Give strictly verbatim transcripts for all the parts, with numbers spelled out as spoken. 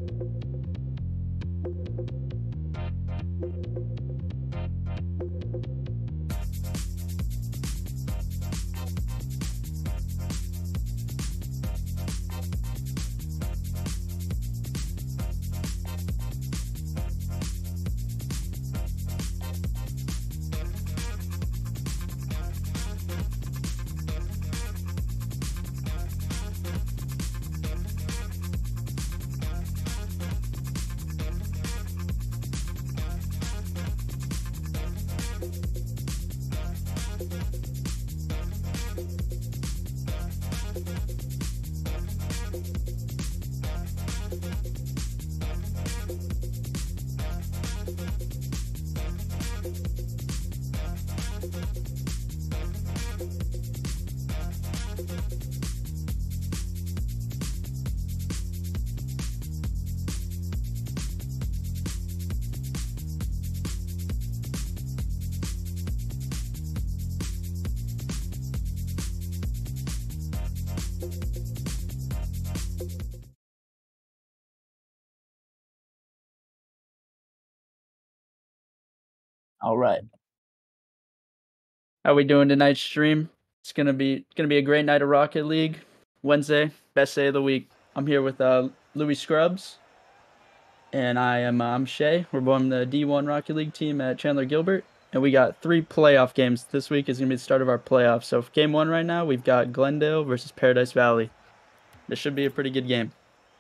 All right. How we doing tonight's stream? It's gonna be gonna be a great night of Rocket League. Wednesday, best day of the week. I'm here with uh, Louis Scrubs, and I am uh, I'm Shay. We're both on the D one Rocket League team at Chandler Gilbert, and we got three playoff games. This week is gonna be the start of our playoffs. So for game one right now, we've got Glendale versus Paradise Valley. This should be a pretty good game.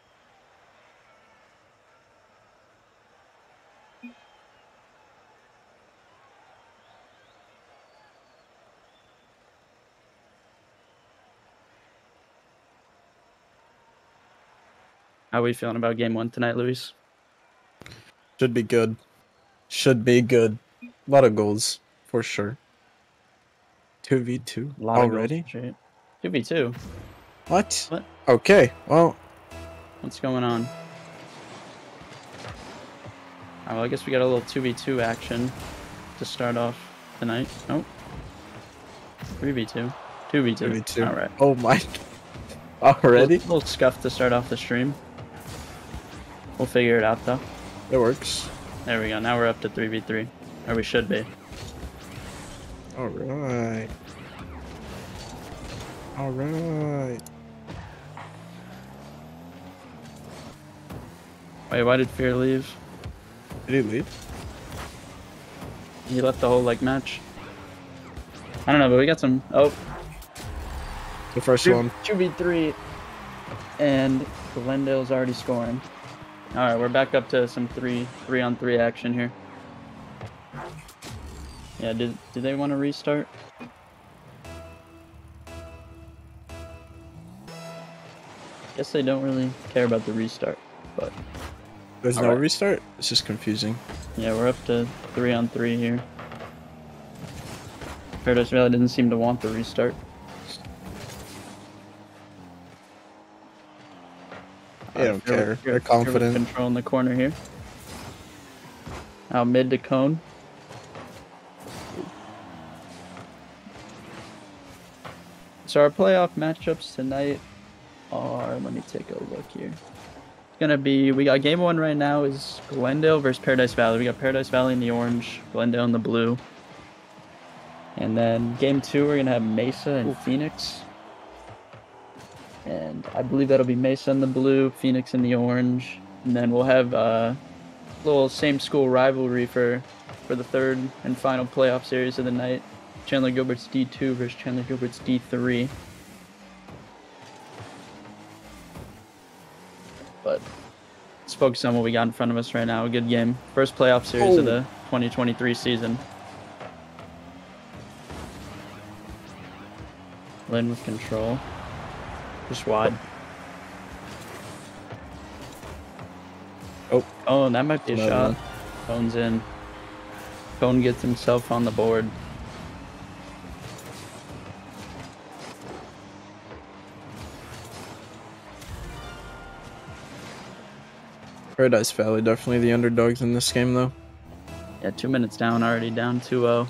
How are we feeling about game one tonight, Luis? Should be good. Should be good. A lot of goals, for sure. two v two already? two v two? What? What? Okay, well. What's going on? Oh, well, I guess we got a little two v two action to start off tonight. Oh. three v two. two v two. two v two. Alright. Oh my. Already? A little, little scuff to start off the stream. We'll figure it out though. It works. There we go. Now we're up to three v three. Or we should be. Alright. Alright. Wait, why did Fear leave? Did he leave? He left the whole like match. I don't know, but we got some. Oh. The first two, one. two v three. And Glendale's already scoring. Alright, we're back up to some three three on three action here. Yeah, did did they want to restart? Guess they don't really care about the restart, but there's no right. restart? It's just confusing. Yeah, we're up to three on three here. Paradise Valley doesn't seem to want the restart. They don't care. They're confident. Control in the corner here. Out mid to Cone. So our playoff matchups tonight are, let me take a look here. It's gonna be, we got game one right now is Glendale versus Paradise Valley. We got Paradise Valley in the orange, Glendale in the blue. And then game two, we're gonna have Mesa and Ooh. Phoenix. And I believe that'll be Mesa in the blue, Phoenix in the orange. And then we'll have a little same school rivalry for, for the third and final playoff series of the night. Chandler Gilbert's D two versus Chandler Gilbert's D three. But let's focus on what we got in front of us right now. A good game. First playoff series oh. of the twenty twenty-three season. Lynn with control. Just wide. Oh. Oh, and that might be a Another shot. One. Cone's in. Cone gets himself on the board. Paradise Valley, definitely the underdogs in this game, though. Yeah, two minutes down, already down two oh.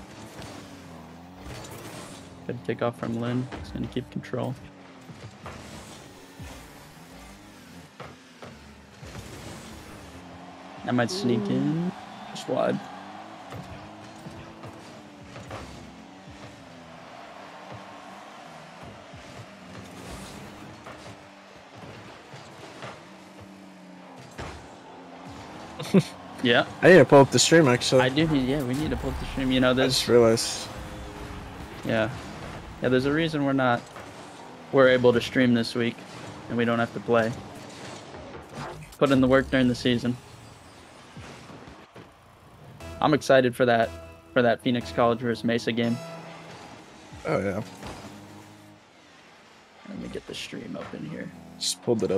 Good kickoff from Lynn. He's going to keep control. I might sneak in. Just wide. Yeah. I need to pull up the stream actually. I do need, yeah, we need to pull up the stream. You know, I there's, just realized. yeah. Yeah, there's a reason we're not, we're able to stream this week and we don't have to play. Put in the work during the season. I'm excited for that, for that Phoenix College versus Mesa game. Oh yeah. Let me get the stream open here. Just pulled it up.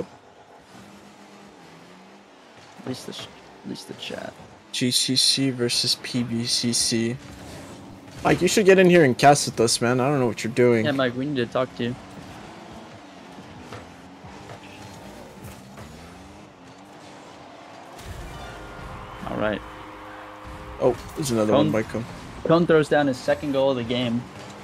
At least the, at least the chat. G C C versus P B C C. Mike, you should get in here and cast with us, man. I don't know what you're doing. Yeah, Mike, we need to talk to you. All right. Oh, there's another Cone, one by Cone. Cone throws down his second goal of the game.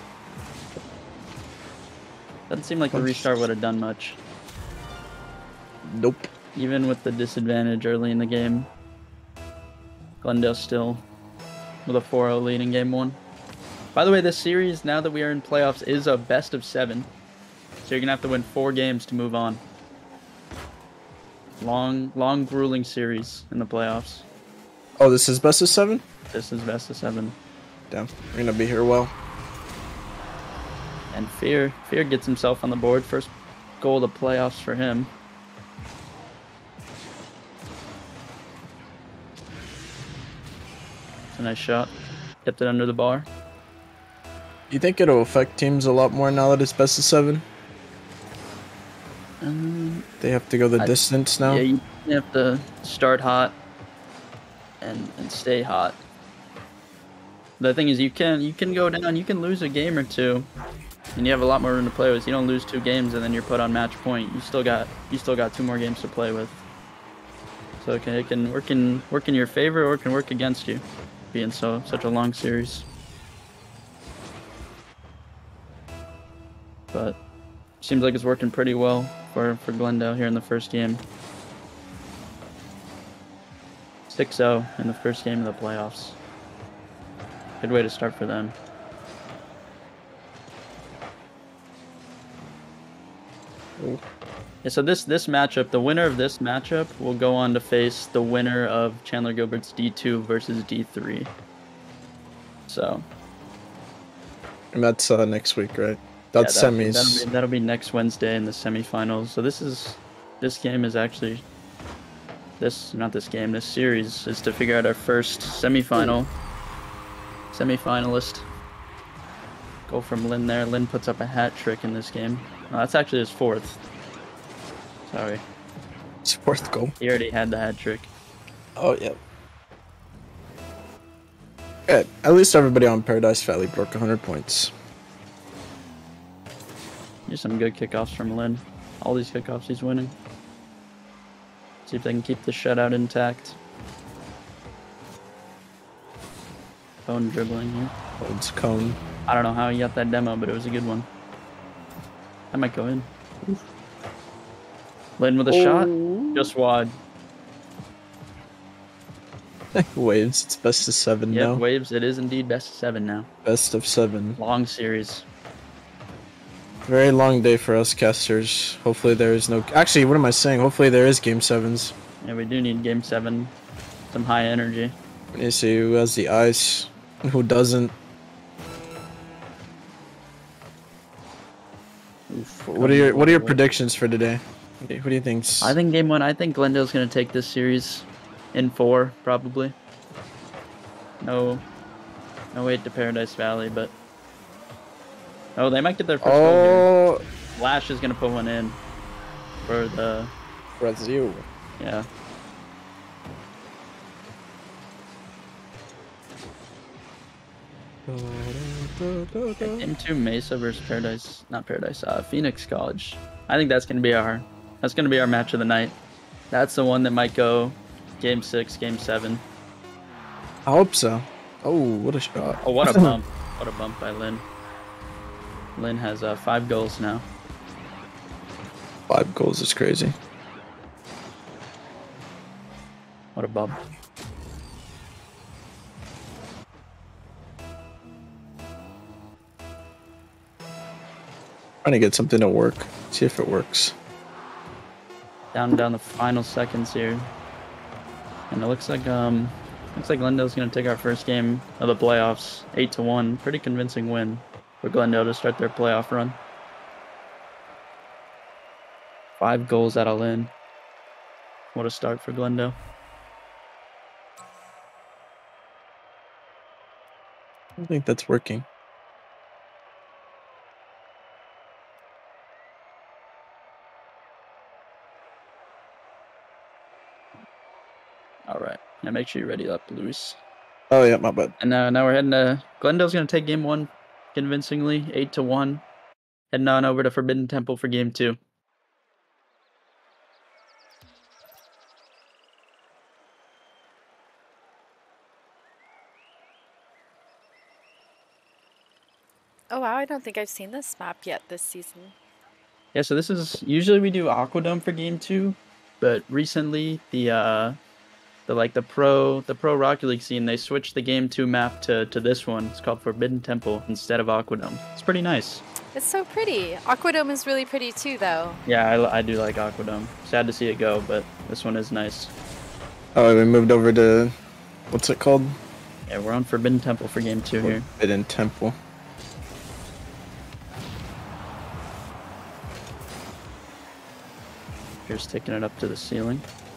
Doesn't seem like the restart would have done much. Nope. Even with the disadvantage early in the game. Glendale still with a four oh lead in game one. By the way, this series, now that we are in playoffs, is a best of seven. So you're going to have to win four games to move on. Long, long, grueling series in the playoffs. Oh, this is best of seven? This is best of seven. Damn, we're going to be here a while. And Fear, Fear gets himself on the board. First goal of the playoffs for him. It's a nice shot. Kept it under the bar. You think it'll affect teams a lot more now that it's best of seven? Um, they have to go the I, distance now? Yeah, you have to start hot and and stay hot. The thing is, you can you can go down, you can lose a game or two, and you have a lot more room to play with. You don't lose two games and then you're put on match point. You still got you still got two more games to play with. So it can, it can work in work in your favor or it can work against you, being so such a long series. But seems like it's working pretty well for, for Glendale here in the first game. six oh in the first game of the playoffs. Good way to start for them. Ooh. Yeah, so this this matchup, the winner of this matchup will go on to face the winner of Chandler Gilbert's D two versus D three. So. And that's uh, next week, right? That's yeah, that'll, semis. That'll be, that'll be next Wednesday in the semifinals. So this is, this game is actually, this, not this game, this series is to figure out our first semifinal, semifinalist. Go from Lynn there. Lynn puts up a hat trick in this game. Oh, that's actually his fourth. Sorry. It's fourth goal. He already had the hat trick. Oh, yeah. Good. At least everybody on Paradise Valley broke one hundred points. Here's some good kickoffs from Lynn. All these kickoffs he's winning. See if they can keep the shutout intact. Cone dribbling here. Holds Cone. I don't know how he got that demo, but it was a good one. I might go in. Oof. Lynn with a oh. shot. Just wide. Waves. It's best of seven yep, now. Waves. It is indeed best of seven now. Best of seven. Long series. Very long day for us casters. Hopefully there is no... Actually, what am I saying? Hopefully there is game sevens. Yeah, we do need game seven. Some high energy. Let me see who has the ice and who doesn't. Oof, what are your What are your predictions for today? What do you think? I think game one. I think Glendale's gonna take this series in four, probably. No, no wait to Paradise Valley, but oh, they might get their first oh. goal here. Lash is gonna put one in for the Brazil. Yeah. Game two Mesa versus Paradise, not Paradise, uh, Phoenix College. I think that's gonna be our, that's gonna be our match of the night. That's the one that might go game six, game seven. I hope so. Oh, what a shot! Oh, what a bump! What a bump by Lynn. Lynn has uh, five goals now. Five goals is crazy. What a bump. Trying to get something to work. See if it works. Down down the final seconds here. And it looks like um looks like Glendale's gonna take our first game of the playoffs. Eight to one. Pretty convincing win for Glendale to start their playoff run. Five goals at all in. What a start for Glendale. I don't think that's working. All right. Now make sure you're ready up, Luis. Oh yeah, my bad. And now, now we're heading to Glendale's gonna take game one convincingly, eight to one. Heading on over to Forbidden Temple for game two. Oh wow, I don't think I've seen this map yet this season. Yeah, so this is usually we do Aquadome for game two, but recently the uh the like the pro the pro Rocket League scene, they switched the game two map to to this one. It's called Forbidden Temple instead of Aquadome. It's pretty nice. It's so pretty. Aquadome is really pretty too, though. Yeah, I, I do like Aquadome. Sad to see it go, but this one is nice. Oh, we moved over to what's it called? Yeah, we're on Forbidden Temple for game two here. Forbidden Temple. Here's taking it up to the ceiling.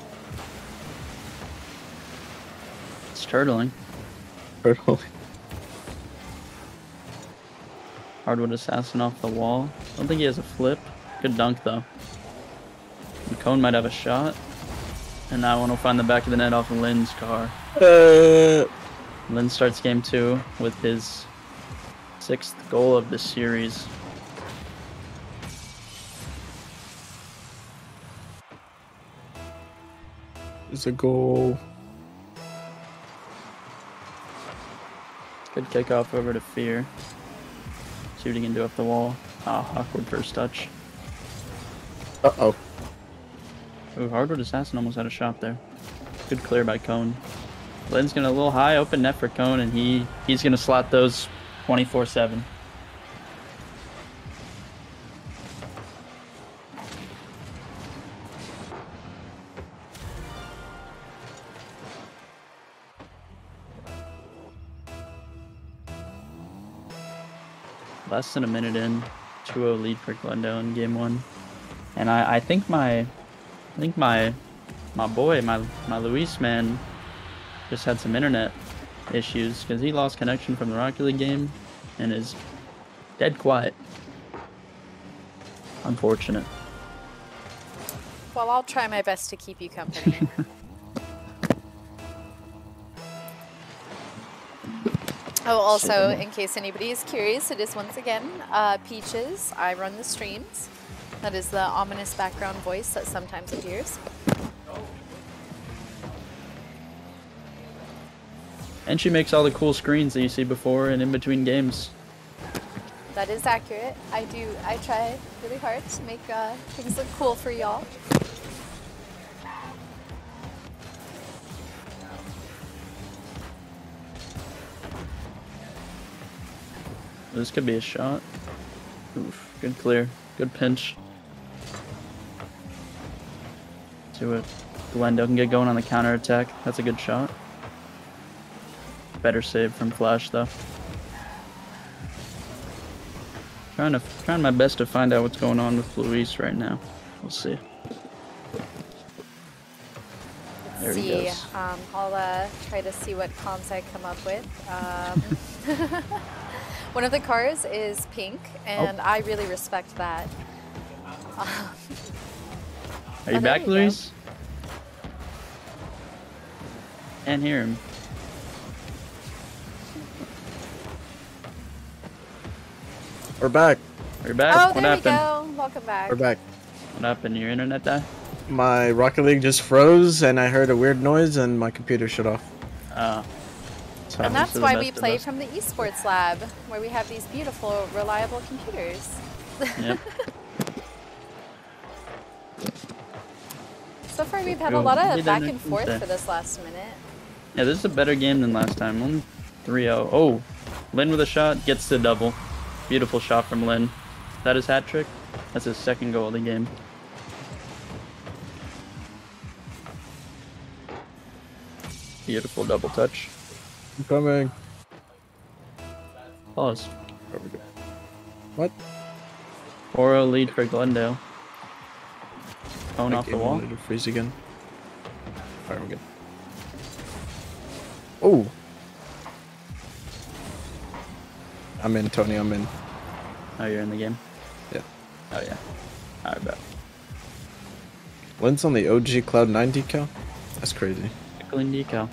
It's turtling. Turtling. Hardwood assassin off the wall. Don't think he has a flip. Good dunk though. And Cone might have a shot. And now one will find the back of the net off of Lynn's car. Uh, Lynn starts game two with his sixth goal of the series. there's a goal. Good kickoff over to Fear. See what he can do up the wall. Ah, oh, awkward first touch. Uh oh. Ooh, Hardwood Assassin almost had a shot there. Good clear by Cone. Lynn's gonna a little high, open net for Cone, and he he's gonna slot those twenty-four seven. Less than a minute in, two oh lead for Glendale in game one, and I, I think my, I think my, my boy, my my Luis man, just had some internet issues because he lost connection from the Rocket League game, and is dead quiet. Unfortunate. Well, I'll try my best to keep you company. Oh, also, in case anybody is curious, it is once again uh, Peaches. I run the streams. That is the ominous background voice that sometimes appears. And she makes all the cool screens that you see before and in between games. That is accurate. I do. I try really hard to make uh, things look cool for y'all. This could be a shot. Oof, good clear. Good pinch. See what Glendale can get going on the counter attack. That's a good shot. Better save from Flash though. Trying to trying my best to find out what's going on with Luis right now. We'll see. There see. he goes. Um, I'll uh, try to see what comms I come up with. Um, one of the cars is pink, and oh. I really respect that. Um, Are you oh, back, you Luis? Can't hear him. We're back. We're back. Oh, what there happened? we go. Welcome back. We're back. What happened? Your internet died? My Rocket League just froze, and I heard a weird noise, and my computer shut off. Oh. So And that's why we play from the esports lab, where we have these beautiful, reliable computers. Yep. So far, we've had a lot Be of there back next and forth Wednesday. for this last minute. Yeah, this is a better game than last time. Only three oh. Oh, Lin with a shot, gets the double. Beautiful shot from Lin. Is that his hat trick? That's his second goal of the game. Beautiful double touch. I'm coming. Pause. There we go. What? four oh lead for Glendale. Phone My off the game wall. wanted to freeze again. Alright, we're good. Oh! I'm in, Tony, I'm in. Oh, you're in the game? Yeah. Oh, yeah. Alright, bet. Lynn's on the O G Cloud nine decal? That's crazy. Clean decal.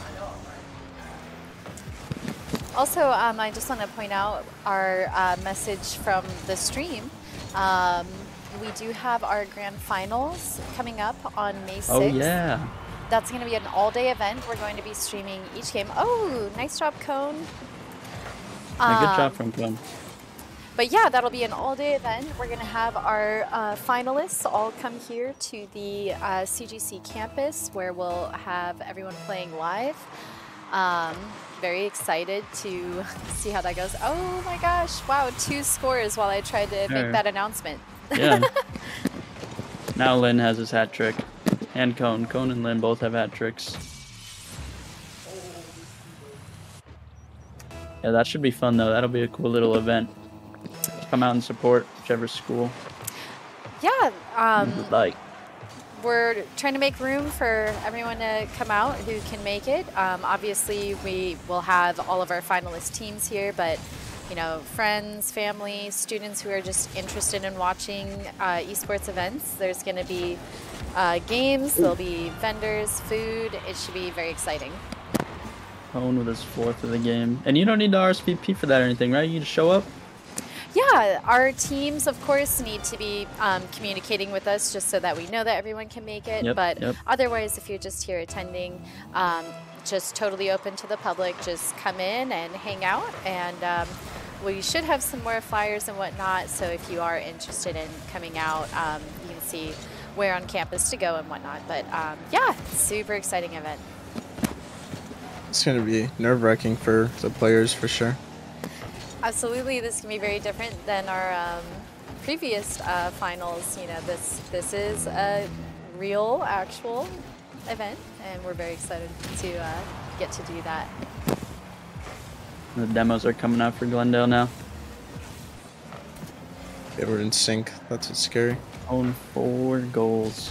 Also, um, I just want to point out our uh, message from the stream. Um, we do have our grand finals coming up on May sixth. Oh, yeah. That's going to be an all-day event. We're going to be streaming each game. Oh, nice job, Cone. Yeah, good Um, job from Clem. But yeah, that'll be an all-day event. We're going to have our uh, finalists all come here to the uh, C G C campus where we'll have everyone playing live. Um, very excited to see how that goes. Oh my gosh, wow, two scores while I tried to Sure. make that announcement. Yeah. Now Lin has his hat trick. And Cone. Cone and Lin both have hat tricks. Yeah, that should be fun though. That'll be a cool little event. Come out and support whichever school Yeah, um, you would like. we're trying to make room for everyone to come out who can make it. Um, obviously, we will have all of our finalist teams here, but you know, friends, family, students who are just interested in watching uh, esports events. There's going to be uh, games, there'll be vendors, food. It should be very exciting. Cone with his fourth of the game. And you don't need to R S V P for that or anything, right? You just show up? Yeah, our teams, of course, need to be um, communicating with us just so that we know that everyone can make it. Yep, but yep. otherwise, if you're just here attending, um, just totally open to the public. Just come in and hang out. And um, we should have some more flyers and whatnot. So if you are interested in coming out, um, you can see where on campus to go and whatnot. But um, yeah, super exciting event. It's gonna be nerve-wracking for the players for sure. Absolutely, this can be very different than our um, previous uh, finals. You know, this this is a real, actual event, and we're very excited to uh, get to do that. The demos are coming out for Glendale now. Yeah, we're in sync. That's what's scary. Own four goals.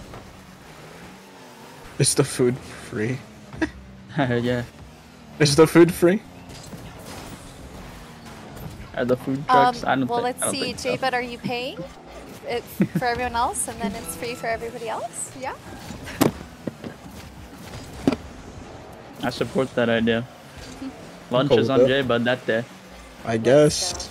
Is the food free? Yeah. Is the food free? Are the food Um, trucks? I don't well, think, let's I don't see, think so. J-Bet, are you paying it for everyone else, and then it's free for everybody else? Yeah. I support that idea. Lunch cool is with on that. J-Bud that day. I guess.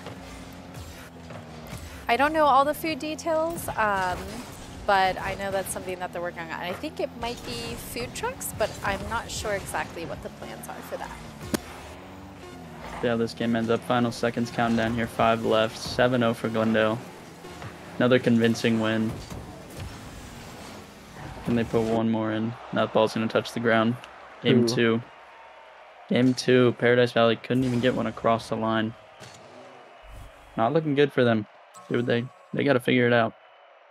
I don't know all the food details, um, but I know that's something that they're working on. I think it might be food trucks, but I'm not sure exactly what the plans are for that. Yeah, this game ends up final seconds countdown here. Five left. seven oh for Glendale. Another convincing win. Can they put one more in? That ball's going to touch the ground. Game Ooh. two. Game two. Paradise Valley couldn't even get one across the line. Not looking good for them. Dude, they, they got to figure it out.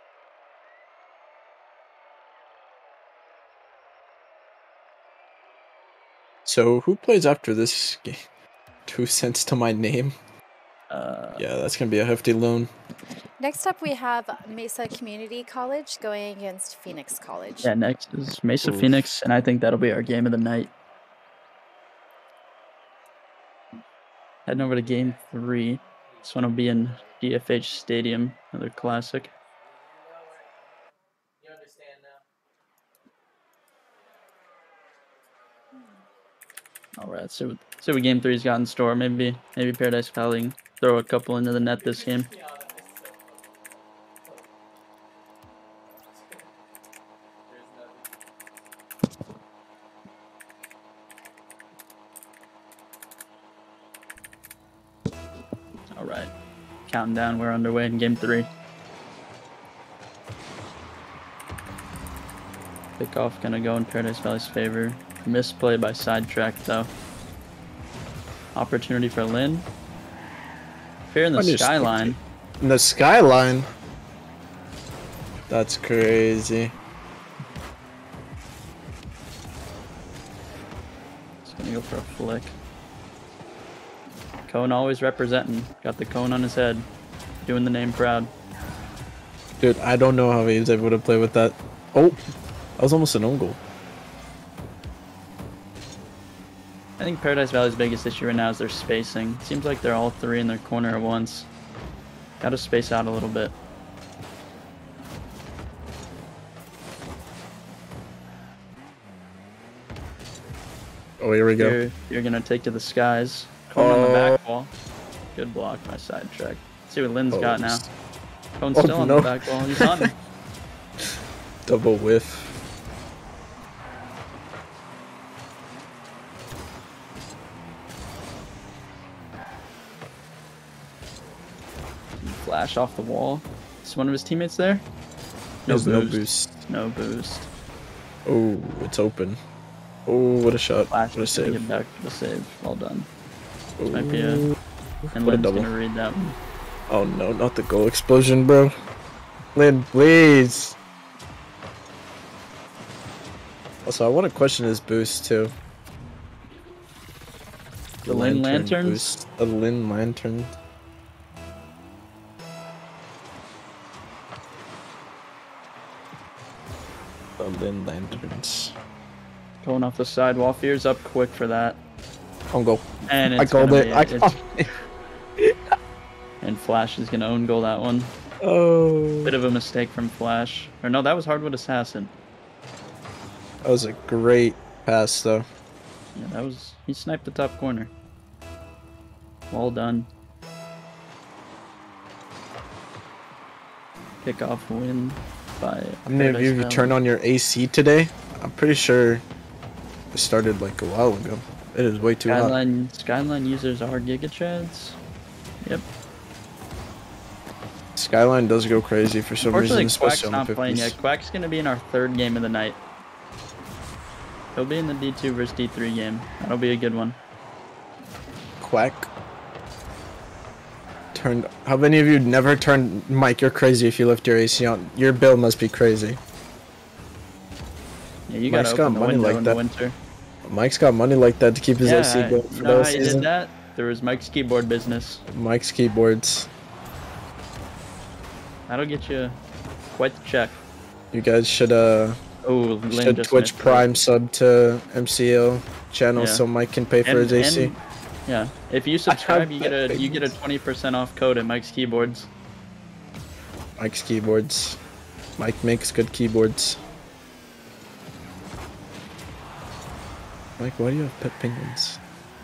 So who plays after this game? Two cents to my name. Uh, Yeah, that's gonna be a hefty loan. Next up, we have Mesa Community College going against Phoenix College. yeah, next is Mesa Oof. Phoenix, and I think that'll be our game of the night. Heading over to game three. This one will be in D F H Stadium, another classic. All right, so see what game three's got in store. Maybe maybe Paradise Valley can throw a couple into the net this game. All right, counting down. We're underway in game three. Kickoff gonna go in Paradise Valley's favor. Misplay by Sidetrack though. Opportunity for Lynn. Fair in the skyline. In the skyline? That's crazy. Just gonna go for a flick. Cone always representing. Got the cone on his head. Doing the name proud. Dude, I don't know how he was able to play with that. Oh, that was almost an own goal. I think Paradise Valley's biggest issue right now is their spacing. Seems like they're all three in their corner at once. Gotta space out a little bit. Oh, here we go. You're, you're gonna take to the skies. Cone on the back wall. Good block by Sidetrack. Let's see what Lynn's Oh, got now. Cone's oh, still on no. the back wall. He's on. Double whiff. Flash off the wall. Is one of his teammates there? No There's boost. no boost. No boost. Oh, it's open. Oh, what a shot. Flash What a is gonna save. get back to the save. Well done. Ooh. Might be a... And What a Lynn's double. gonna read that one. Oh no, not the goal explosion, bro. Lynn, please. Also, I want to question his boost too. The Lynn Lantern Lanterns? boost. The Lynn Lantern. The Lynn Lanterns. Going off the side wall. Fear's up quick for that. On goal. And I it's called gonna it. be- I it's- called it. And Flash is gonna own goal that one. Oh. Bit of a mistake from Flash. Or no, that was Hardwood Assassin. That was a great pass, though. Yeah, that was... He sniped the top corner. Well done. Kickoff win by... How many of Paradise you Valley. turned on your A C today? I'm pretty sure it started like a while ago. It is way too hot. Skyline, Skyline users are gigatrads. Yep. Skyline does go crazy for some reason, Unfortunately, Quack's especially on not the playing yet. fifties. Quack's gonna be in our third game of the night. He'll be in the D two versus D three game. That'll be a good one. Quack. Turned. How many of you never turned? Mike, you're crazy if you lift your A C on. Your build must be crazy. Yeah, you Mike's gotta got open the money window like in that. the winter. Mike's got money like that to keep his Yeah, A C going for you the know whole how he did season. that? There was Mike's keyboard business. Mike's keyboards. That'll get you quite the check. You guys should uh Oh, Lynn should just Twitch missed it. Prime sub to M C L channel Yeah. so Mike can pay for And- his A C. and- Yeah, if you subscribe, you get a you get a twenty percent off code at Mike's Keyboards. Mike's keyboards. Mike makes good keyboards. Mike, why do you have pet penguins?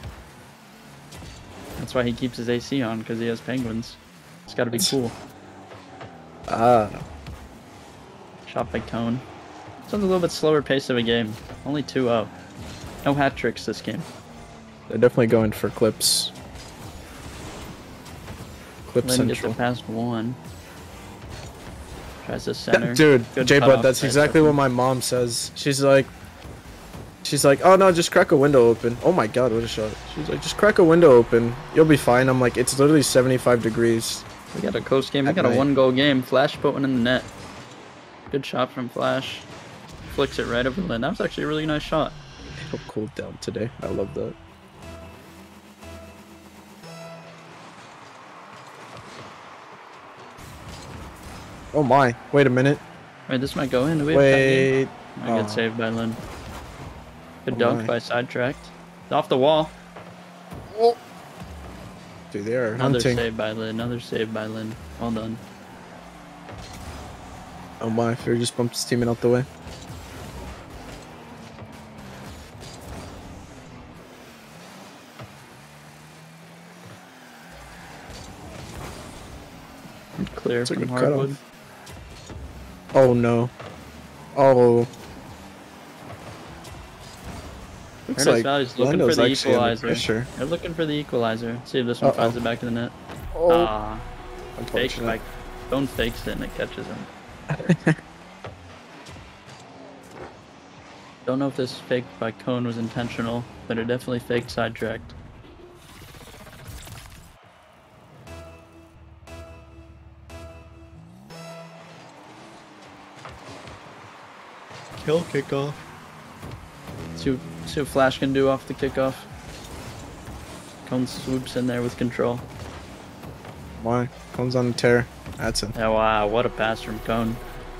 That's why he keeps his A C on, because he has penguins. It's got to be cool. Ah, Shot by Cone. This one's a little bit slower pace of a game. Only two oh. No hat tricks this game. they're definitely going for clips. Clip Lynn gets central. it past one. Tries to center. Dude, Good J Bud, cutoff that's by exactly what Stefan. my mom says. She's like, she's like, oh no, just crack a window open. Oh my god, what a shot. She's like, just crack a window open. You'll be fine. I'm like, it's literally seventy-five degrees. We got a close game. We At got a night. one goal game. Flash put one in the net. Good shot from Flash. Flicks it right over Lynn. That was actually a really nice shot. It'll cool down today. I love that. Oh my, wait a minute. Wait, this might go in. Do we have time game? Wait. Oh, good Oh. save by Lynn. Good Oh dunk my. by Sidetracked. Off the wall. Dude, they are Another hunting. save by Lynn. Another save by Lynn. Well done. Oh my, Fear just bumped his teammate out the way. Clear That's a from good cutoff. Hardwood. Oh no. Oh. Looks Paradise like Valley's looking for Lando's the actually under equalizer. pressure. They're looking for the equalizer. See if this one Uh-oh. finds it back in the net. Oh, Ah, fake unfortunate. like Don't fakes it and it catches him. Don't know if this fake by Cone was intentional, but it definitely faked sidetracked. Kill kickoff. See what, see what Flash can do off the kickoff. Cone swoops in there with control. Why? Comes on the tear. That's it. Oh, wow, what a pass from Cone.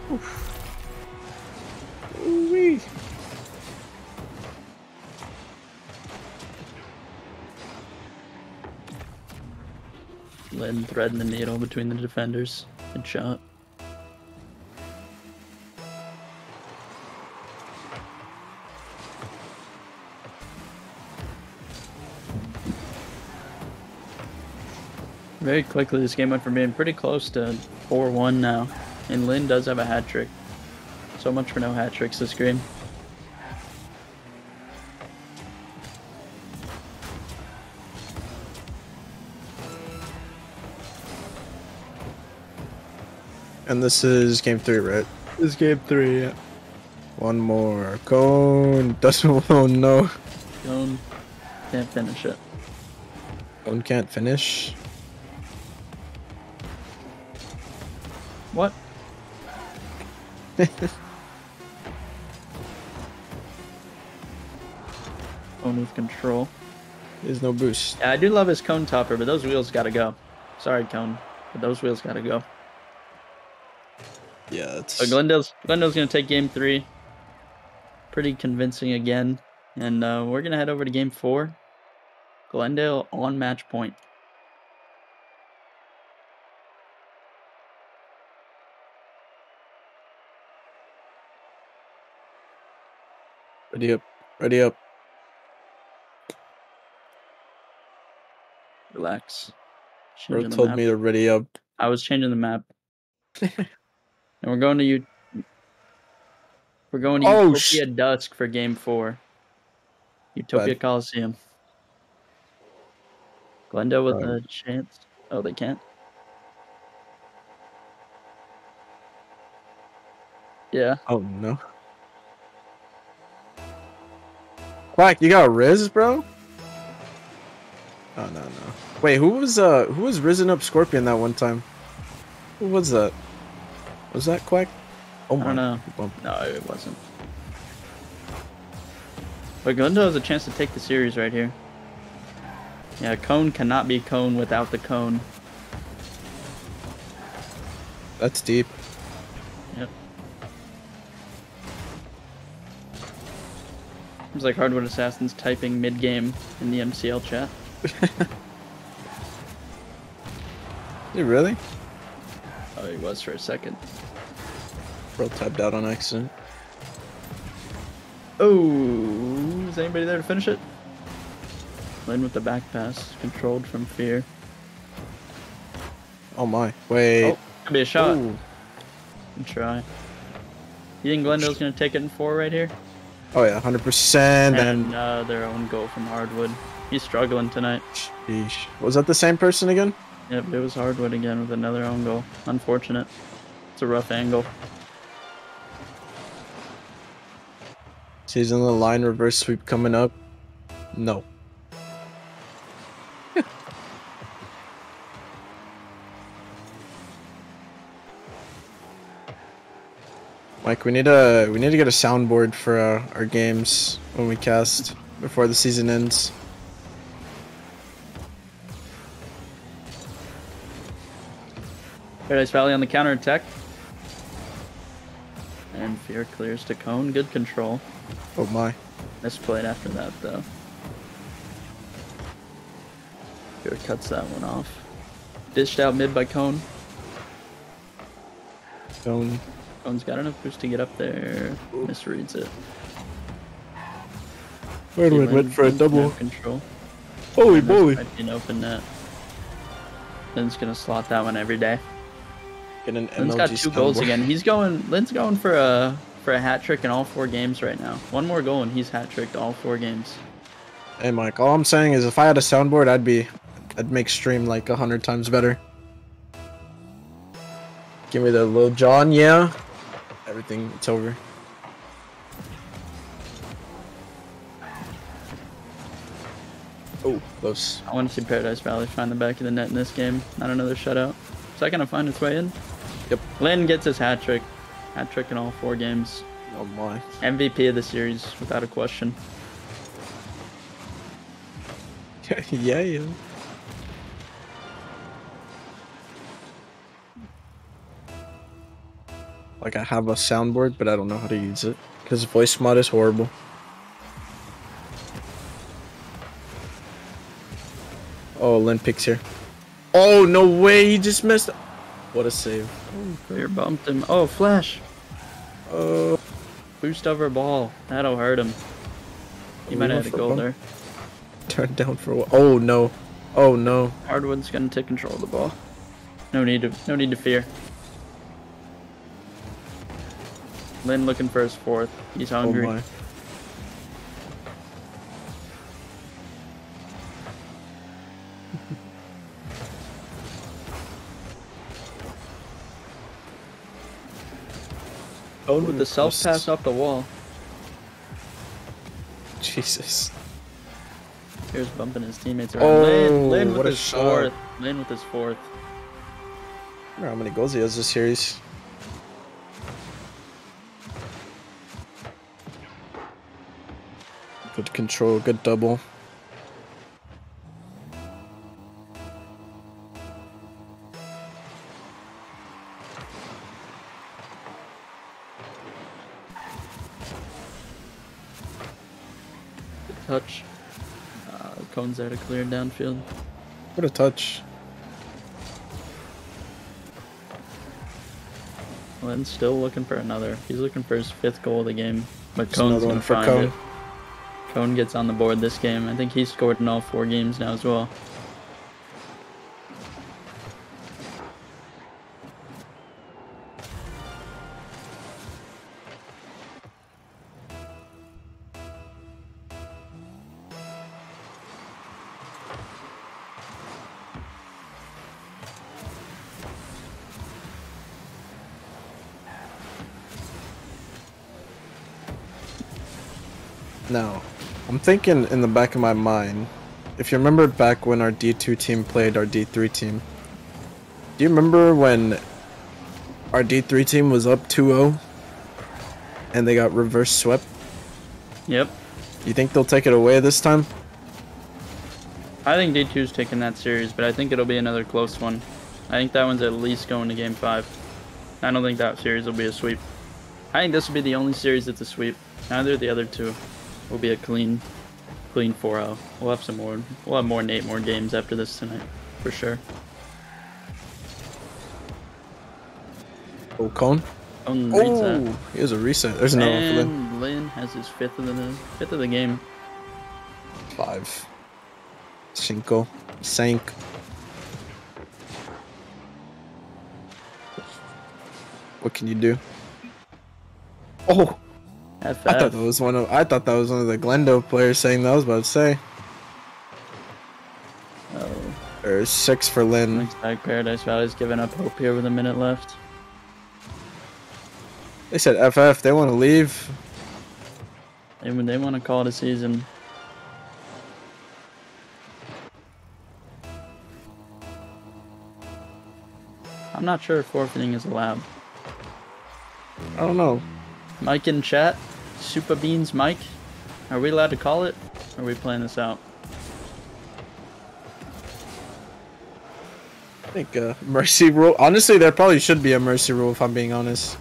Ooh-wee. Lynn threading the needle between the defenders. Good shot. Very quickly, this game went from being pretty close to four one now. And Lynn does have a hat trick. So much for no hat tricks this game. And this is game three, right? This is game three, yeah. One more. Cone doesn't. Oh no. Cone can't finish it. Cone can't finish. What? Cone with control. There's no boost. Yeah, I do love his Cone topper, but those wheels gotta go. Sorry, Cone, but those wheels gotta go. Yeah, it's. So Glendale's Glendale's gonna take game three. Pretty convincing again, and uh, we're gonna head over to game four. Glendale on match point. Ready up. Ready up. Relax. Bro Changing the told map. me to ready up. I was changing the map. And we're going to you. We're going to Oh, Utopia Dusk for game four. Utopia Bad. Coliseum. Glendale with Right. a chance. Oh, they can't. Yeah. Oh no. Quack, you got Riz, bro? Oh no no. Wait, who was uh who was Risen Up Scorpion that one time? Who was that? Was that Quack? Oh I my. don't know. Bump. No, it wasn't. But Glendale has a chance to take the series right here. Yeah, Cone cannot be Cone without the Cone. That's deep. Yep. Seems like Hardwood Assassin's typing mid-game in the M C L chat. You really? Oh, he was for a second. Bro tapped out on accident. Oh, is anybody there to finish it? Lynn with the back pass, controlled from fear. Oh my. Wait. Oh, could be a shot. Ooh. Good try. You think Glendale's gonna take it in four right here? Oh yeah, hundred percent. And And uh, their own goal from Hardwood. He's struggling tonight. sheesh. Was that the same person again? Yep, it was Hardwood again with another own goal. Unfortunate. It's a rough angle. Season the line reverse sweep coming up. No. Mike, we need a we need to get a soundboard for uh, our games when we cast before the season ends. Paradise Valley on the counter attack. And Fear clears to Cone. Good control. Oh my. Misplayed after that though. Fear cuts that one off. Dished out mid by Cone. Don't. Cone's got enough boost to get up there. Misreads it. Wait, wait, wait for a Lynn's gonna double. have Control. Holy And this moly. might be an open net. Lynn's gonna slot that one every day. Get an Lynn's M L got G two goals soundboard. again. He's going. Lynn's going for a for a hat trick in all four games right now. One more goal and he's hat tricked all four games. Hey Mike, all I'm saying is if I had a soundboard, I'd be, I'd make stream like a hundred times better. Give me the Lil Jon, yeah. Everything, it's over. Oh, close. I want to see Paradise Valley find the back of the net in this game. Not another shutout. Is that gonna find its way in? Yep. Lynn gets his hat trick. Hat trick in all four games. Oh my. M V P of the series, without a question. yeah, yeah. Like I have a soundboard, but I don't know how to use it because voice mod is horrible. Oh, Lynn picks here. Oh no way! He just missed. What a save! Fear bumped him. Oh, flash! Oh, Boost over ball. That'll hurt him. He might have had a goal there. Turned down for a while. Oh no! Oh no! Hardwood's gonna take control of the ball. No need to. No need to fear. Lynn looking for his fourth. He's hungry. Oh my. Owen with the self pass off the wall. Jesus. Here's bumping his teammates around. Oh, Lynn, Lynn with what a his shot. fourth. Lynn with his fourth. I wonder how many goals he has this series. Good control, good double. Good touch. Uh, Cone's there to clear downfield. What a touch. Lynn's still looking for another. He's looking for his fifth goal of the game, but There's Cone's another gonna one for find Cone. it. Cone gets on the board this game. I think he's scored in all four games now as well. Now, I'm thinking in the back of my mind, if you remember back when our D two team played our D three team, do you remember when our D three team was up two oh and they got reverse swept? Yep. You think they'll take it away this time? I think D two's taking that series, but I think it'll be another close one. I think that one's at least going to game five. I don't think that series will be a sweep. I think this will be the only series that's a sweep. Neither of the other two will be a clean, clean four oh. We'll have some more. We'll have more than eight more games after this tonight, for sure. Oh, Cone. Cone reads that. Oh, here's a reset. There's another one for Lynn. And Lynn has his fifth of the fifth of the game. Five. Cinco. Sank. What can you do? Oh, F F. I thought that was one of I thought that was one of the Glendale players saying that. I was about to say. Oh, There's six for Lynn. looks like Paradise Valley's giving up hope here with a minute left. They said F F. They want to leave. And when they want to call it a season. I'm not sure if forfeiting is allowed. I don't know. Mike in chat, Super Beans Mike, are we allowed to call it? Or are we playing this out? I think uh, mercy rule. Honestly, there probably should be a mercy rule if I'm being honest.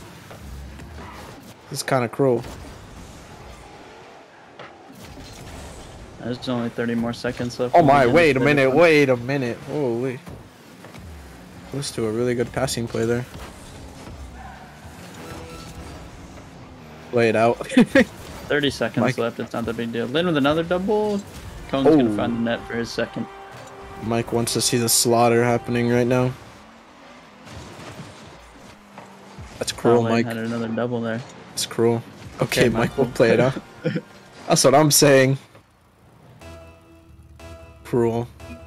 It's kind of cruel. There's only thirty more seconds left. Oh in the my! game. Wait a It's minute! fun. Wait a minute! Holy! Close to a really good passing play there. Play it out. thirty seconds Mike. left. It's not that big deal. Lynn with another double. Cone's Oh. gonna find the net for his second. Mike wants to see the slaughter happening right now. That's cruel, Oh, Lynn Mike. had another double there. It's cruel. Okay, Okay, Mike, Michael. we'll play it out. That's what I'm saying. Cruel.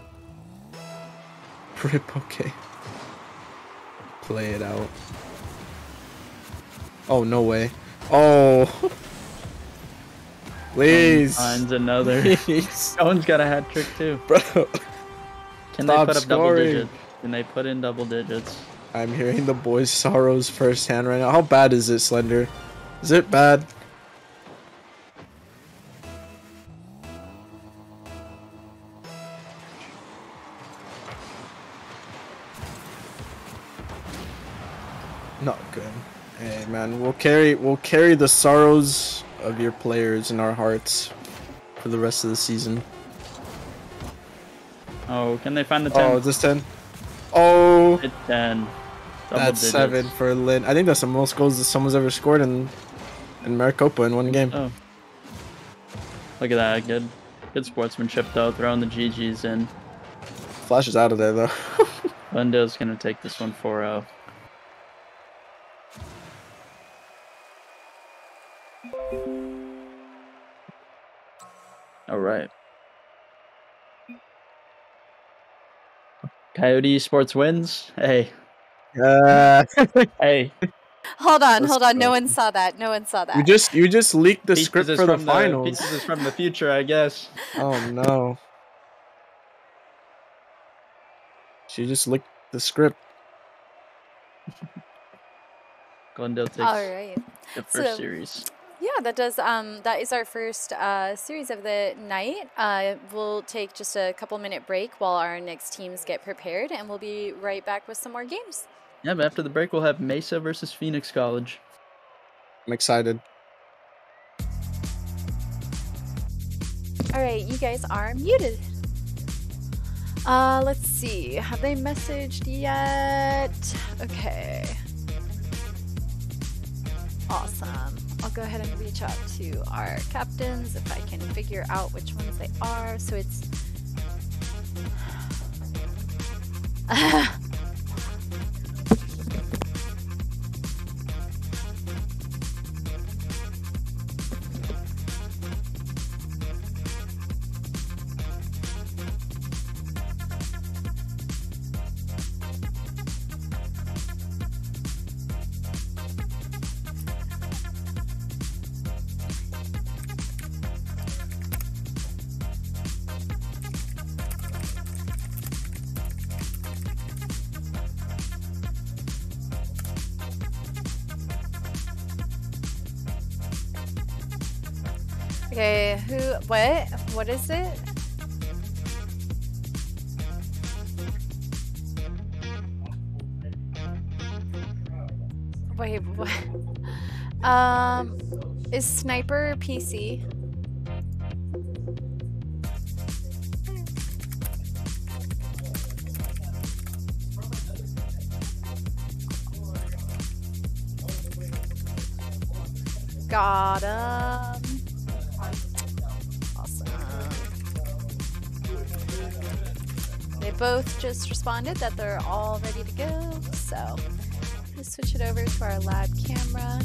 Rip, okay. Play it out. Oh, no way. Oh. Please. Finds another. Please. Owen's got a hat trick too. Bro. Can Stop they put up double scoring. digits? Can they put in double digits? I'm hearing the boys' sorrows firsthand right now. How bad is it, Slender? Is it bad? Not good. Hey man, we'll carry we'll carry the sorrows of your players in our hearts for the rest of the season. Oh, can they find the ten? Oh, is this ten? Oh, Hit ten. Double that's digits. seven for Lynn. I think that's the most goals that someone's ever scored in in Maricopa in one game. Oh. Look at that. Good good sportsmanship though, throwing the G Gs in. Flash is out of there though. Glendale's gonna take this one four oh. All right. Coyote Esports wins. Hey, Uh, hey. Hold on, Let's hold on. go. No one saw that. No one saw that. you just you just leaked the Pizzas script is for the from finals. Pizzas is from the future, I guess. Oh no. She just leaked the script. Glendale takes All right. the first So- series. Yeah, that does. Um, that is our first uh, series of the night. Uh, we'll take just a couple minute break while our next teams get prepared, and we'll be right back with some more games. Yeah, but after the break, we'll have Mesa versus Phoenix College. I'm excited. All right, you guys are muted. Uh, let's see. Have they messaged yet? Okay. Awesome. I'll go ahead and reach out to our captains if I can figure out which ones they are. So it's. Okay, who, what? What is it? Wait, what? Um, is Sniper P C? Got him. Awesome. They both just responded that they're all ready to go, so let's switch it over to our lab camera.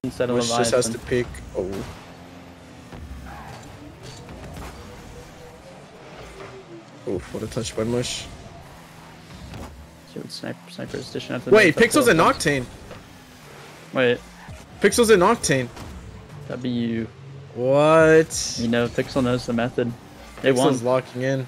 instead of Mush just has Leviathan. to peek. Oh. Oof, what a touch by Mush. See what sniper, sniper is dishing out. Wait, Pixel's an Octane. Wait, Pixel's an Octane. that'd be you. What? You know, Pixel knows the method. They won. Pixel's locking in.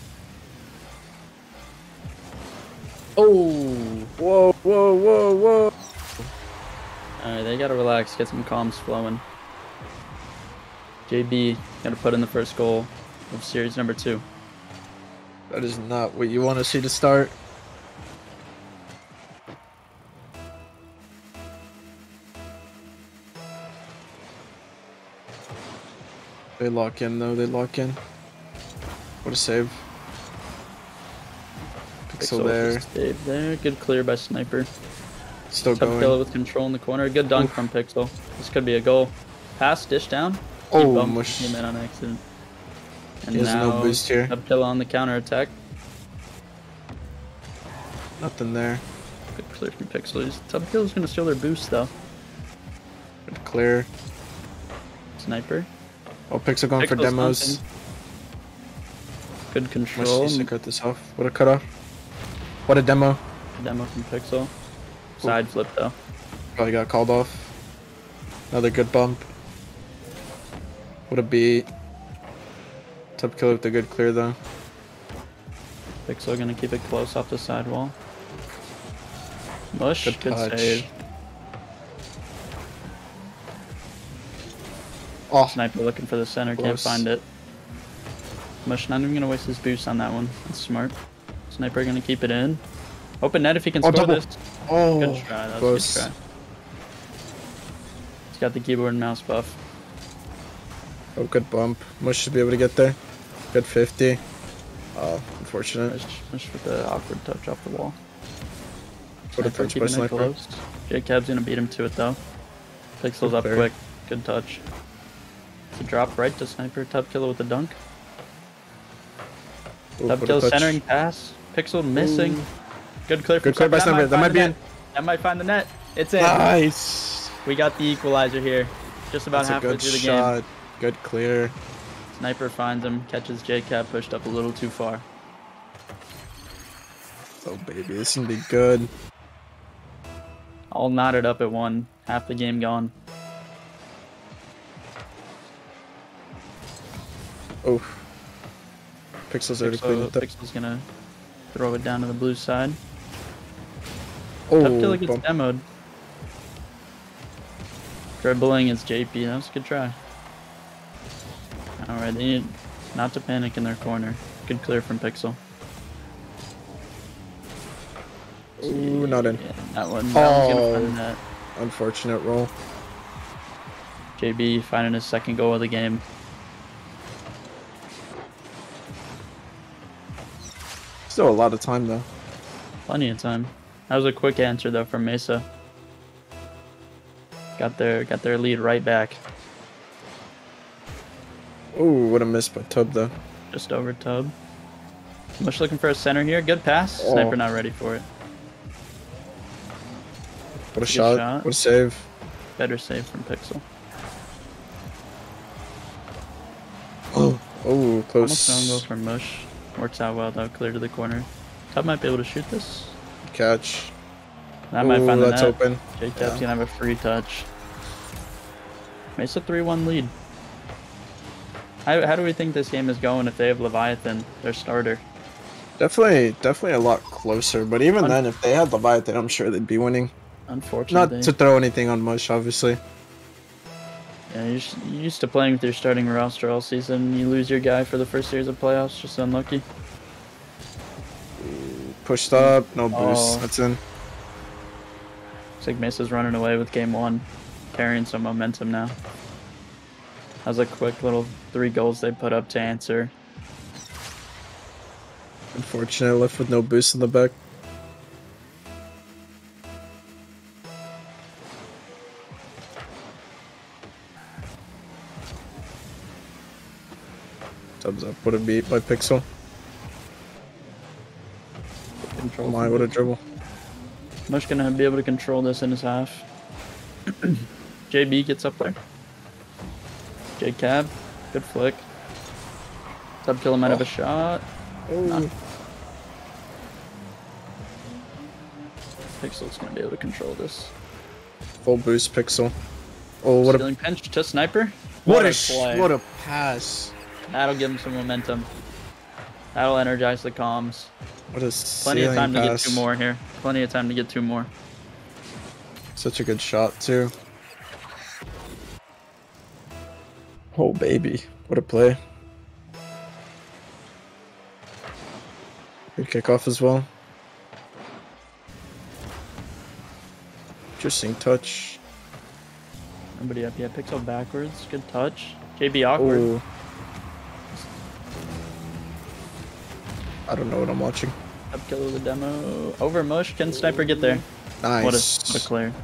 Oh! Whoa, whoa, whoa, whoa. Alright, they gotta relax, get some comms flowing. J B gotta put in the first goal of series number two. That is not what you want to see to start. They lock in though, they lock in. What a save. Pixel, Pixel there. just stayed there. Good clear by Sniper. Still Tough going. kill with control in the corner. Good dunk Oof. from Pixel. This could be a goal. Pass, dish down. He Oh, bumped Mush. his teammate on accident. And He has now, no boost here. Tough kill on the counter attack. Nothing there. Good clear from Pixel. He's- Tough kill is gonna steal their boost though. Good clear. Sniper. Oh, Pixel going for Pixel's demos. hunting. Good Mush control. needs to cut this off. What a cutoff. What a demo. Demo from Pixel. Side flip though. Probably got called off. Another good bump. What a beat. Top killer with the good clear though. Pixel gonna keep it close off the sidewall. Mush, Good good, touch. save. Oh, Sniper looking for the center, can't Close. find it. Mush not even gonna waste his boost on that one. That's smart. Sniper gonna keep it in. Open net if he can Oh, score double. this. oh, Good try, that was close. a good try. He's got the keyboard and mouse buff. Oh, good bump. Mush should be able to get there. Good fifty. Oh, unfortunate. Mush, Mush with the awkward touch off the wall. What a Sniper touch by keeping it Sniper. close. J-Cab's gonna beat him to it though. Pixel's Good up clear. quick. Good touch. It's a drop right to Sniper. Top killer with the dunk. Ooh, Top what a kill touch. centering pass. Pixel missing. Ooh. Good clear from Good clear by Sniper. That find might the be net. in. That might find the net. It's in. Nice. We got the equalizer here. Just about That's a halfway good through the shot. game. Good clear. Sniper finds him, catches J-Cab pushed up a little too far. Oh, baby. This can be good. All knotted up at one. Half the game gone. Oh. Pixel's already cleaned Pixel, it up. Pixel's gonna throw it down to the blue side. Oh, Tough killer gets bump. demoed. Dribbling is J P. That was a good try. Alright, they need not to panic in their corner. Good clear from Pixel. Ooh, not in. Yeah, that one. That one's Oh. gonna find that. Unfortunate roll. J B finding his second goal of the game. Still a lot of time though. Plenty of time. That was a quick answer though from Mesa. Got their got their lead right back. Ooh, what a miss by Tub though. Just over Tub. Mush looking for a center here. Good pass. Oh. Sniper not ready for it. What a Good shot. shot. What a save. Better save from Pixel. Oh, oh, Almost no goal close. from Mush. Works out well though. Clear to the corner. Tub might be able to shoot this. Catch. That might Ooh, find the that's net. open. J-Cab's Yeah. gonna have a free touch. Mesa three one lead. How, how do we think this game is going if they have Leviathan, their starter? Definitely, definitely a lot closer. But even Un- then, if they had Leviathan, I'm sure they'd be winning. Unfortunately. Not to throw anything on Mush, obviously. Yeah, you're s- you're used to playing with your starting roster all season. You lose your guy for the first series of playoffs, just unlucky. Pushed up, no boost. Oh. That's in. Looks like Mesa's running away with game one, carrying some momentum now. That was a quick little three goals they put up to answer. Unfortunate, left with no boost in the back. Thumbs up. What a beat by Pixel. Control Oh my, from what a Pixel. dribble. Mush gonna be able to control this in his half. J B gets up there. J Cab, good flick. Sub killer might Oh. have a shot. Oh. Nah. Pixel's gonna be able to control this. Full boost Pixel. Oh, what Stealing pinch to sniper. a what a play. sh what a pass. That'll give him some momentum. That'll energize the comms. What a Plenty of time pass. to get two more here. Plenty of time to get two more. Such a good shot too. Oh baby, what a play. Good kickoff as well. Interesting touch. Nobody up yet. Pixel backwards. Good touch. J B awkward. Oh. I don't know what I'm watching. Up kill of the demo. Over mush. Can sniper get there? Nice. What a, what a clear.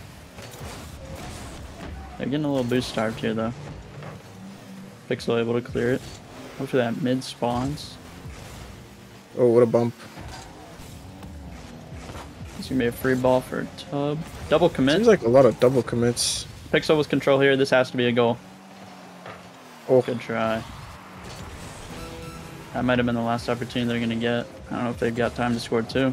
They're getting a little boost starved here though. Pixel able to clear it. Hopefully that mid spawns. Oh, what a bump. It's gonna be a free ball for Tub. Double commit. Seems like a lot of double commits. Pixel with control here. This has to be a goal. Oh, Good try. That might have been the last opportunity they're gonna get. I don't know if they've got time to score two.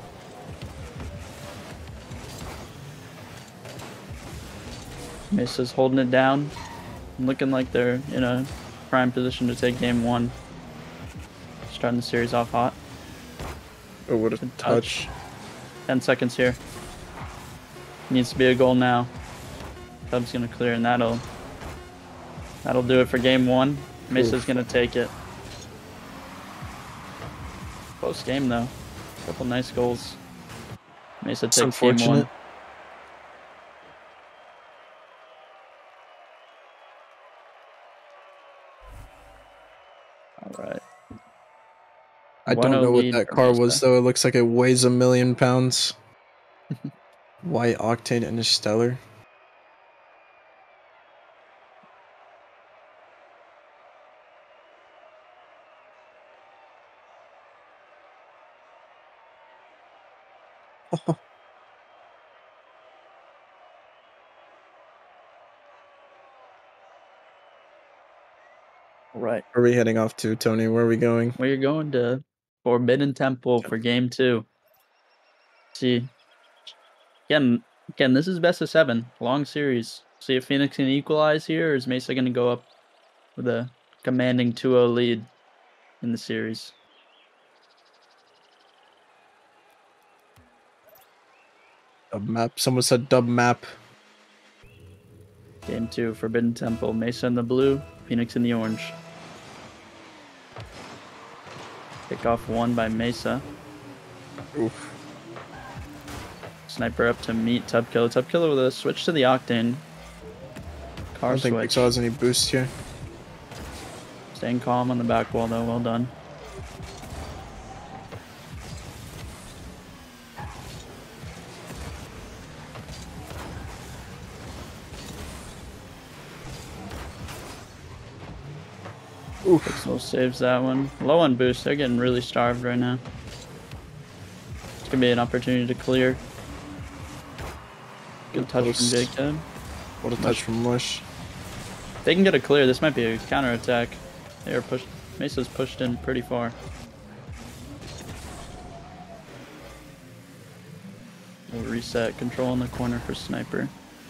Mesa's holding it down. Looking like they're in a prime position to take game one. Starting the series off hot. oh what a Good touch. touch. ten seconds here. Needs to be a goal now. Tub's gonna clear and that'll that'll do it for game one. Mesa's Oof. gonna take it. Close game though. Couple nice goals. Mesa It's takes game one. unfortunate. Alright. I don't know what lead that for car Mesa. was though. It looks like it weighs a million pounds. White Octane Interstellar. Right. Where are we heading off to, Tony? Where are we going? We're going to Forbidden Temple for game two. See. Again, again, this is best of seven. Long series. See if Phoenix can equalize here, or is Mesa going to go up with a commanding two oh lead in the series? Dub map. Someone said dub map. Game two, Forbidden Temple. Mesa in the blue, Phoenix in the orange. Kickoff one by Mesa. Oof. Sniper up to meet Tub Killer. Tub Killer with a switch to the Octane. I Car don't think switch. Pixel has any boost here. Staying calm on the back wall though. Well done. Oof. Pixel saves that one. Low on boost. They're getting really starved right now. It's gonna be an opportunity to clear. Good touch Post. from Jacob. What a touch from Mush. They can get a clear. This might be a counter attack. They are pushed. Mesa's pushed in pretty far. We'll reset. Control in the corner for Sniper.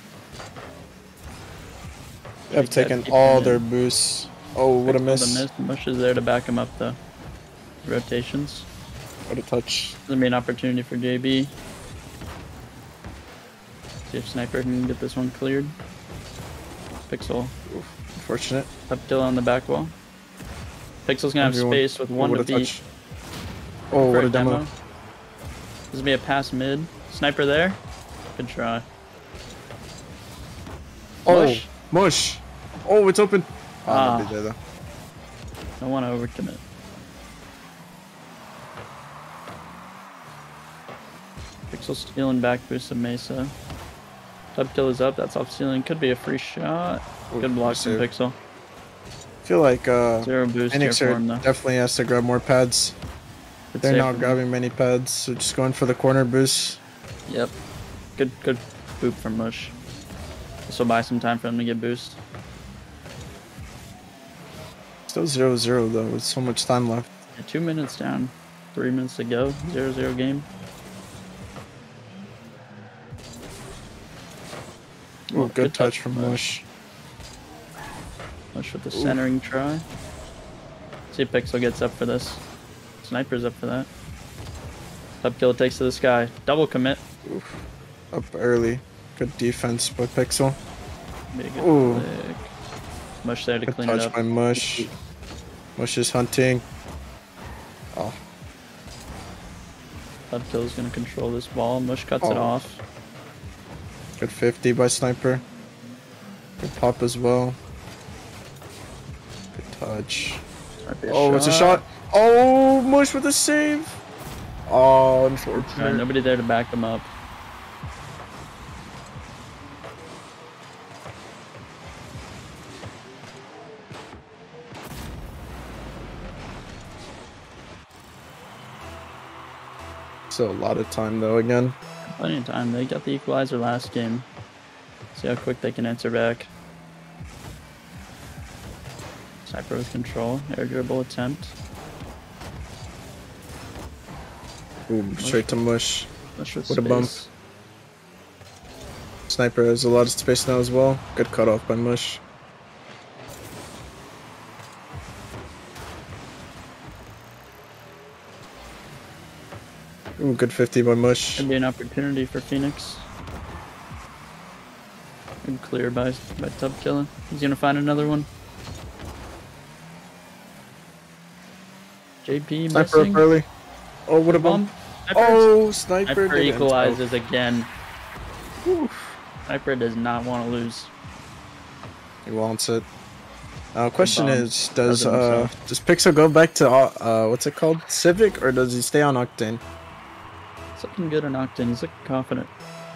They have Jacob taken keeping all it their in. boosts. Oh, what a Pixel miss. the miss. Mush is there to back him up though. Rotations. What a touch. There'll be an opportunity for J B. See if Sniper can get this one cleared. Pixel Unfortunate. up till on the back wall. Pixel's gonna have Everyone- space with Oh, one what to a beat. touch. Oh, for what a demo. This will be a pass mid. Sniper there. Good try. Oh, Mush. Mush. Oh, it's open. Oh, Ah. nobody there, though. Don't want to overcommit. Pixel stealing back boost of Mesa. Tub kill is up. That's off ceiling. Could be a free shot. Ooh, Good block from save. Pixel. I feel like uh, Zero boost here Phoenix for are him though. definitely has to grab more pads. Good They're save not from him. grabbing many pads, so just going for the corner boost. Yep. Good good boop from Mush. This will buy some time for them to get boost. Still zero zero though, with so much time left. Yeah, two minutes down, three minutes to go. Zero zero game. Oh, Oh, good, good touch touch from from Mush. Mush with the centering try. See if Pixel gets up for this. Sniper's up for that. Top kill takes to the sky. Double commit. Oof. Up early. Good defense by Pixel. Be a good Ooh. flick. Mush there to Good clean it touch up. by Mush. Mush is hunting. Oh, Top kill is going to control this ball. Mush cuts it Oh. off. good fifty by Sniper. Good pop as well. Good touch. Might be a Oh, it's a shot. Oh, Mush with a save. Oh, Right, unfortunate. nobody there to back him up. Still a lot of time though again. Plenty of time. They got the equalizer last game. See how quick they can answer back. Sniper with control. Air dribble attempt. Ooh, straight to Mush. Mush with What a bump. space. Sniper has a lot of space now as well. Good cutoff by Mush. Ooh, good fifty by Mush. Could be an opportunity for Phoenix. Good clear by by Tub Killer. He's gonna find another one. J P Sniper missing. up early. Oh, what a bump. Sniper. Oh, Sniper. Sniper didn't. equalizes again. Oh, Sniper does not want to lose. he wants it. Uh, question bump. is, does Does it uh himself. does Pixel go back to uh, uh what's it called, Civic, or does he stay on Octane? Something good on Octane. He's looking confident.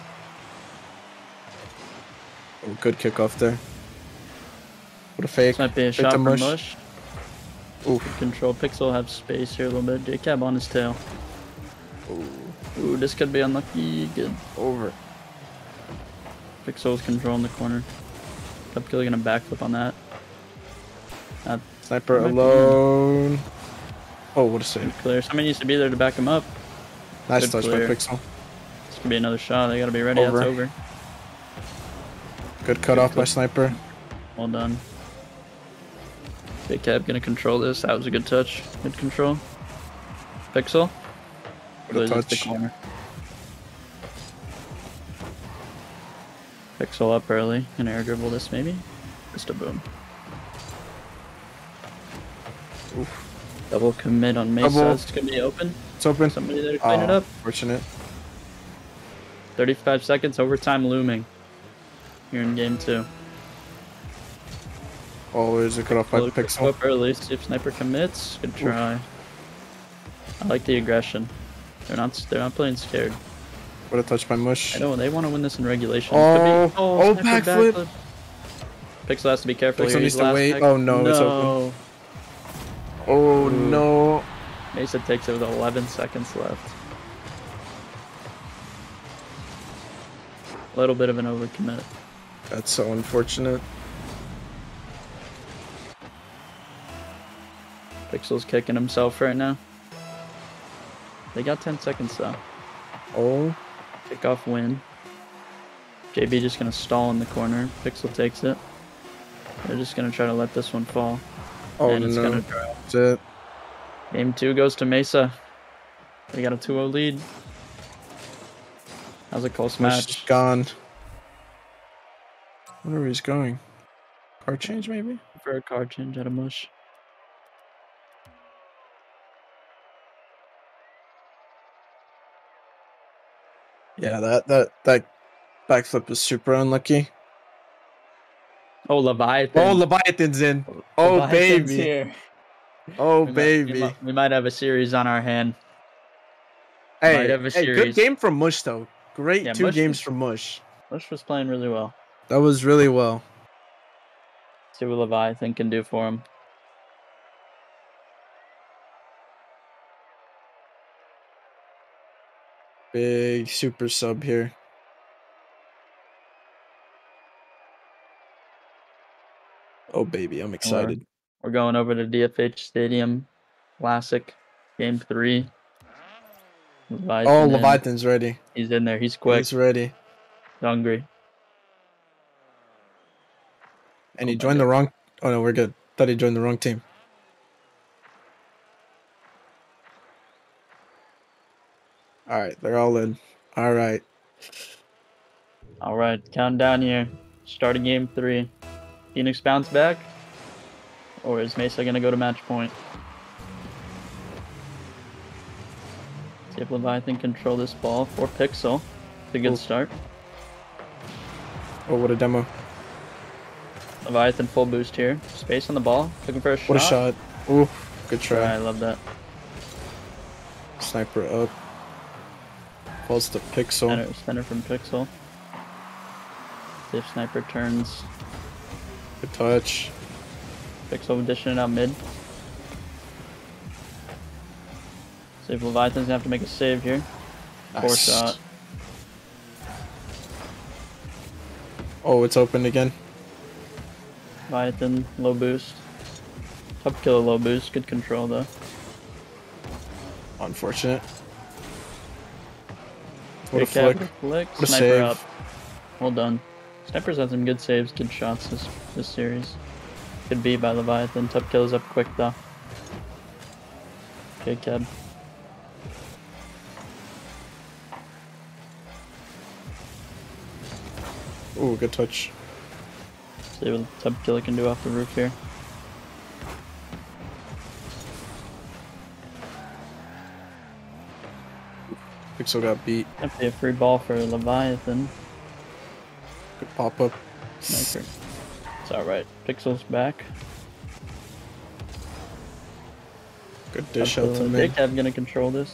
Oh, good kickoff there. What a fake. This might be a Fake shot to from Mush. Mush. Oof. Good control. Pixel have space here a little bit. J Cab on his tail. Ooh, this could be unlucky. Good. Over. Pixel's controlling the corner. Tub Killer gonna backflip on that. Not Sniper Might be alone. Oh, what a save. clear. Somebody needs to be there to back him up. Nice Good touch clear. by Pixel. This could be another shot. They gotta be ready. Over. That's over. Good cutoff by Sniper. Well done. Big Cab gonna control this. That was a good touch. Good control. Pixel. What a Loses the touch. corner. Pixel up early. Can air dribble this maybe? Just a boom. Oof. Double commit on Mesa. Double. It's gonna be open. It's open. Somebody there to clean it Oh, up. Fortunate. thirty-five seconds. Overtime looming. Here in game two. Oh, there's a cutoff by Look Pixel. up early. See if Sniper commits. Good try. I like the aggression. They're not. They're not playing scared. What a touch by Mush. I know they want to win this in regulation. Oh, Could be- oh, Sniper backflip. Pixel has to be careful Pixel here. needs He's to last wait. back. Oh, no, it's no. Oh no. Mesa takes it with eleven seconds left. A little bit of an overcommit. That's so unfortunate. Pixel's kicking himself right now. They got ten seconds though. Oh, Kickoff win. J B just gonna stall in the corner. Pixel takes it. They're just gonna try to let this one fall. oh and it's no. gonna drop. That's it. Game two goes to Mesa. They got a two oh lead. How's a close Mush match? gone. I wonder where he's going. Car change maybe? For a card change out of Mush. Yeah, that that that backflip is super unlucky. Oh, Leviathan. Oh, Leviathan's in. Oh, Leviathan's baby. here. Oh, We might- we baby. might, we might have a series on our hand. Hey, might have a hey, good series. game from Mush though. Great Yeah, two Mush games was- from Mush. Mush was playing really well. That was really well. See what Leviathan can do for him. Big super sub here. Oh baby, I'm excited. We're, we're going over to D F H Stadium Classic, Game Three. Leviathan Oh, in. Leviathan's ready. He's in there. He's quick. He's ready. He's hungry. And oh he joined God. the wrong. Oh no, we're good. Thought he joined the wrong team. All right, they're all in. All right. All right, countdown here. Starting game three. Phoenix bounce back, or is Mesa gonna go to match point? See if Leviathan control this ball for Pixel. It's a good Ooh. start. Oh, what a demo. Leviathan full boost here. Space on the ball. Looking for a shot. What a shot. Ooh, good try. I love that. Sniper up. Falls to Pixel. Center, center from Pixel. See if Sniper turns. Good touch. Pixel dishing it out mid. See if Leviathan's gonna have to make a save here. Poor Nice. shot. Oh, it's open again. Leviathan, low boost. Top killer, low boost. Good control though. Unfortunate. What a Good cap, flick. flick. What a Sniper save. up. Well done. Sniper's had some good saves, good shots this this series. Good beat by Leviathan. Top killer's up quick though. Okay, Keb. Ooh, good touch. See what Top killer can do off the roof here. Pixel got beat. That'd be a free ball for Leviathan. Good pop up. Sniper. It's alright. Pixel's back. Good dish Top out to killer. mid. Dickhead gonna control this.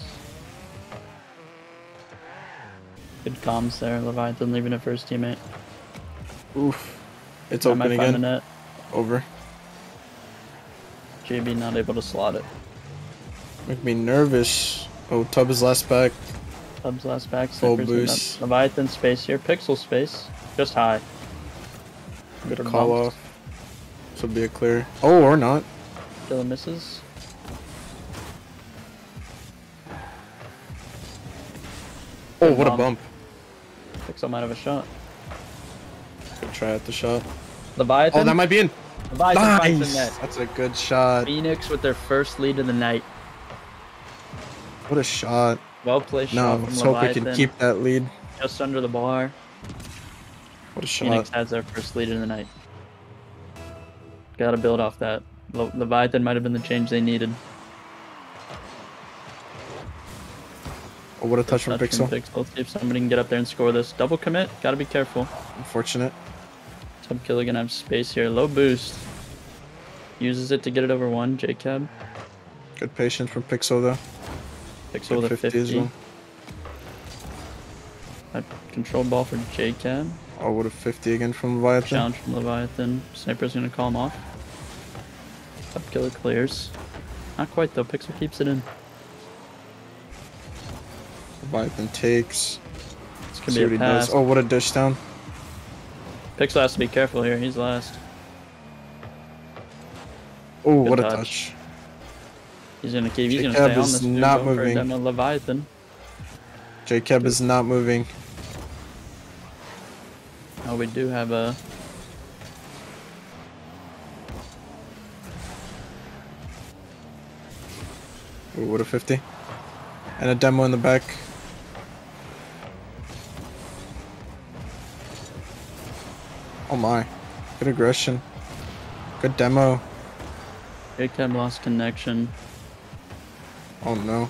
Good comms there. Leviathan leaving it for his teammate. Oof. It's I open might find the again. net. Over. J B not able to slot it. Make me nervous. Oh, Tub is last back. Tubbs last back. Full Snipers in boost. up. Leviathan space here. Pixel space. Just high. Good Good call bumps. off. This will be a clear. Oh, or not. Killer misses. Oh, Good what a bump. bump. Pixel might have a shot. Good try at the shot. Leviathan. Oh, that might be in. Leviathan finds the Nice. net. That's a good shot. Phoenix with their first lead of the night. What a shot. Well placed No, shot from let's hope we Leviathan. can keep that lead. Just under the bar. What a Phoenix shot. has their first lead of the night. Gotta build off that. Le Leviathan might have been the change they needed. Oh, what a touch from Touch Pixel. Pixel. Let's see if somebody can get up there and score this. Double commit. Gotta be careful. Unfortunate. Tub killer gonna have space here. Low boost. Uses it to get it over one. J Cab. Good patience from Pixel though. Pixel Good with a fifty as fifty. well. A control ball for J Cab. Oh, what a fifty again from Leviathan. Challenge from Leviathan. Sniper's gonna call him off. Tub killer clears. Not quite though. Pixel keeps it in. Leviathan takes. This could See be what a he pass. does. Oh, what a dish down. Pixel has to be careful here. He's last. Oh, Good what a touch. touch. He's gonna keep. He's gonna Jacob stay on is this. dude, not going for a moving. demo. Leviathan. J-Cab is not moving. Oh, we do have a. Ooh, what a fifty. And a demo in the back. Oh my. Good aggression. Good demo. J Cab lost connection. Oh no.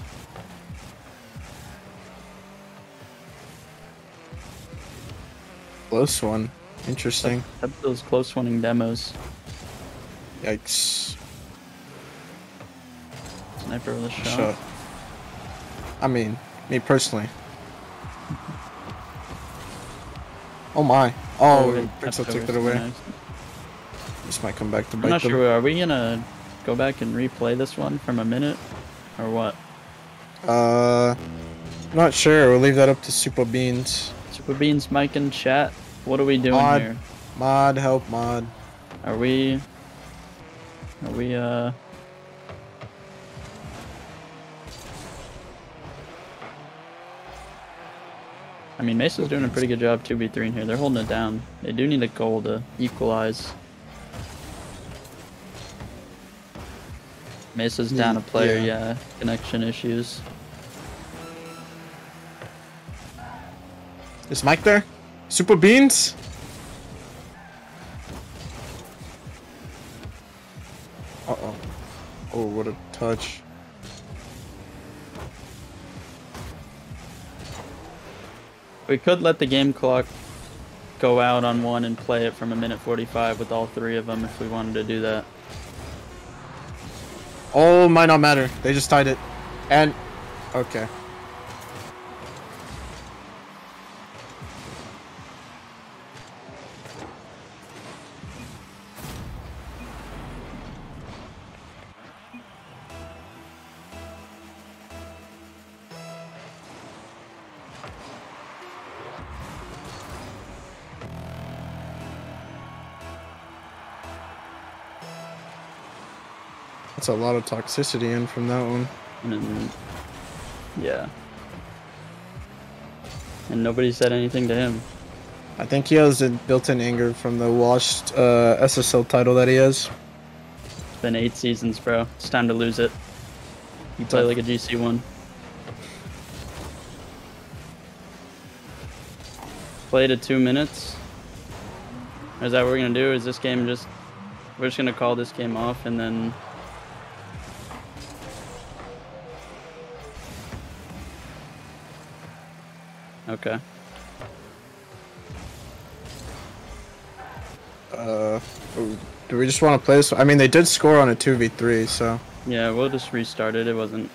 Close one. Interesting. Kept those close winning demos. Yikes. Sniper with a shot. Shot. I mean, me personally. Oh my. Oh, it Pixel kept took over it away. Phoenix. This might come back to I'm bite not them. sure. Are we gonna go back and replay this one from a minute, or what? Uh, not sure. We'll leave that up to Super Beans. Super Beans, Mike, and chat. What are we doing Mod. here? Mod, help mod. Are we Are we, uh... I mean, Mesa's doing a pretty good job two v three in here. They're holding it down. They do need a goal to equalize. Mesa's down a player, yeah. yeah. Connection issues. Is Mike there? Super Beans? Uh-oh. Oh, what a touch. We could let the game clock go out on one and play it from a minute forty-five with all three of them if we wanted to do that. Oh, might not matter. They just tied it. And... okay. That's a lot of toxicity in from that one. And then, yeah. And nobody said anything to him. I think he has a built-in anger from the washed uh, S S L title that he has. It's been eight seasons, bro. It's time to lose it. You play like a G C one. Play to two minutes. Is that what we're gonna do? Is this game just... We're just gonna call this game off and then... Okay. Uh, do we just want to play this? I mean, they did score on a two v three, so... Yeah, we'll just restart it. It wasn't...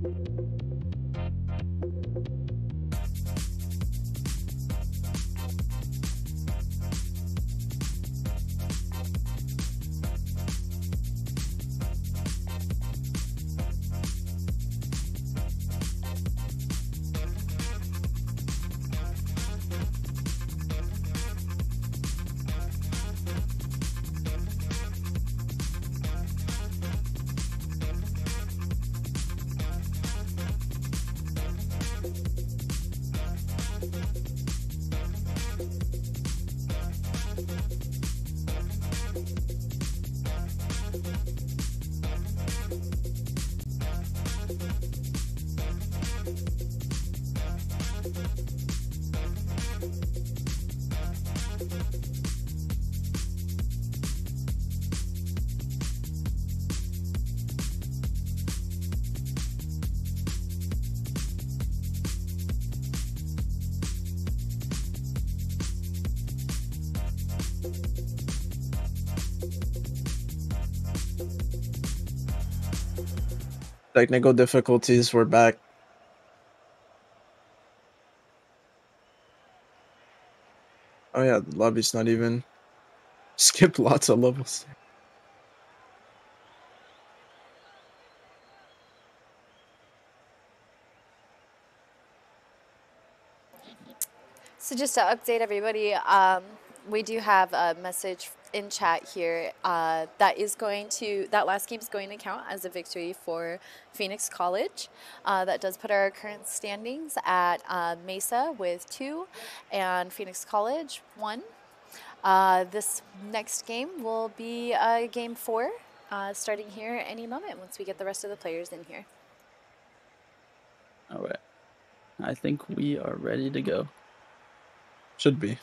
Technical difficulties, we're back. Oh yeah, the lobby's not even. Skipped lots of levels. So just to update everybody, um, we do have a message in chat here uh, that is going to, that last game is going to count as a victory for Phoenix College. Uh, that does put our current standings at uh, Mesa with two and Phoenix College one. Uh, this next game will be uh, game four, uh, starting here any moment once we get the rest of the players in here. All right. I think we are ready to go. Should be.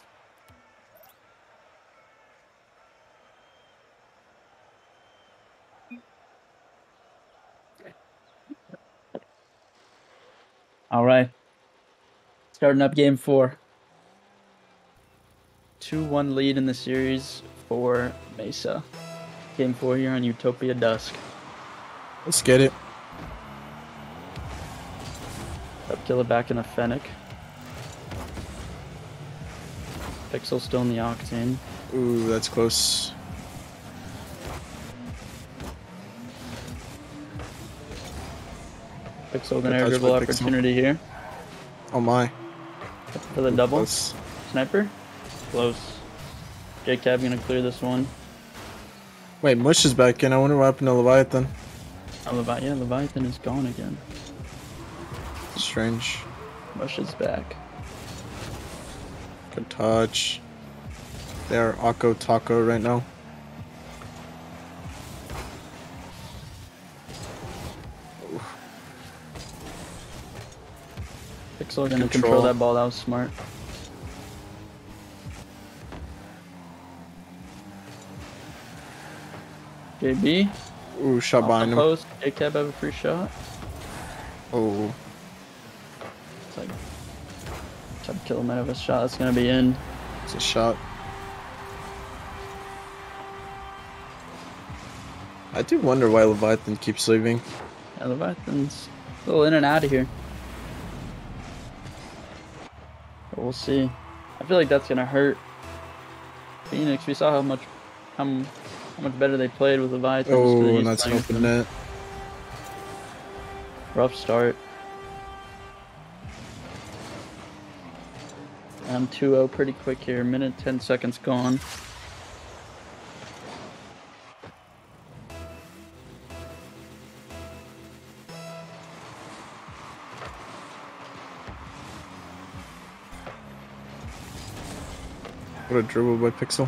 All right. Starting up game four. two one lead in the series for Mesa. Game four here on Utopia Dusk. Let's get it. Up killer back in a Fennec. Pixel still in the Octane. Ooh, that's close. Pixel gonna air dribble opportunity here. Oh my. For the double. Close. Sniper. Close. J Cab gonna clear this one. Wait, Mush is back in. I wonder what happened to Leviathan. Oh, Levi yeah, Leviathan is gone again. Strange. Mush is back. Good touch. They're Akko Taco right now. Pixel gonna control. control that ball. That was smart. J B. Ooh, shot Off behind the him. Post. J Cab have a free shot. Oh. It's like try to kill him out of a shot. That's gonna be in. It's a shot. I do wonder why Leviathan keeps leaving. Yeah, Leviathan's a little in and out of here. But we'll see. I feel like that's gonna hurt Phoenix. We saw how much how, how much better they played with Leviathan. Oh, and that's an open net. Rough start. I'm two oh pretty quick here. Minute, ten seconds gone. What a dribble by Pixel.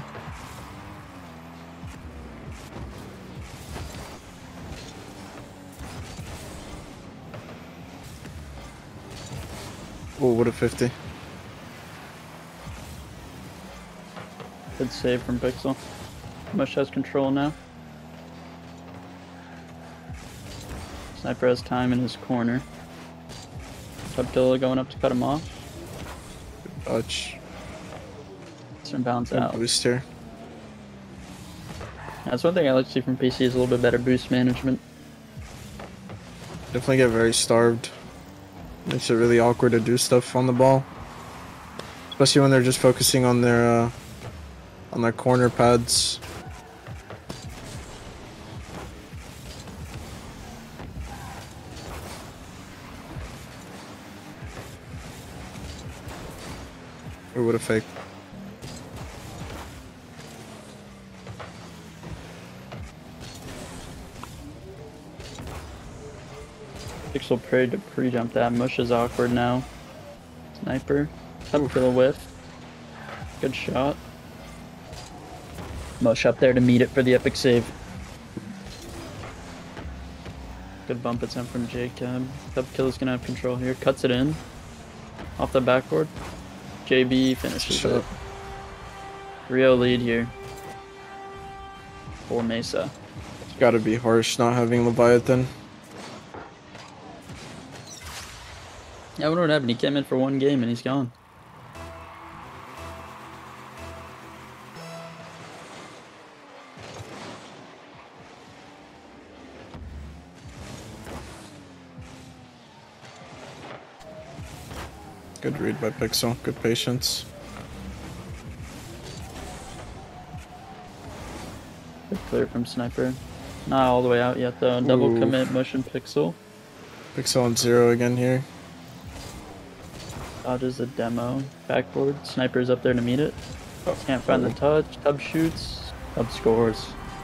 Oh, what a fifty. Good save from Pixel. Mush has control now. Sniper has time in his corner. Tubkilla going up to cut him off. Good touch. And bounce out. Booster. That's one thing I like to see from P C is a little bit better boost management. Definitely get very starved. Makes it really awkward to do stuff on the ball. Especially when they're just focusing on their uh, on their corner pads. Or would have fake. Pixel prayed to pre-jump that. Mush is awkward now. Sniper. Up for the whiff. Good shot. Mush up there to meet it for the epic save. Good bump it's in from Jacob. Up kill is gonna have control here. Cuts it in. Off the backboard. J B finishes Shut it. up. Rio lead here. For Mesa. It's gotta be harsh not having Leviathan. Yeah, I wonder what happened. He came in for one game and he's gone. Good read by Pixel. Good patience. Good clear from Sniper. Not all the way out yet though. Double Ooh. commit motion Pixel. Pixel on zero again here. Dodges the demo. Backboard. Sniper's up there to meet it. Can't find the touch. Tub shoots. Tub scores.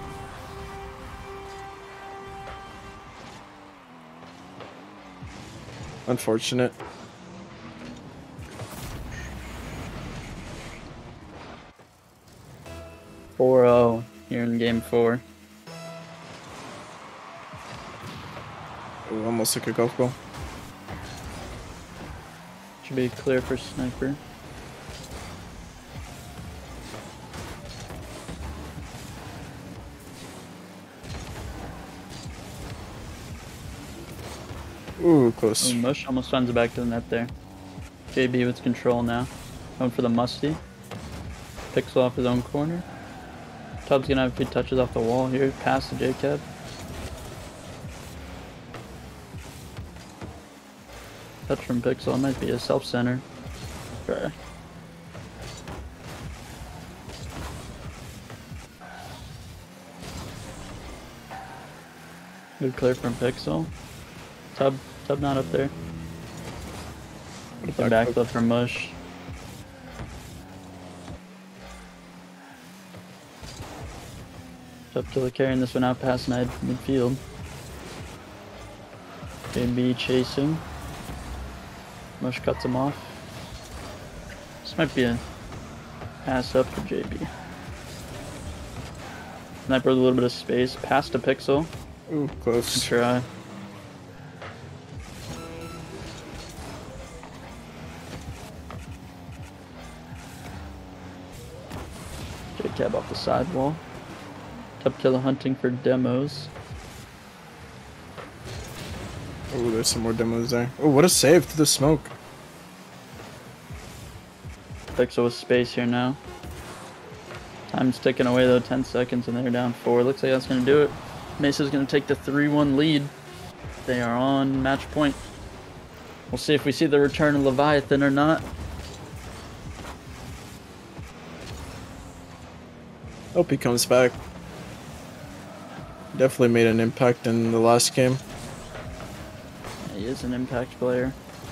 Unfortunate. four oh here in game four. Ooh, almost like a golf ball. Should be clear for Sniper. Ooh, close. Ooh, Mush almost finds it back to the net there. J B with control now. Going for the musty. Pixel off his own corner. Tub's gonna have good touches off the wall here. Pass to J-Cab. Touch from Pixel. It might be a self-center. Try. Good clear from Pixel. Tub, Tub not up there. Get the backflip from Mush. Tub killer carrying this one out past mid midfield. J B chasing. Mush cuts him off. This might be a pass up for J B. Sniper with a little bit of space. Pass to Pixel. Ooh, close. Try. J-Cab off the sidewall. Tub killer hunting for demos. Oh, there's some more demos there. Oh, what a save through the smoke. Pixel with space here now. Time's ticking away though, ten seconds and they're down four. Looks like that's gonna do it. Mesa's gonna take the three one lead. They are on match point. We'll see if we see the return of Leviathan or not. Hope he comes back. Definitely made an impact in the last game. He is an impact player.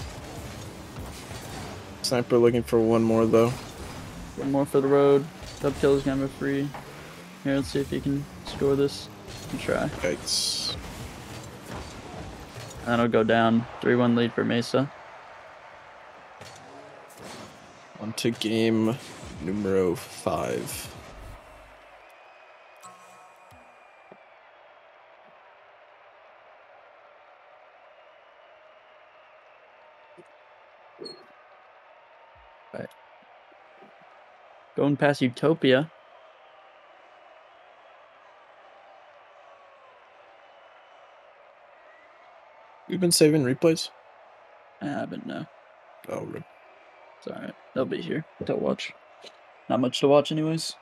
Sniper looking for one more though. One more for the road. Tub kill is gonna be free. Here, let's see if he can score this. We'll try. Yikes. That'll go down. three one lead for Mesa. On to game numero five. Right. Going past Utopia. You've been saving replays? I haven't, no. Oh, rip. It's alright. They'll be here to watch. Not much to watch anyways.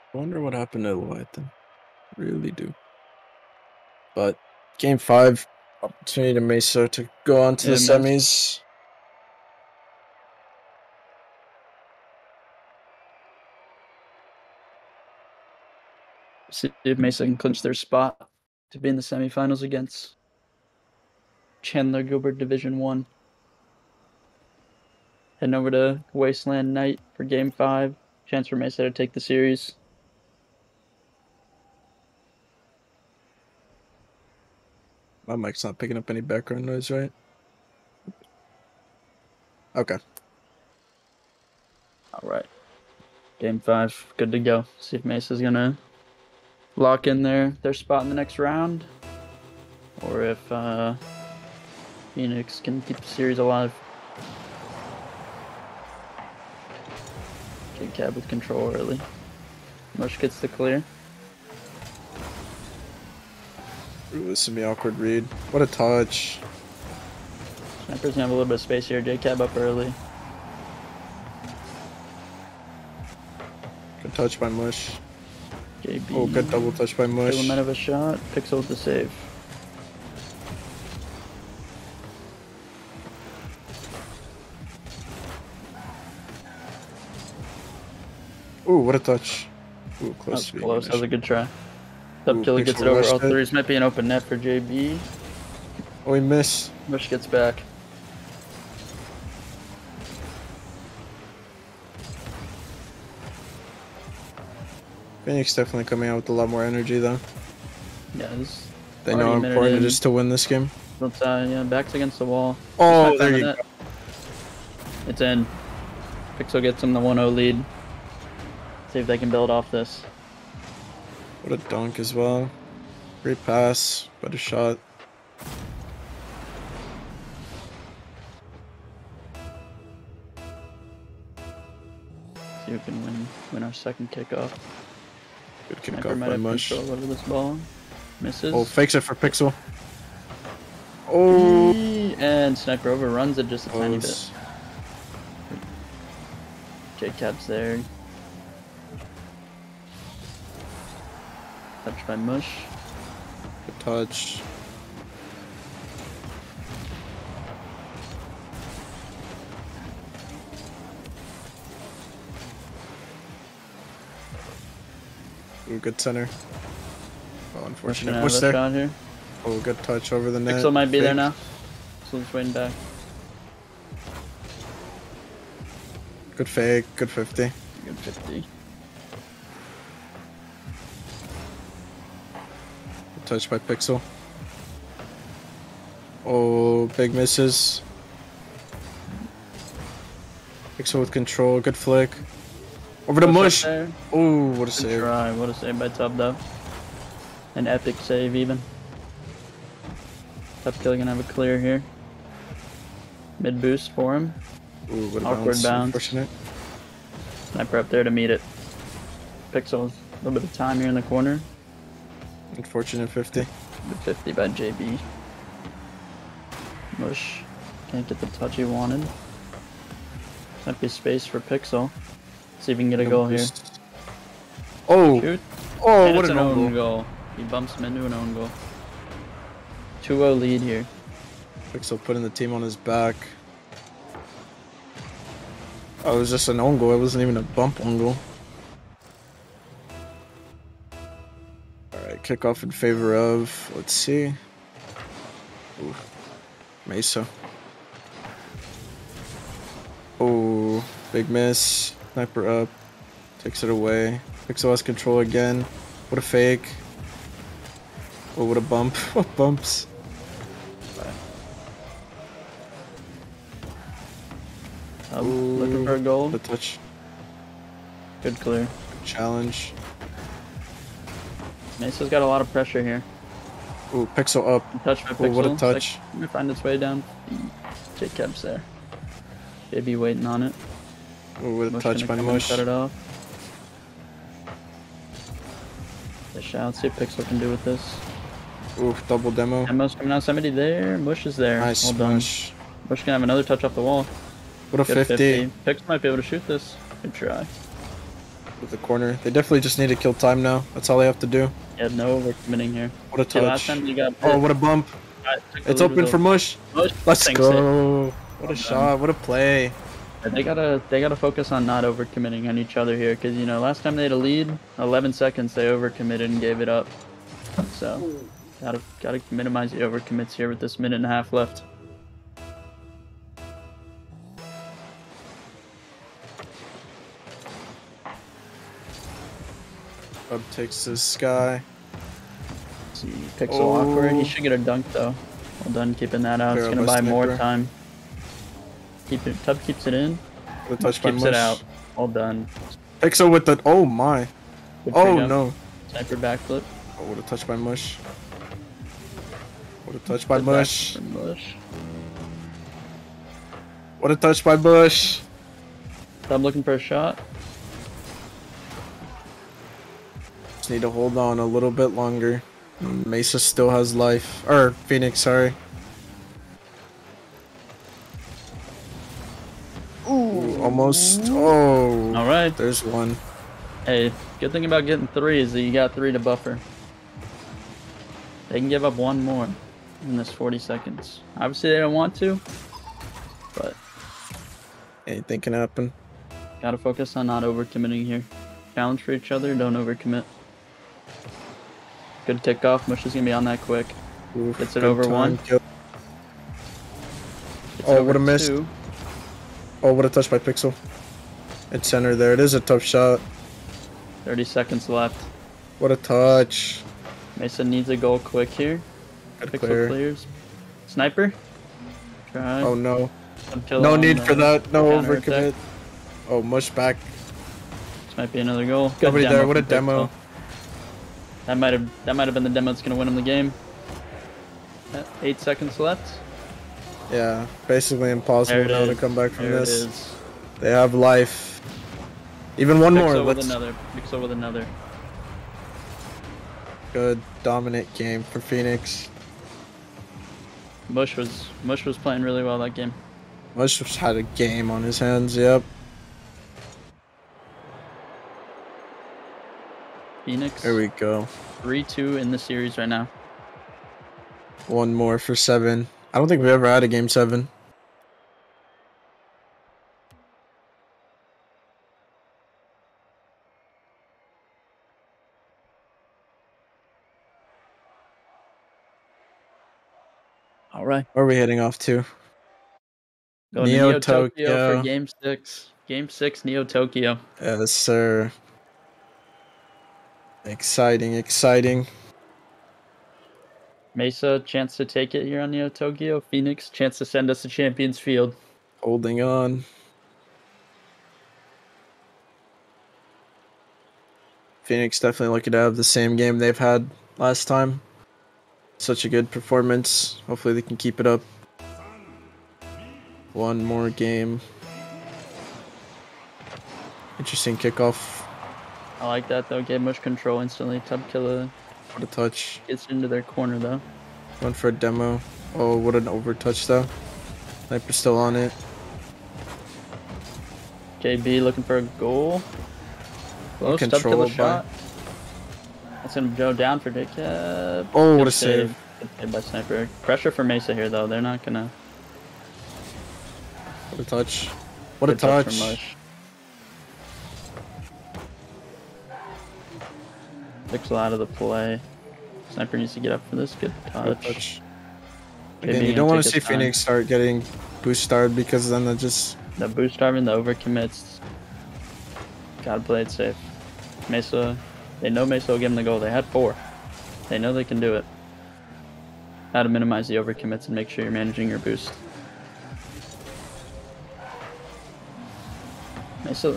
I wonder what happened to Leviathan. Really do. But game five, opportunity to Mesa to go on to Yeah, the Mesa. semis. See if Mesa can clinch their spot to be in the semifinals against Chandler Gilbert Division One. Heading over to Wasteland Night for Game Five. Chance for Mesa to take the series. My mic's not picking up any background noise, right? Okay. All right. Game Five, good to go. See if Mesa's gonna lock in their their spot in the next round, or if uh, Phoenix can keep the series alive. J-Cab with control early. Mush gets the clear. Ooh, this is me awkward read. What a touch. Sniper's gonna have a little bit of space here. J-Cab up early. Good touch by Mush. J B. Oh, good double touch by Mush. Filament of a shot. Pixel with the save. Ooh, what a touch. Ooh, That close was to being close. That was a finished. good try. Top Ooh, killer gets Pixel it over rushed all it. threes. Might be an open net for J B. Oh, he missed. Mush gets back. Phoenix definitely coming out with a lot more energy, though. Yeah, this They Already know a how minute important in. it is to win this game. let's uh yeah, back's against the wall. Oh, Just there not you found go. the net. It's in. Pixel gets him the one oh lead. See if they can build off this. What a dunk as well. Great pass. Better shot. See who can win win our second kickoff. Good Sniper kickoff might by have Mush. control over this ball. Misses. Oh, fakes it for Pixel. Oh, And Sniper overruns it just a tiny bit. close. J-Cab's there. Touched by Mush. Good touch. Ooh, good center. Oh, Mush unfortunate. gonna have What's a there? shot here. Oh, good touch over the net. Pixel might be there Fake. now. So just waiting back. Good fake. Good fifty. Good fifty. Good touch by Pixel. Oh, big misses. Pixel with control. Good flick. Over to Push up Mush. there. Oh, what a Good save. try. What a save by Tub though. An epic save even. Tub Kill gonna have a clear here. Mid boost for him. Ooh, what a Awkward bounce. bounce. Unfortunate. Sniper up there to meet it. Pixel with a little bit of time here in the corner. Unfortunate fifty. Good fifty by J B. Mush can't get the touch he wanted. Might be space for Pixel. See if we can get a goal here. Oh, Shoot. oh, And what it's an an own own goal. goal. He bumps him into an own goal. two oh lead here. Pixel putting the team on his back. Oh, it was just an own goal. It wasn't even a bump own goal. Alright, kickoff in favor of, let's see. Ooh, Mesa. Oh, big miss. Sniper up. Takes it away. Pixel has control again. What a fake. Oh, what a bump. What bumps. Um, looking for a goal. What a touch. Good clear. Challenge. Mesa's got a lot of pressure here. Ooh, Pixel up. Touch by Pixel. Ooh, what a It's touch. Like, gonna find its way down. J-Cab's there. J B waiting on it. Ooh, what a Mush touch gonna by come and Mush. Cut it off. The shot. See what Pixel can do with this. Ooh, double demo. Emo's coming out. Somebody there. Mush is there. Nice Well done. Mush. Mush gonna have another touch off the wall. What a Good fifty. Pixel might be able to shoot this. Good try. With the corner. They definitely just need to kill time now. That's all they have to do. Yeah, no overcommitting here. What a Okay, last touch. time you got Oh, hit, what a bump. I took the It's lead open with for a- Mush. Mush Let's thinks go. it. What a Well shot. done. What a play. They gotta they gotta focus on not overcommitting on each other here, because you know last time they had a lead, eleven seconds they overcommitted and gave it up. So gotta gotta minimize the overcommits here with this minute and a half left. Up takes this guy. Let's see, Pixel Oh. awkward. He should get a dunk though. Well done keeping that out. It's Fair gonna by buy more Sniper. time. Keep it. Tub keeps it in. What a touch by Keeps Mush. it out. Well done. Pixel with the. Oh my. Good Oh trade up. no. Sniper backflip. Oh, what a touch by Mush. What a touch by Good back Mush. from Bush. What a touch by Bush. I'm looking for a shot. Just need to hold on a little bit longer. Mesa still has life. Or Phoenix, sorry. Ooh, almost. Oh. All right. There's one. Hey, good thing about getting three is that you got three to buffer. They can give up one more in this forty seconds. Obviously, they don't want to, but Anything can happen. gotta focus on not overcommitting here. Challenge for each other, don't overcommit. Good tick off. Mush is gonna be on that quick. Ooh, Gets it good over time one. kill. Gets Oh, over what a miss. two. Oh, what a touch by Pixel. It's center there. It is a tough shot. thirty seconds left. What a touch. Mason needs a goal quick here. Good Pixel clear. clears. Sniper. Try. Oh no. Until No on need the for that. No counter overcommit. attack. Oh, Mush back. This might be another goal. Good Nobody demo there. What a from demo. Pixel. That might have that might have been the demo that's gonna win him the game. Uh, Eight seconds left. Yeah, basically impossible There it now to is. come back from There it this. is. They have life. Even one more. Pixel with Let's another. Pixel with another. good dominant game for Phoenix. Mush was Mush was playing really well that game. Mush just had a game on his hands. Yep. Phoenix. There we go. three two in the series right now. One more for seven. I don't think we ever had a game seven. All right. Where are we heading off to? Going Neo to Neo Tokyo Tokyo. for game six. Game six, Neo Tokyo. Yes, sir. Exciting, exciting. Mesa, chance to take it here on Neo Tokyo. Phoenix, chance to send us to Champions Field. Holding on. Phoenix definitely lucky to have the same game they've had last time. Such a good performance. Hopefully they can keep it up. One more game. Interesting kickoff. I like that though. Gave Mush control instantly. Tub Killer What a touch. gets into their corner though. One for a demo. Oh, what an over touch though. Sniper still on it. J B looking for a goal. Close. Tub Control Killer by- shot. That's gonna go down for Dick. Uh, Oh, good what a save. Good save by Sniper. Pressure for Mesa here though. They're not gonna. What a touch. What a Good touch touch. from Mush. Pixel out of the play. Sniper needs to get up for this. Good Good touch. touch. J B Again, you gonna don't want to take see his time. Phoenix start getting boost starred because then that just The boost starving, the overcommits. Gotta play it safe. Mesa, they know Mesa will give them the goal. They had four. They know they can do it. How to minimize the overcommits and make sure you're managing your boost. Mesa.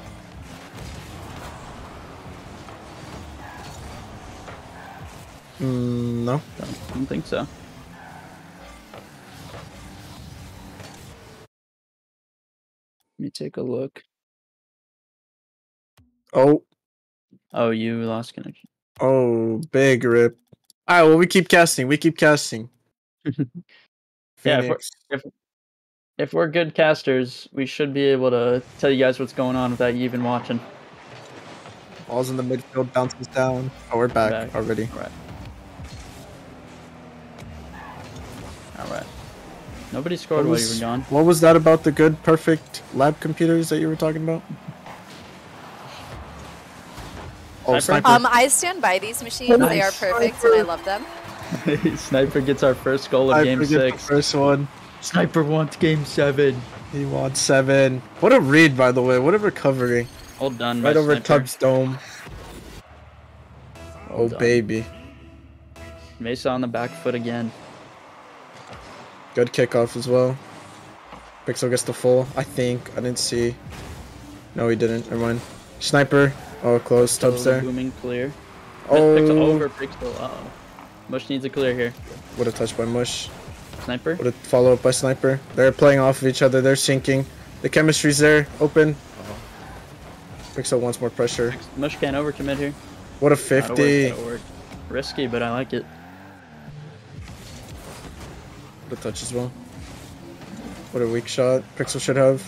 mm, no. Don't, don't think so. Let me take a look. Oh, Oh, you lost connection. oh, big rip. All right, well we keep casting. We keep casting. Yeah, if we're, Phoenix. if, if we're good casters, we should be able to tell you guys what's going on without you even watching. Ball's in the midfield, bounces down. Oh, we're back, Back. already. All right. All right. Nobody scored What while was, you were gone. what was that about the good, perfect lab computers that you were talking about? Oh, Sniper? sniper. Um, I stand by these machines. They are Nice. perfect, and I love them. Sniper gets our first goal of I game forget the six. first one. Sniper wants game seven. He wants seven. What a read, by the way. What a recovery. Well done, Right by over Sniper. Tubbs' dome. Well Oh, done. baby. Mesa on the back foot again. Good kickoff as well. Pixel gets the full, I think. I didn't see. No, he didn't. Never mind. Sniper. Oh, close. Tubbs Still there. Booming clear. Oh, Pixel over Pixel. Uh oh. Mush needs a clear here. what a touch by Mush. Sniper. What a follow up by Sniper. They're playing off of each other. They're syncing. The chemistry's there. Open. Pixel wants more pressure. Mush can't overcommit here. What a That'll work, fifty. that'll work. Risky, but I like it. What a touch as well. What a weak shot. Pixel should have.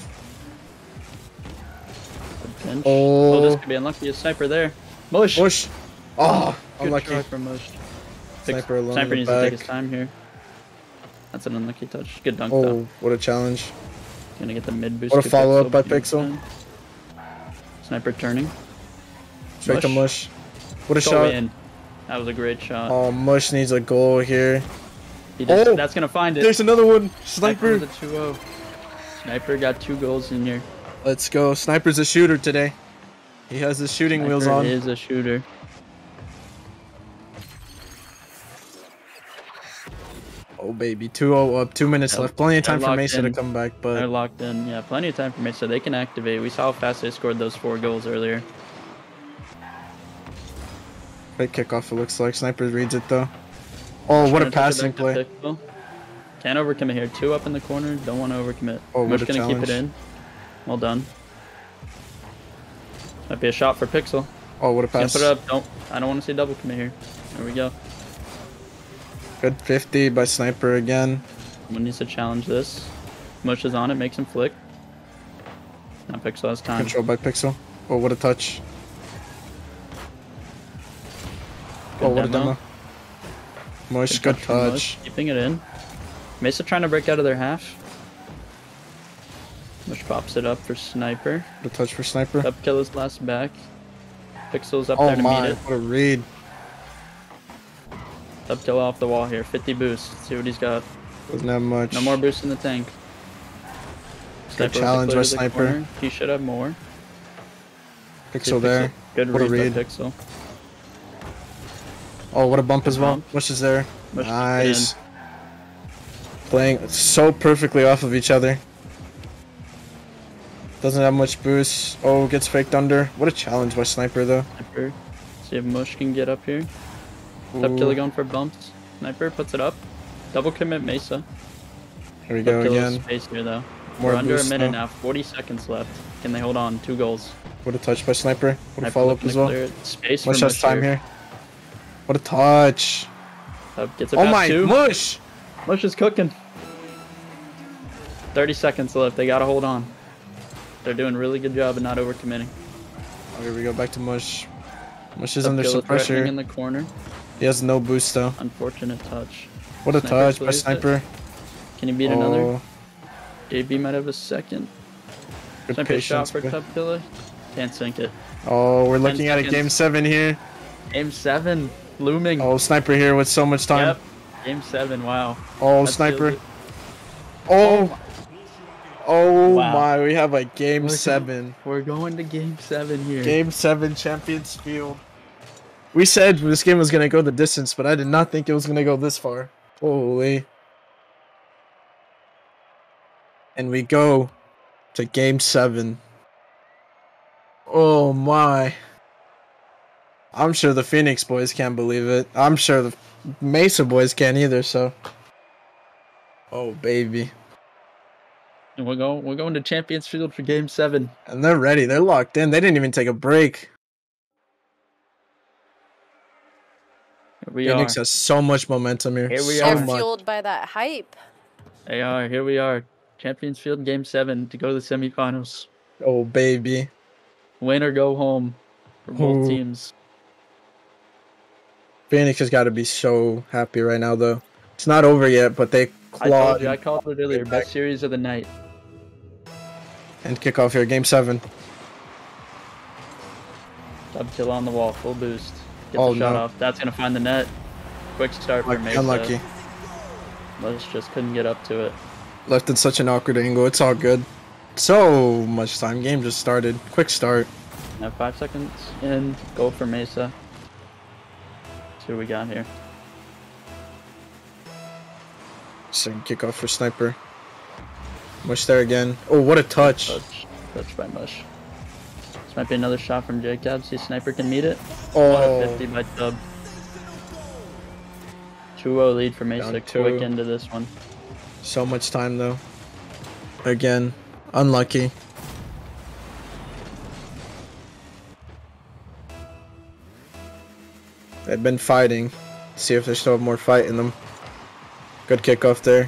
Good pinch. Oh. Oh, this could be unlucky. A sniper there. Mush. Mush. Oh, Good unlucky. try from Mush. Sniper alone Sniper in needs the to take back. his time here. That's an unlucky touch. Good dunk though. Oh, what a challenge. Gonna get the mid boost. What a to follow-up by but he Pixel. missed it. Sniper turning. Straight to Mush. What a Go shot. in. That was a great shot. Oh, Mush needs a goal here. He just, Oh, that's gonna find it. There's another one. Sniper Sniper. with a two oh. Sniper got two goals in here. Let's go. Sniper's a shooter today. He has his shooting wheels Sniper on. is a shooter. Oh, baby. two oh up. Two minutes Yep. left. Plenty of They're time for locked Mesa to in. come back, They're but locked in. Yeah, plenty of time for Mesa. They can activate. We saw how fast they scored those four goals earlier. great kickoff it looks like. Sniper reads it though. Oh, what Trying a to touch it passing back to play. Pixel. Can't overcommit here. Two up in the corner. Don't want to overcommit. Oh, We're what just a gonna keep it challenge. in. Well done. Might be a shot for Pixel. Oh, what a Can't pass. put it up. Don't. I don't want to see double commit here. There we go. Good fifty by Sniper again. Someone needs to challenge this. Mush is on it. Makes him flick. Now Pixel has time. Control by Pixel. Oh, what a touch. Good Oh, what a demo. demo. Mush, good from touch. Mush, keeping it in. Mesa trying to break out of their half. Mush pops it up for Sniper. What a touch for Sniper. Up kill his last back. Pixel's up Oh there to my, meet it. what a read. Up kill off the wall here. fifty boost. See what he's got. Doesn't have much. No more boost in the tank. Good Sniper with the challenge clear by to the Sniper. corner. He should have more. See Pixel Pixel. there. Good What a read, by read. Pixel. Oh, what a bump as well. Bump. Mush is there. Mush keeps it Nice. Playing so perfectly off of each other. Doesn't have much boost. Oh, gets faked under. What a challenge by Sniper though. Sniper. See if Mush can get up here. Up killer Ooh, going for bumps. Sniper puts it up. Double commit Mesa. here we Up go kill again. space here though. More We're under a boost minute now. now. forty seconds left. Can they hold on? Two goals. What a touch by Sniper. What a Sniper follow up looking as to well. clear it. Space Mush for has Mush time here. What a touch. Up gets it Oh past my, two. Mush! Mush is cooking. thirty seconds left. They gotta hold on. They're doing a really good job of not overcommitting. Oh, here we go back to Mush. Mush is Up under kill some threatening pressure. in the corner. He has no boost though. Unfortunate touch. What a Sniper touch by clears it. Sniper. Can he beat another? Oh, J B might have a second. good Sniper shot patience. for but- Top Killer. Can't sink it. Oh, we're looking at a seconds. game seven here. Game seven. Looming. Oh, Sniper here with so much time. Yep. Game seven. Wow. Oh, That Sniper. seals it. Oh. Oh Wow. my, we have a game Look at- seven. We're going to game seven here. Game seven, Champions Field. We said this game was gonna go the distance, but I did not think it was gonna go this far. Holy. And we go to game seven. Oh my. I'm sure the Phoenix boys can't believe it. I'm sure the Mesa boys can't either, so. Oh baby. And we're going. We're going to Champions Field for game seven. And they're ready. They're locked in. They didn't even take a break. Here we Phoenix are. has so much momentum here. Here we so are. They're much. fueled by that hype. They are. Here we are. Champions Field game seven to go to the semifinals. Oh baby. Win or go home. for both Ooh. teams. Phoenix has got to be so happy right now, though. It's not over yet, but they I clawed told you, I called it earlier. back. Best series of the night. and kick off here. Game seven. Dub kill on the wall, full boost. Get Oh, the shot no. off. That's gonna find the net. Quick start for Like, Mesa. unlucky. Let's just couldn't get up to it. Left in such an awkward angle. It's all good. So much time. Game just started. Quick start. Now five seconds in. Goal for Mesa. See what we got here. Second kickoff for Sniper. Mush there again. Oh, what a touch. Touch. Touch by Mush. This might be another shot from Jacob. See if Sniper can meet it. Oh. one fifty by Dub. two oh lead for Mesa. Down two. Quick into this one. So much time, though. Again. Unlucky. They've been fighting. See if they still have more fight in them. Good kickoff there.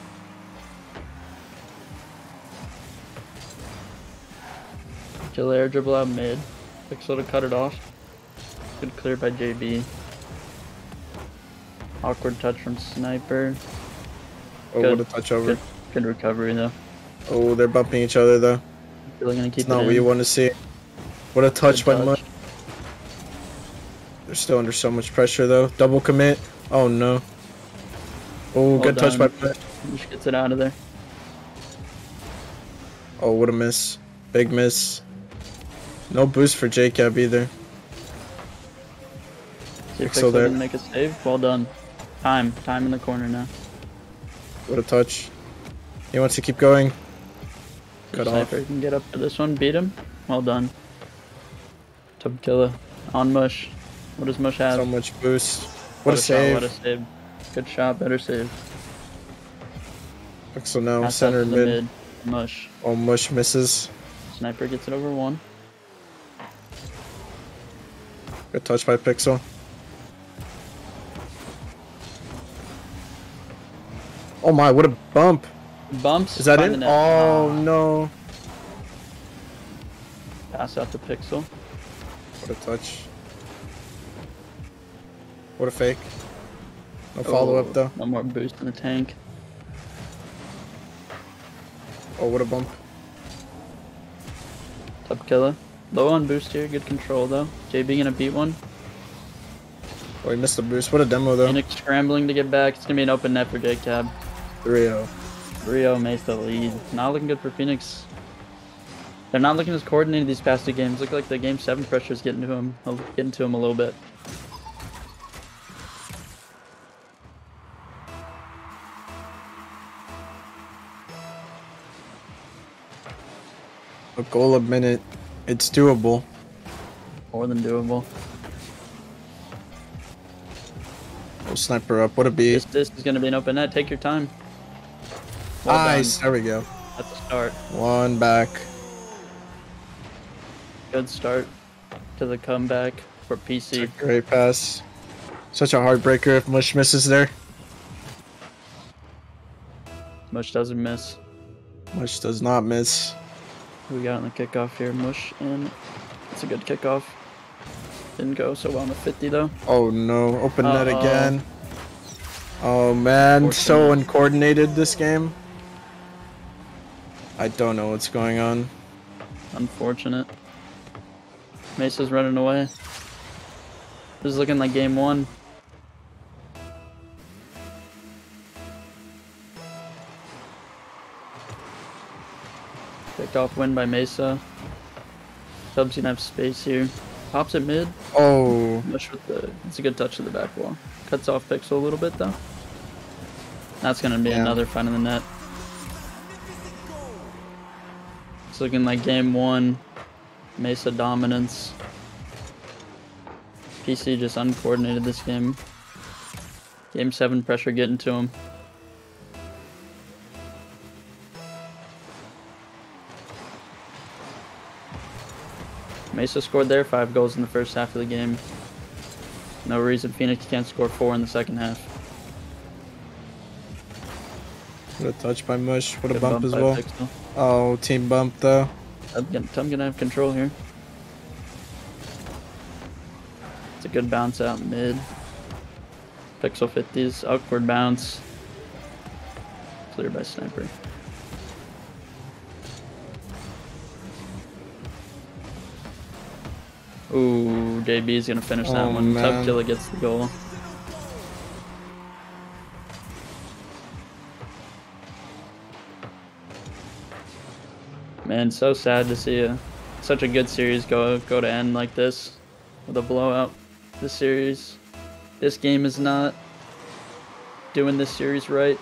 Kill air dribble out mid. Pixel to cut it off. Good clear by J B. Awkward touch from Sniper. Oh, Good. what a touch over. Good, good recovery though. Oh, they're bumping each other, though. Really gonna keep It's it not in. what you want to see. What a touch Good by Mush. They're still under so much pressure, though. Double commit. Oh, no. Oh, Well good touch by done. Mush. Just gets it out of there. Oh, what a miss. Big miss. No boost for J C A B either. See if Pixel Pixel there. can make a save. Well done. Time. Time in the corner now. What a touch. He wants to keep going. Cut off. Sniper can get up to this one. Beat him. Well done. Tub killer. On Mush. What does Mush have? So much boost. What, a shot, save. What a save. Good shot. Better save. Pixel now. Pass Center out to mid. the mid. Mush. Oh, Mush misses. Sniper gets it over one. Good touch by Pixel. Oh my, what a bump. Bumps. Is that find it? the net. Oh, Ah. no. Pass out to Pixel. What a touch. What a fake. No follow up, Oh, though. No more boost in the tank. Oh, what a bump. Tub killer. Low on boost here. Good control though. J B gonna beat one. Oh, he missed the boost. What a demo, though. Phoenix scrambling to get back. It's gonna be an open net for J Cab. three oh. Rio makes the lead. Not looking good for Phoenix. They're not looking as coordinated these past two games. Look like the game seven pressure is getting to him, getting to him a little bit. A goal a minute. It's doable. More than doable. Oh, Sniper up. What a beat. This, this is gonna be an open net. Take your time. Well Nice. done. There we go. At the start. One back. Good start to the comeback for P C. It's a great pass. Such a heartbreaker if Mush misses there. Mush doesn't miss. Mush does not miss. Who we got on the kickoff here? Mush, and it's a good kickoff. Didn't go so well on the fifty though. Oh no. Open net Uh-oh. again. Oh man. So Unfortunate. uncoordinated this game. I don't know what's going on. Unfortunate. Mesa's running away. This is looking like game one. Picked off win by Mesa. Sub's gonna have space here. Pops it mid. Oh. Mush with the. It's a good touch to the back wall. Cuts off Pixel a little bit though. That's gonna be Yeah. another fight in the net. It's looking like game one. Mesa dominance. P C just uncoordinated this game. Game seven pressure getting to him. Mesa scored their five goals in the first half of the game. No reason Phoenix can't score four in the second half. What a touch by Mush. What a Good bump, as by well. Pixel. Oh, team bump though. I'm gonna, I'm gonna have control here. It's a good bounce out mid. Pixel fifties, upward bounce. Cleared by Sniper. Ooh, J B's gonna finish that Oh, one. man. Tough Killer gets the goal. Man, so sad to see a, such a good series go go to end like this with a blowout. This series, this game is not doing this series right.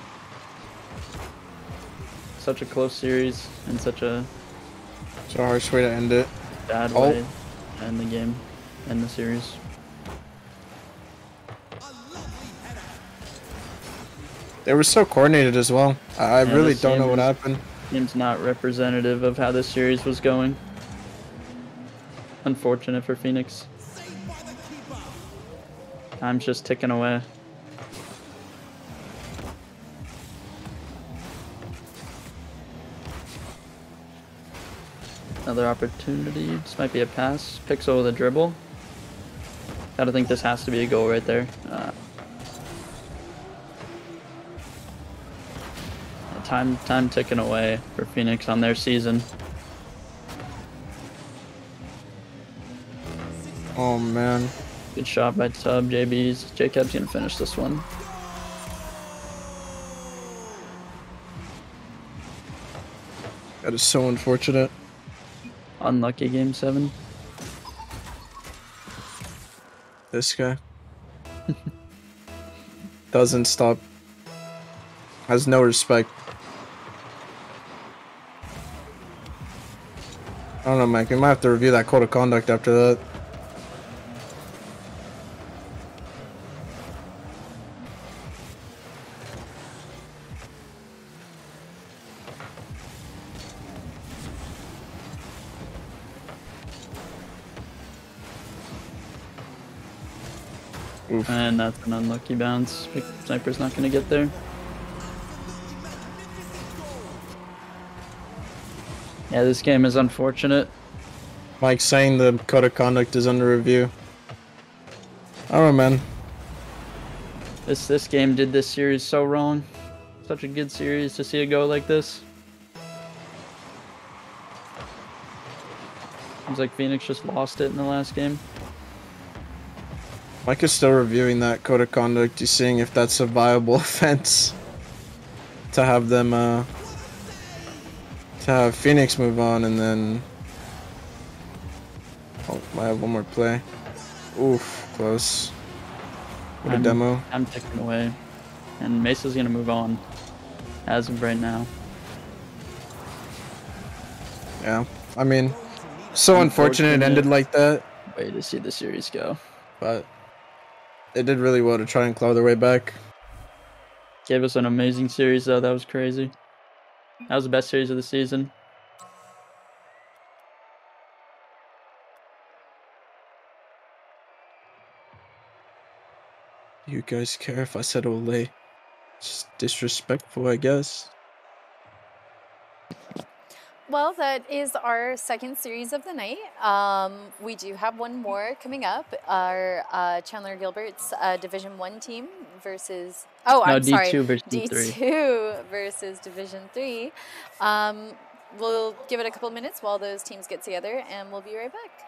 Such a close series and such a It's a harsh way to end it. bad Oh. way to end the game, end the series. They were so coordinated as well. I, I Yeah, really this don't know game what is- happened. Seems not representative of how this series was going. Unfortunate for Phoenix. Time's just ticking away. Another opportunity. This might be a pass. Pixel with a dribble. Gotta think this has to be a goal right there. Uh, time, time ticking away for Phoenix on their season. Oh man. Good shot by Tub. J B's. Jacob's gonna finish this one. That is so unfortunate. Unlucky game seven. This guy. Doesn't stop. Has no respect. I don't know, Mike. We might have to review that code of conduct after that. Oof. And that's an unlucky bounce. Sniper's not gonna get there. Yeah, this game is unfortunate. Mike saying the code of conduct is under review. I don't know, man. This this game did this series so wrong. Such a good series to see it go like this. Seems like Phoenix just lost it in the last game. Mike is still reviewing that code of conduct. He's seeing if that's a viable offense to have them, uh, to have Phoenix move on and then. Oh, I have one more play. Oof, close. What a I'm- demo. I'm ticking away. And Mesa's gonna move on. As of right now. Yeah, I mean, so unfortunate it ended Unfortunate. like that, Way to see the series go. but they did really well to try and claw their way back. Gave us an amazing series though, that was crazy. That was the best series of the season. You guys care if I said Olay? It's disrespectful, I guess. Well, that is our second series of the night. Um, we do have one more coming up. Our uh, Chandler Gilbert's uh, Division One team versus oh, No, I'm D sorry, two versus D three. two versus Division Three. Um, we'll give it a couple minutes while those teams get together, and we'll be right back.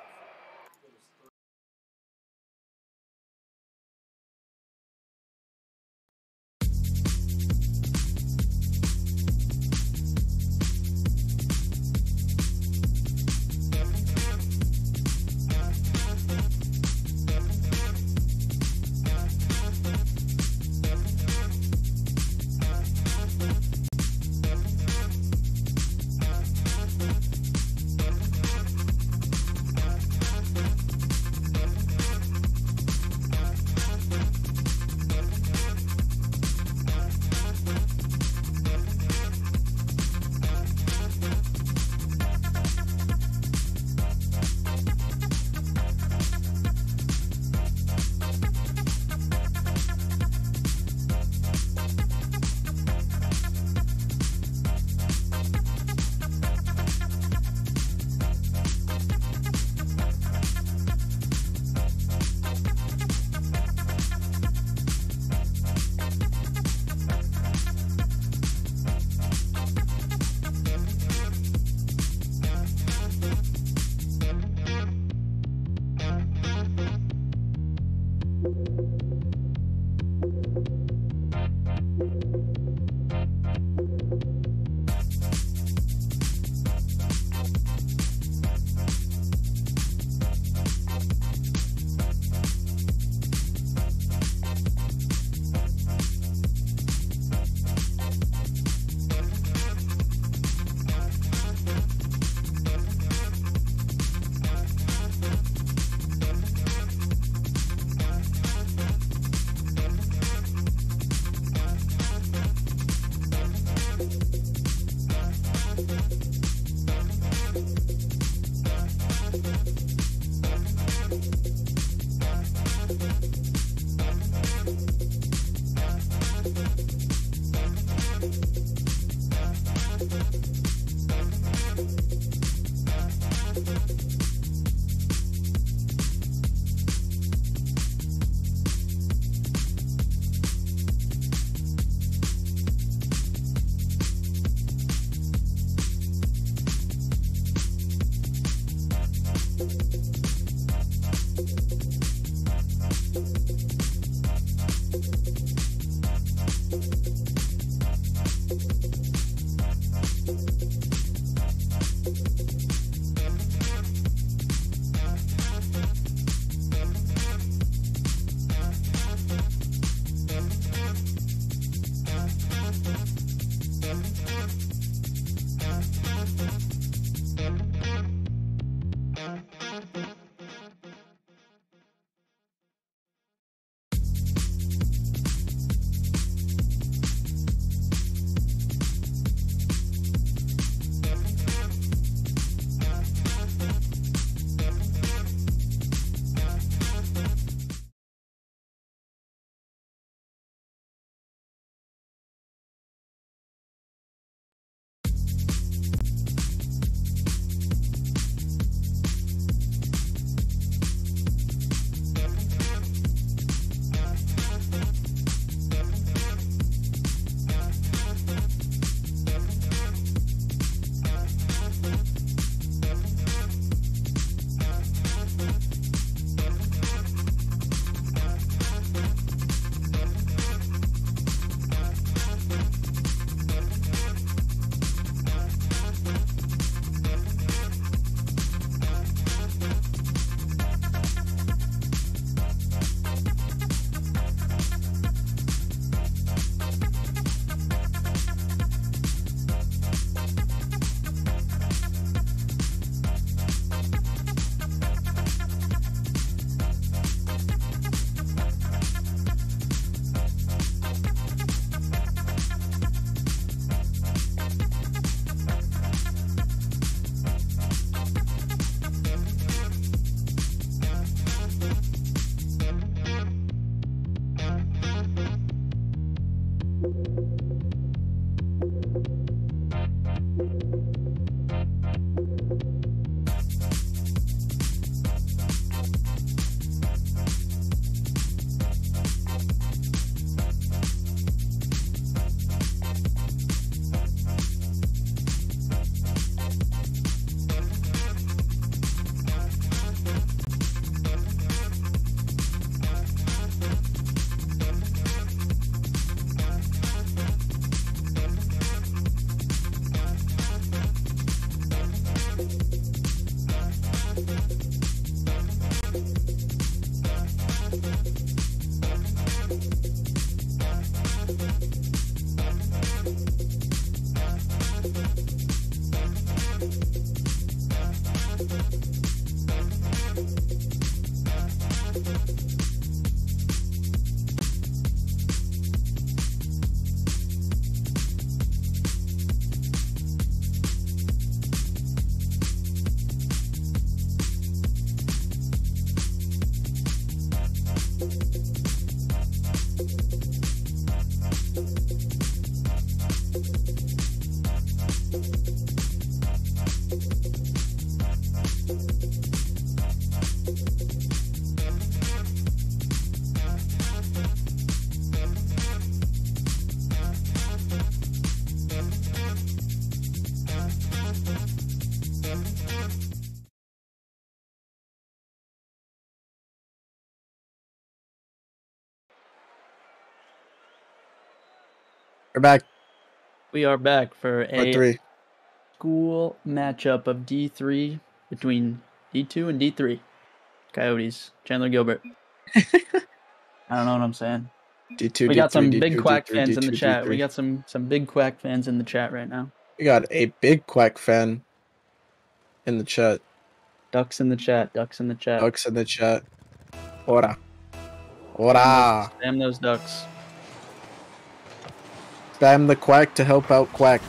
We're back. We are back for Part a three. school matchup of D three between D two and D three. Coyotes. Chandler Gilbert. I don't know what I'm saying. D two, We D got three, some D two, big Quack D three, fans in the D two, chat. D three. We got some some big Quack fans in the chat right now. We got a big Quack fan in the chat. Ducks in the chat. Ducks in the chat. Ducks in the chat. Ora. Ora. Spam those ducks. Spam the Quack to help out Quack.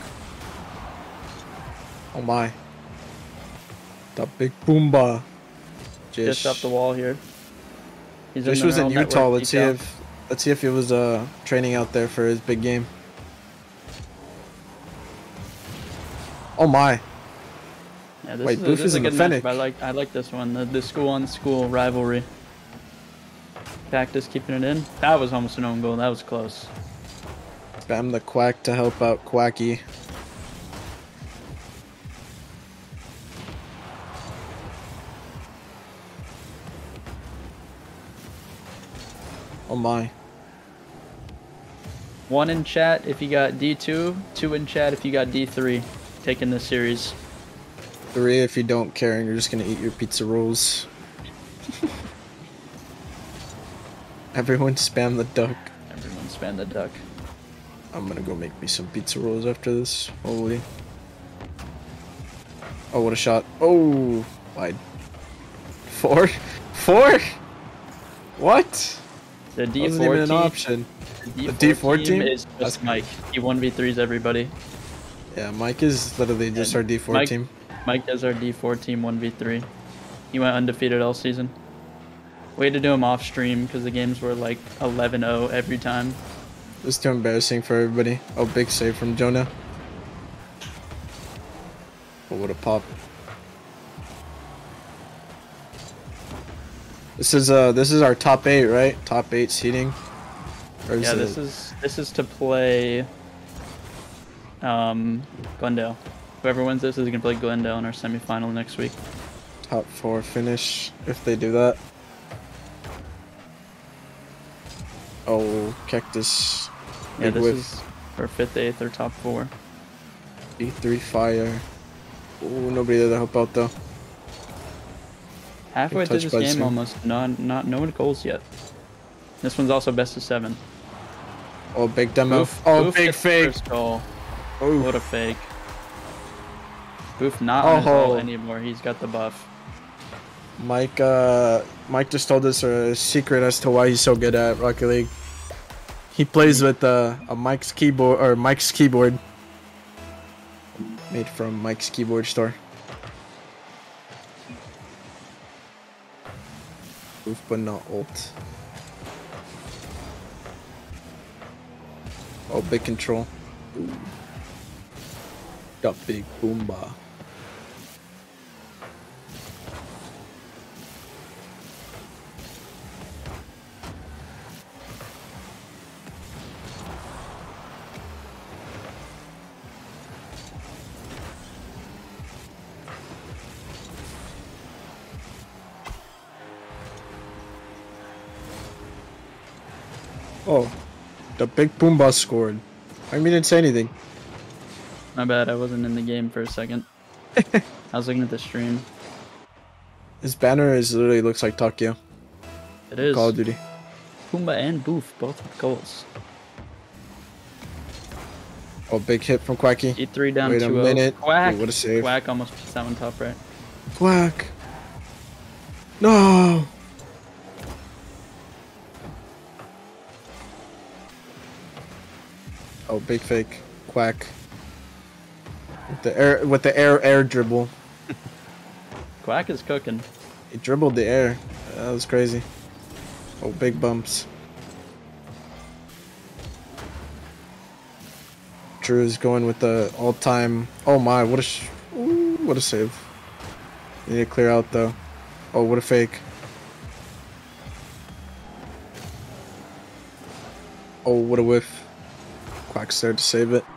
Oh my. The big Boomba. Just off the wall here. He's Jish in was in neural Utah. network Let's see detail. if let's see if he was uh training out there for his big game. Oh my. Yeah, this Wait, is a, Boof this is is a in the good Fennec. matchup. I like I like this one. The, the school on school rivalry. Cactus keeping it in. That was almost an own goal. That was close. Spam the Quack to help out Quacky. Oh my. One in chat if you got D two. Two in chat if you got D three. Taking this series. Three if you don't care and you're just gonna eat your pizza rolls. Everyone spam the duck. Everyone spam the duck. I'm gonna go make me some pizza rolls after this. Holy. Oh, what a shot. Oh, wide. Four? Four? What? The That D wasn't four even an team, option. the The D four team team? is That's- just Mike. He one v threes everybody. Yeah, Mike is literally just And our D four Mike- team. Mike does our D four team one v three. He went undefeated all season. We had to do him off stream because the games were like eleven oh every time. It's too embarrassing for everybody. Oh, big save from Jonah. Oh, what a pop. This is uh this is our top eight, right? Top eight seeding. Or is Yeah, it this is this is to play um Glendale. Whoever wins this is gonna play Glendale in our semifinal next week. top four finish if they do that. Oh, Cactus. Yeah, Big this whiff. is for fifth, eighth, or top four. D three fire. Oh, nobody there to help out though. Halfway through touch this by game, soon. almost not not no goals yet. This one's also best of seven. Oh, big demo. Boof- oh, Boof big gets the fake. First goal. Oh, What a fake. Boof not on his Oh. ult anymore. He's got the buff. Mike. Uh, Mike just told us a secret as to why he's so good at Rocket League. He plays with uh, a Mike's keyboard or Mike's keyboard, made from Mike's keyboard store. Oof, but not ult. Oh, big control. Ooh. Got big boomba. Oh, the big boomba scored. I mean, didn't say anything. My bad, I wasn't in the game for a second. I was looking at the stream. His banner is literally looks like Tokyo. It is. Call of Duty. Pumbaa and Boof both with goals. Oh, big hit from Quacky. E three down Wait a two oh. minute. Quack. Wait, what a save. Quack almost puts that one top right. Quack. No. Oh, big fake. Quack. With the air, with the air, air dribble. Quack is cooking. He dribbled the air. That was crazy. Oh, big bumps. Drew's going with the all-time. Oh my! What a sh Ooh, what a save. You need to clear out though. Oh, what a fake. Oh, what a whiff. Quack's there to save it.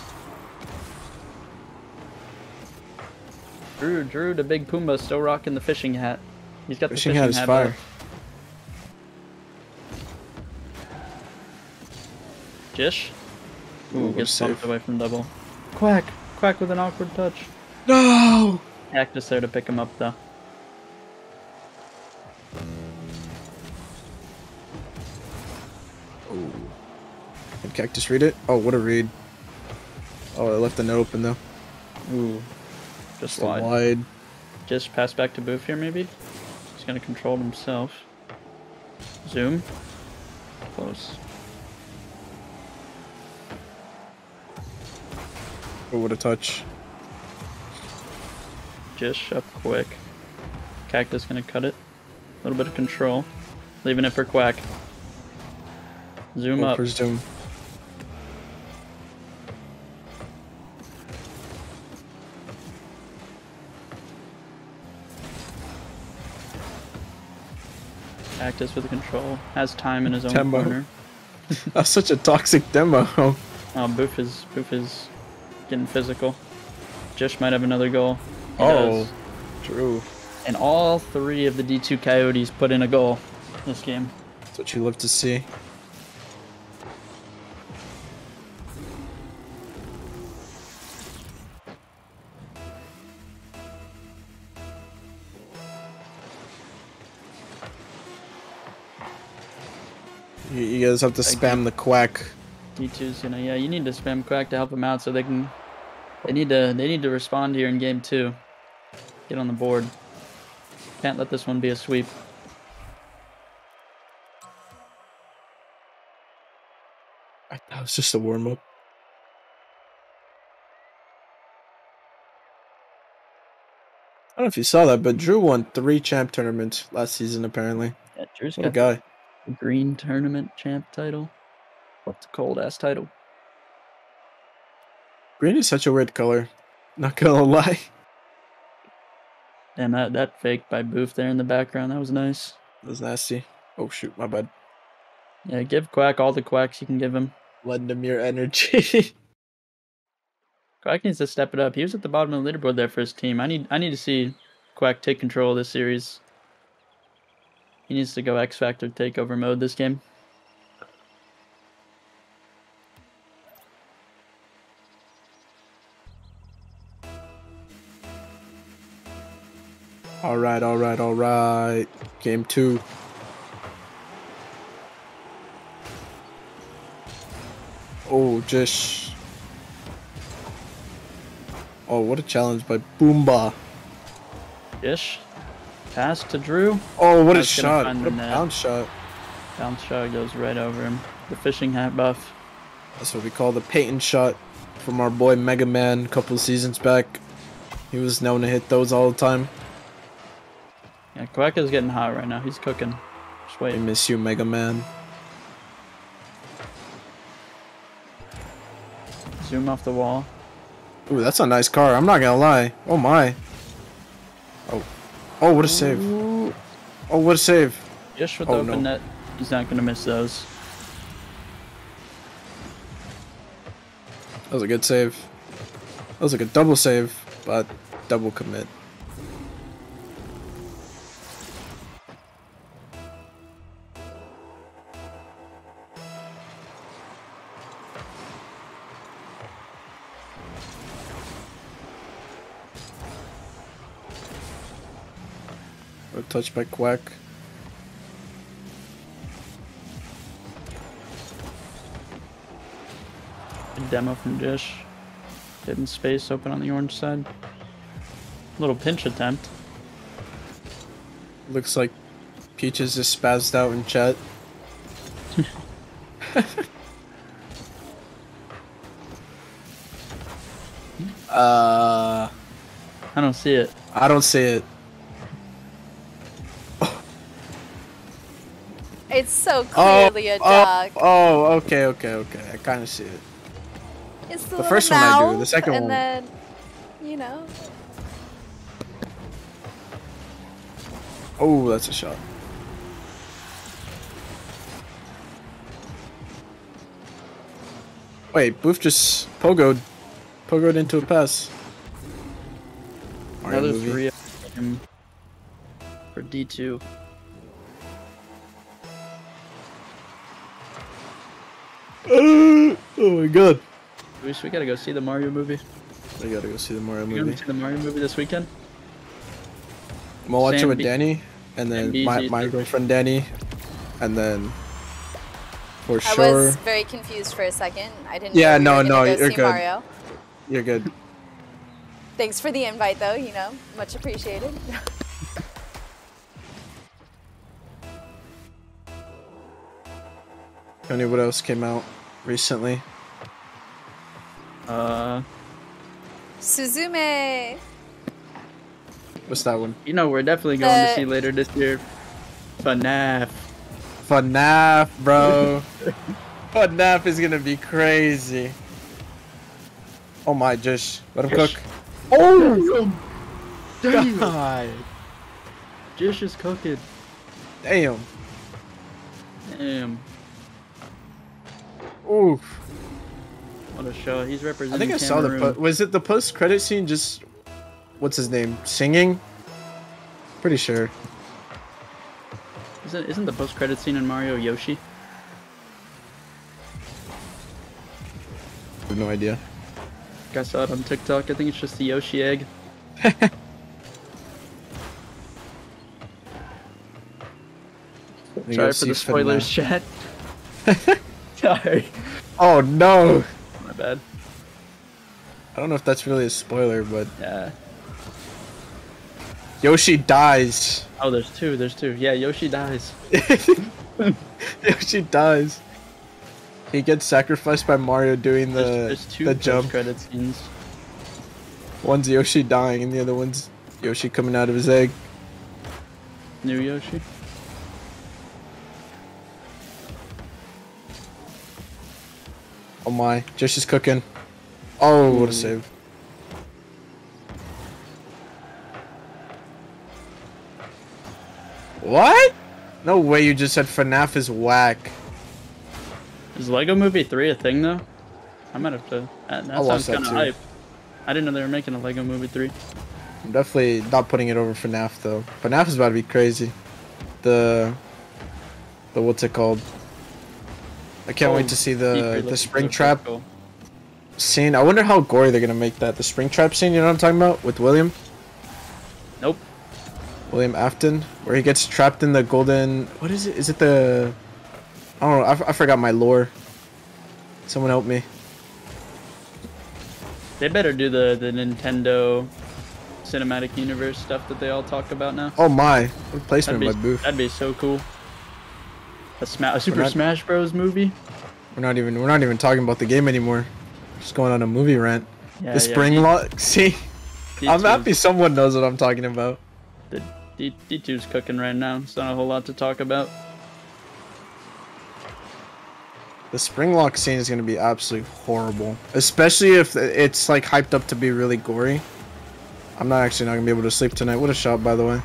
Drew, Drew, the big Pumbaa still rocking the fishing hat. He's got Fishing the hat fishing is hat. fire. up. Jish. Ooh, gets bumped away from double. Quack! Quack with an awkward touch. No! Cactus there to pick him up, though. Oh. Can Cactus read it? Oh, what a read. Oh, I left the note open, though. Ooh. Just Just wide. wide. Just pass back to Boof here, maybe? He's gonna control himself. Zoom. Close. Oh, what a touch. Just up quick. Cactus gonna cut it. A little bit of control. Leaving it for Quack. Zoom oh, up. For Zoom. Cactus with the control. Has time in his own Tempo. corner. That's such a toxic demo. Oh, Boof is Boof is getting physical. Jish might have another goal. He Oh, does. true. And all three of the D two Coyotes put in a goal this game. That's what you love to see. You, you guys have to spam the Quack. D two's gonna, yeah, you need to spam Quack to help them out so they can, they need to, they need to respond here in game two. Get on the board. Can't let this one be a sweep. That was just a warm up. I don't know if you saw that, but Drew won three champ tournaments last season, apparently. Yeah, Drew's What a got guy. the green tournament champ title. What's a cold ass title? Green is such a weird color. Not gonna lie. Damn, that, that fake by Boof there in the background, that was nice. That was nasty. Oh shoot, my bad. Yeah, give Quack all the quacks you can give him. Lendemir energy. Quack needs to step it up. He was at the bottom of the leaderboard there for his team. I need I need to see Quack take control of this series. He needs to go X Factor takeover mode this game. All right, all right, all right. Game two. Oh, just. Oh, what a challenge by Boomba. Ish. Pass to Drew. Oh, what a That's gonna shot. find What a the net. bounce shot. Bounce shot goes right over him. The fishing hat buff. That's what we call the Peyton shot from our boy Mega Man a couple seasons back. He was known to hit those all the time. Yeah, Quack is getting hot right now. He's cooking. Just I wait. miss you, Mega Man. Zoom off the wall. Ooh, that's a nice car. I'm not gonna lie. Oh my. Oh. Oh, what a save. Ooh. Oh, what a save. Ish with Oh, the open no. net. He's not going to miss those. That was a good save. That was like a double save, but double commit. A touch by Quack. Good demo from Jish. Hidden space open on the orange side. Little pinch attempt. Looks like Peaches just spazzed out in chat. uh, I don't see it. I don't see it. It's so Oh, clearly a oh, duck. oh, okay, okay, okay. I kind of see it. It's the, the little first one I do, the mouth, second and one- then, you know. Oh, that's a shot. Wait, Boof just pogoed, pogoed into a pass. Mario Another movie. three of him for D two. Uh, oh my god. Luis, we gotta go see the Mario movie. I gotta go see the Mario You gonna movie. see the Mario movie this weekend? I'm gonna watch Sam it with B- Danny, and then B my, Z. my girlfriend Danny, and then for I sure. was very confused for a second. I didn't Yeah, know no, we were no, gonna go you're see good. Mario. You're good. Thanks for the invite, though. You know, much appreciated. Tony, what else came out recently? Uh, Suzume. What's that one? you know, we're definitely going The- to see later this year. FNAF. FNAF, bro. FNAF is gonna be crazy. Oh my, just let him Just- cook. Oh, Damn. God. Jish is cooking. Damn. Damn. Oof. What a show. He's I representing think I saw the Cameroon. po- was it the post credit scene? Just what's his name singing? Pretty sure. Isn't, isn't the post-credit scene in Mario Yoshi? I have no idea. I saw it on TikTok. I think it's just the Yoshi egg. You Sorry go for the see spoilers, FNAF. chat. Sorry. Oh no! My bad. I don't know if that's really a spoiler, but Yeah. Yoshi dies. Oh, there's two. There's two. Yeah, Yoshi dies. Yoshi dies. He gets sacrificed by Mario doing the There's, there's two the jump. post-credit scenes. One's Yoshi dying, and the other one's Yoshi coming out of his egg. New Yoshi. Oh my, Josh is cooking. Oh, what Ooh. a save. What? No way you just said FNAF is whack. Is Lego Movie three a thing though? I might have to. That, that I'll watch sounds that kind of too. hype. I didn't know they were making a Lego Movie three. I'm definitely not putting it over FNAF though. FNAF is about to be crazy. The... The what's it called? I can't Oh, wait to see Deep the Blue the looks spring so trap cool. scene. I wonder how gory they're gonna make that. The spring trap scene, you know what I'm talking about? With William? Nope. William Afton, where he gets trapped in the golden. What is it? Is it the? I don't know. I, f- I forgot my lore. Someone help me. They better do the the Nintendo cinematic universe stuff that they all talk about now. Oh my! What placement That'd in be, my booth? that'd be so cool. A, Sma- a Super not- Smash Bros. movie. We're not even. We're not even talking about the game anymore. Just going on a movie rant. Yeah, the yeah, spring D- lock. See, I'm D2's happy someone knows what I'm talking about. The D- D2's cooking right now. It's not a whole lot to talk about. The spring lock scene is gonna be absolutely horrible, especially if it's like hyped up to be really gory. I'm not actually not gonna be able to sleep tonight. What a shot, by the way.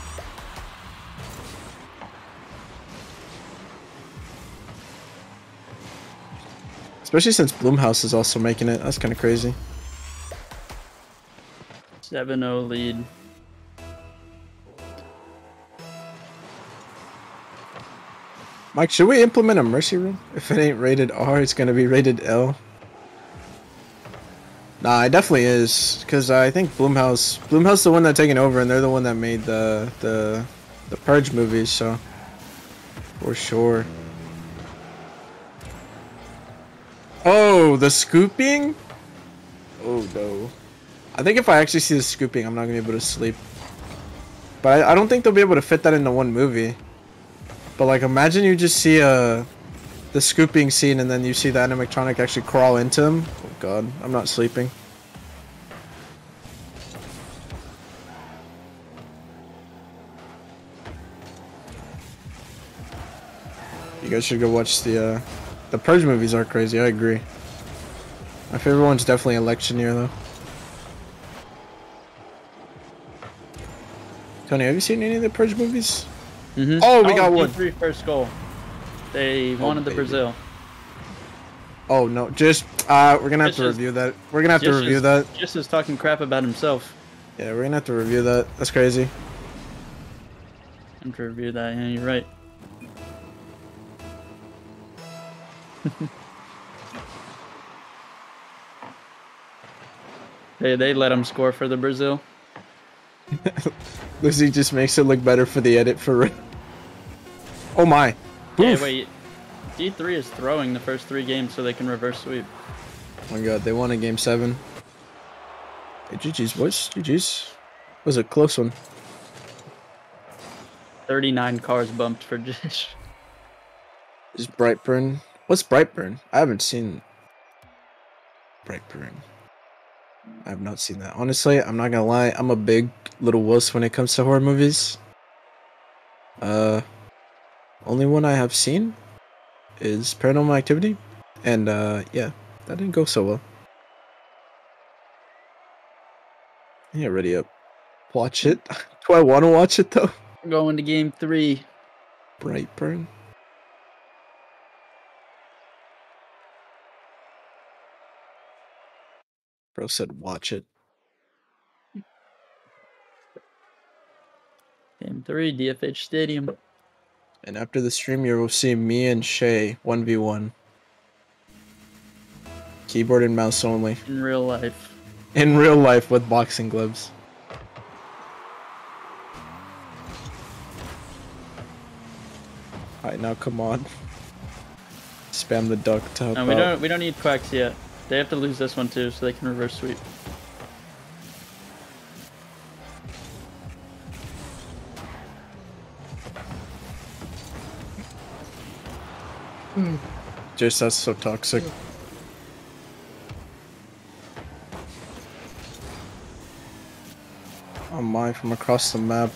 Especially since Blumhouse is also making it. That's kind of crazy. seven oh lead. Mike, should we implement a mercy rule? If it ain't rated R, it's gonna be rated L. Nah, it definitely is, because I think Blumhouse, Blumhouse is the one that's taking over, and they're the one that made the the the Purge movies, so for sure. Oh, the scooping? Oh no. I think if I actually see the scooping, I'm not gonna be able to sleep. But I, I don't think they'll be able to fit that into one movie. But like, imagine you just see a the scooping scene, and then you see the animatronic actually crawl into him. Oh god, I'm not sleeping. You guys should go watch the uh, the Purge movies. Are crazy. I agree. My favorite one's definitely Election Year, though. Tony, have you seen any of the Purge movies? Mm-hmm. Oh, we got one. D three first goal. They wanted the baby. Brazil. Oh no, just uh, we're gonna have Just to as- review that. We're gonna have to Just review is- that. Just is talking crap about himself. Yeah, we're gonna have to review that. That's crazy. And to review that, yeah, you're right. They they let him score for the Brazil. Lucy just makes it look better for the edit for real. Oh my. Hey, Oof. wait. D three is throwing the first three games so they can reverse sweep. Oh my god, they won in game seven. Hey, G G's, boys. G G's. Was a close one. thirty-nine cars bumped for Jish. Is Brightburn? What's Brightburn? I haven't seen Brightburn. I have not seen that. Honestly, I'm not gonna lie. I'm a big little wuss when it comes to horror movies. Uh, only one I have seen is Paranormal Activity, and uh, yeah, that didn't go so well. Yeah, ready up. Watch it. Do I want to watch it though? We're going to game three. Brightburn. Bro said watch it. Game three, D F H Stadium. And after the stream, you will see me and Shay one v one. Keyboard and mouse only. In real life. In real life with boxing gloves. Alright, now come on. Spam the duck to help No, we out. don't we don't need quacks yet. They have to lose this one too so they can reverse sweep. Just that's so toxic. Oh my, from across the map.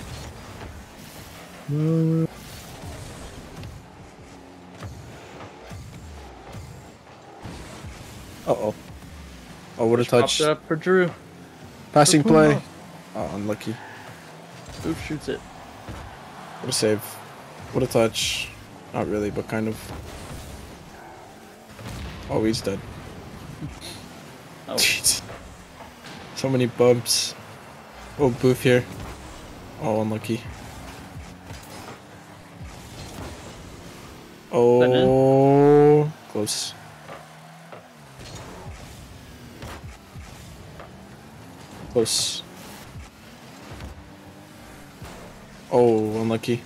Uh-oh. Oh, what a touch. Popped up for Drew. Passing For play. Puma. Oh, unlucky. Oof shoots it. What a save. What a touch. Not really, but kind of. Oh, he's dead. Oh. Jeez. So many bumps. Oh, Booth here. Oh, unlucky. Oh, close. Close. Oh, unlucky.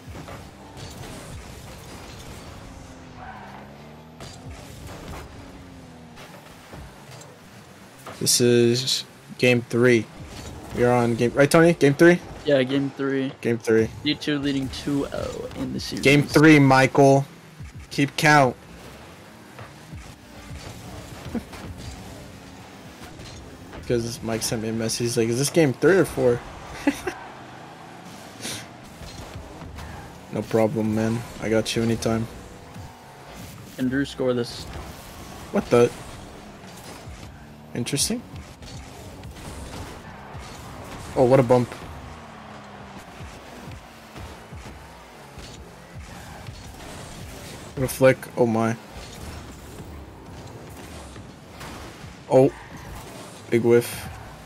This is game three. We're on game, right, Tony? Game three? Yeah, game three. Game three. D two leading two oh in the series. Game three, Michael. Keep count. Because Mike sent me a message. He's like, is this game three or four? No problem, man. I got you anytime. Can Drew score this? What the? Interesting. Oh, what a bump. What a flick. Oh my. Oh. Big whiff.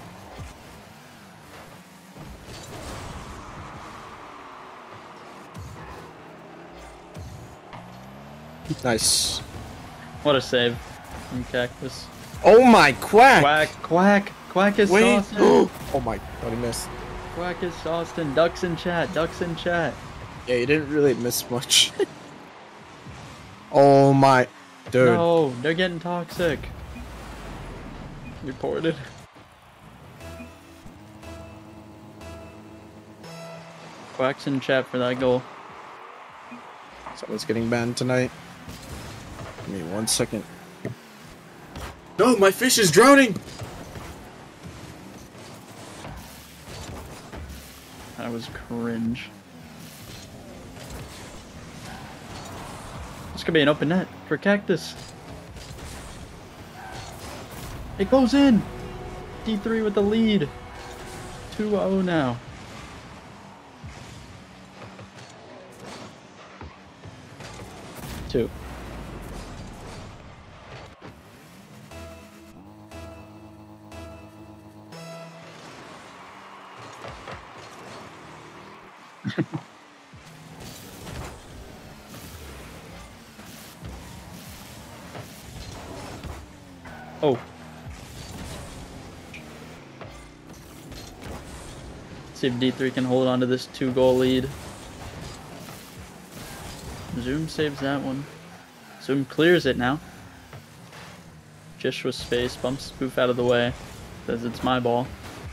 Nice. What a save from Cactus. Oh my, Quack! Quack, quack, quack is Wait. Austin. Oh my, thought he missed. Quack is Austin. Ducks in chat, ducks in chat. Yeah, you didn't really miss much. Oh my, dude. No, they're getting toxic. Reported. Quack's in chat for that goal. Someone's getting banned tonight. Give me one second. No, my fish is drowning! That was cringe. This could be an open net for Cactus. It goes in! D three with the lead. two oh now. Two. Oh. See if D three can hold on to this two-goal lead. Zoom saves that one. Zoom clears it now. Jish with space, bumps Spoof out of the way. Says it's my ball.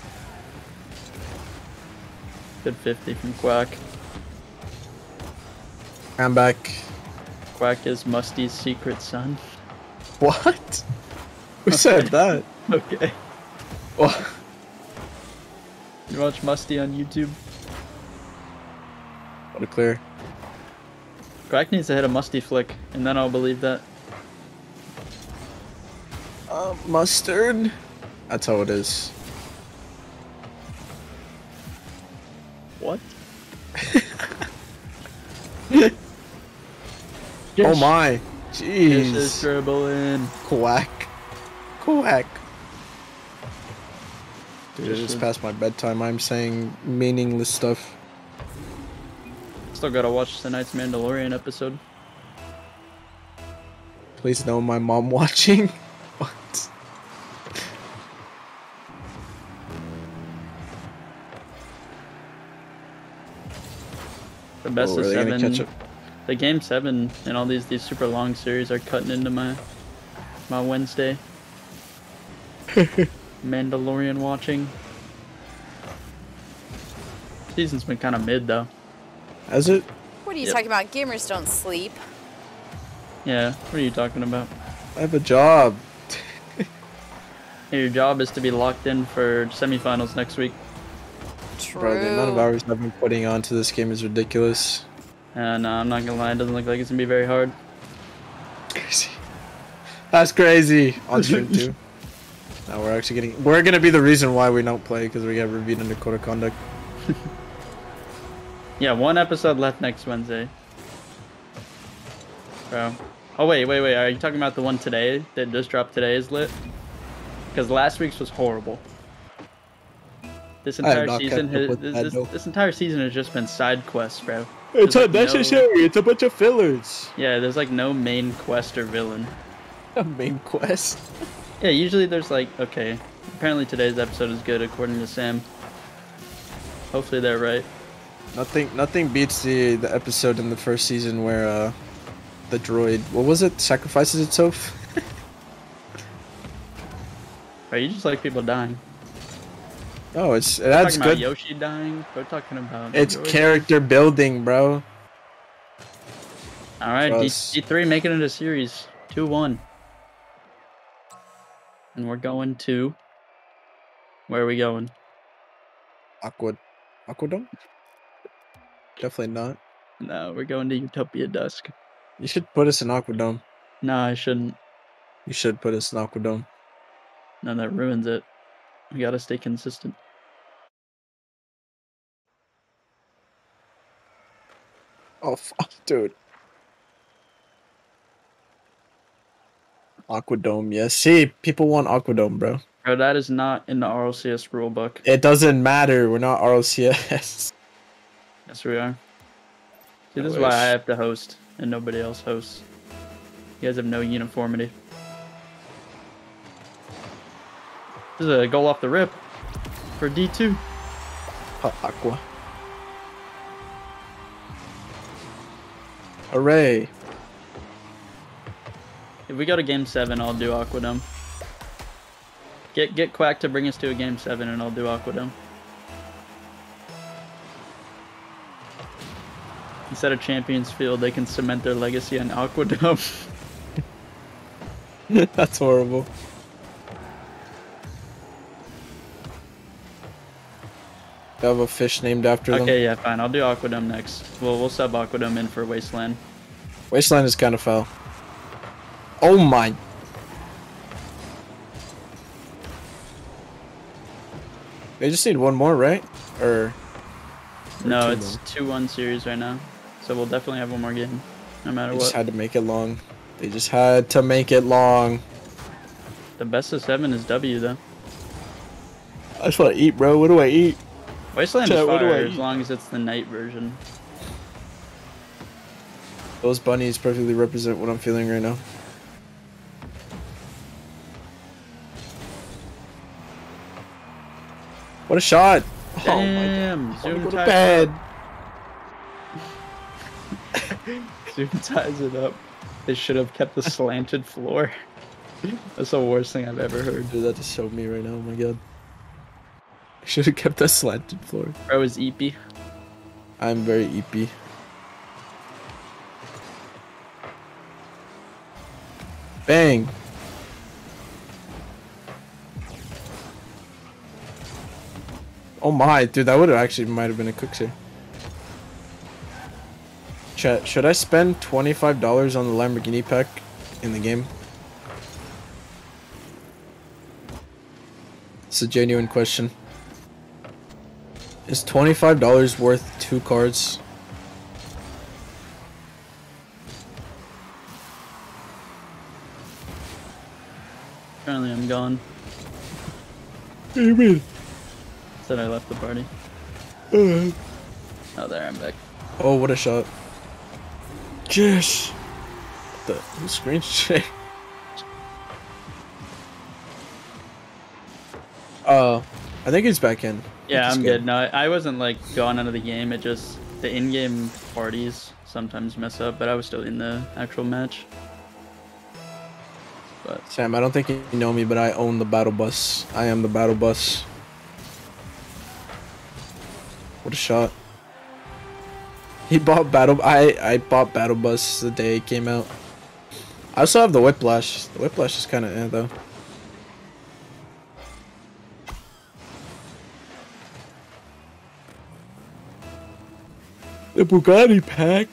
Good fifty from Quack. I'm back. Quack is Musty's secret son. What? Who said that? Okay. What? You watch Musty on YouTube? What a clear. Quack needs to hit a Musty flick, and then I'll believe that. Uh, mustard? That's how it is. What? Oh my. This is Jeez. dribbling. Quack. Quack. Dude, Just it's a- past my bedtime. I'm saying meaningless stuff. Still gotta watch tonight's Mandalorian episode. Please know my mom watching. What? The best Oh, of are they gonna seven. catch up? The game seven and all these these super long series are cutting into my my Wednesday. Mandalorian watching. Season's been kind of mid though. Has it? What are you Yep. talking about? Gamers don't sleep. Yeah, what are you talking about? I have a job. Hey, your job is to be locked in for semifinals next week. True. Bro, the amount of hours I've been putting onto this game is ridiculous. And uh, I'm not gonna lie, it doesn't look like it's gonna be very hard. Crazy. That's crazy. On stream too. Now we're actually getting. We're gonna be the reason why we don't play because we got reviewed under code of conduct. Yeah, one episode left next Wednesday. Bro. Oh wait, wait, wait. Are you talking about the one today that just dropped today is lit? Because last week's was horrible. This I have entire not season, kept up has, with this, that, this, though. this entire season has just been side quests, bro. It's There's, like, no- It's a bunch of fillers. Yeah, there's like no main quest or villain. A main quest. Yeah, usually there's like, okay, apparently today's episode is good according to Sam. Hopefully they're right. Nothing. Nothing beats the the episode in the first season where uh, the droid. What was it? Sacrifices itself. Or you just like people dying. Oh, it's We're that's talking about good. Yoshi dying. We're talking about. It's droids. character building, bro. All right, D Trust. D3 making it a series, two one, and we're going to. Where are we going? Aqua, Aquadome? Definitely not. No, we're going to Utopia Dusk. You should put us in Aquadome. No, I shouldn't. You should put us in Aquadome. No, that ruins it. We gotta stay consistent. Oh fuck, dude. Aquadome, yes. See, people want Aquadome, bro. Bro, that is not in the R L C S rulebook. It doesn't matter. We're not R O C S. Yes, we are. See, I this is why I wish. have to host and nobody else hosts. You guys have no uniformity. This is a goal off the rip for D two. Uh, Aqua. Hooray. If we go to game seven, I'll do Aquadome. Get get Quack to bring us to a game seven, and I'll do Aquadome. Instead of Champions Field, they can cement their legacy on Aquadome. That's horrible. They have a fish named after them. Okay, yeah, fine. I'll do Aquadome next. We'll we'll sub Aquadome in for Wasteland. Wasteland is kind of foul. Oh my. They just need one more, right? Or No, two it's more. two one series right now, so we'll definitely have one more game, no matter they just what. had to make it long. They just had to make it long. The best of seven is W though. I just want to eat, bro. What do I eat? Wasteland Chat, is what do I fire as eat? long as it's the night version. Those bunnies perfectly represent what I'm feeling right now. What a shot! Damn, oh Zoom go to ties bed. Zoom ties it up. They should have kept the slanted floor. That's the worst thing I've ever heard. Dude, that just showed me right now. Oh my god. I should have kept that slanted floor. Bro is E P. I'm very E P. Bang. Oh my, dude, that would have actually might have been a quick save. Chat, should I spend twenty-five dollars on the Lamborghini pack in the game? It's a genuine question. Is twenty-five dollars worth two cards? Apparently I'm gone. What do you mean? Said I left the party. Uh, Oh, there, I'm back. oh, what a shot. Yes. The whose screen shake? Uh, I think he's back in. Yeah, He's I'm good. No, I, I wasn't like gone out of the game. It just, the in-game parties sometimes mess up, but I was still in the actual match. But Sam, I don't think you know me, but I own the battle bus. I am the battle bus. What a shot. He bought battle. I I bought battle bus the day it came out. I also have the whiplash. The whiplash is kind of eh though. The Bugatti pack.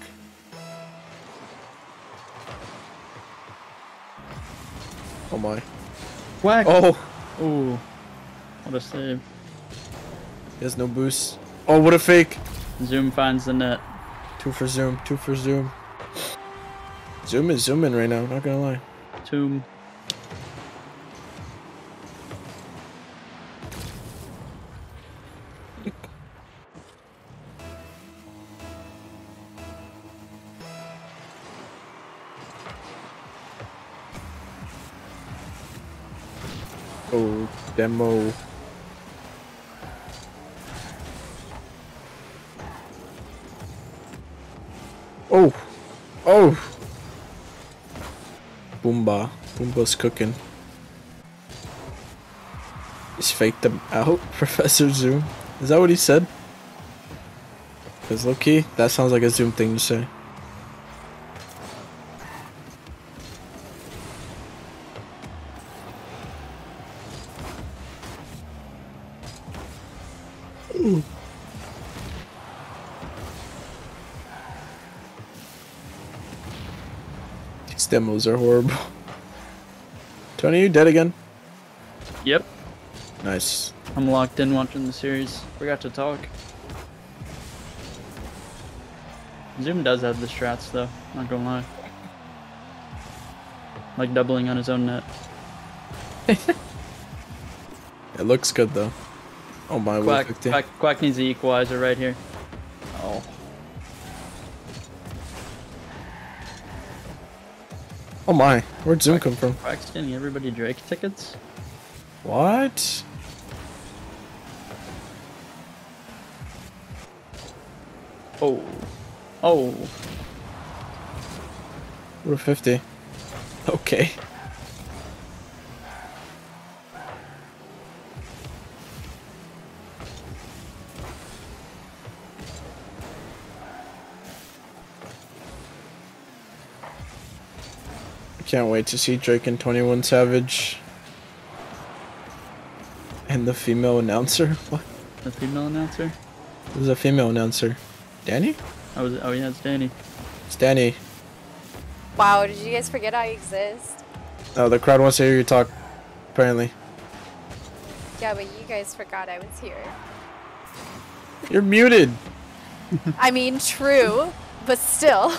Oh my. whack! Oh, Ooh, what a save. he has no boost. Oh, what a fake. Zoom finds the net. Two for Zoom. Two for Zoom. Zoom is zooming right now. Not gonna lie. Tomb. Oh, demo. Oh, oh. Boomba. Boomba's cooking. He's faked them out, Professor Zoom. Is that what he said? Because low-key, that sounds like a Zoom thing to say. Ooh. These demos are horrible. Tony, you dead again? Yep, Nice. I'm locked in watching the series. Forgot to talk. Zoom does have the strats though, not gonna lie. Like doubling on his own net. It looks good though. Oh my, Quack, Will fifty. Quack, Quack needs the equalizer right here. Oh. Oh my, where'd Zoom come from? Quack's getting everybody Drake tickets? What? Oh. Oh. We're fifty. Okay. I can't wait to see Drake and twenty-one Savage. And the female announcer? What? The female announcer? There's a female announcer. Danny? Oh, was it? Oh yeah, it's Danny. It's Danny. Wow, did you guys forget I exist? Oh, the crowd wants to hear you talk, apparently. Yeah, but you guys forgot I was here. You're muted! I mean, true, but still.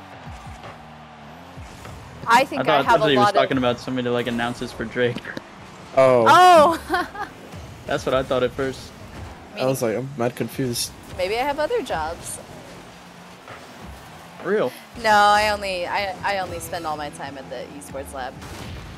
I think I I, thought, I have thought a he was lot of. talking about somebody that like announces for Drake. Oh. Oh! That's what I thought at first. I was like, I'm mad confused. Maybe I have other jobs. For real. No, I only I, I only spend all my time at the esports lab.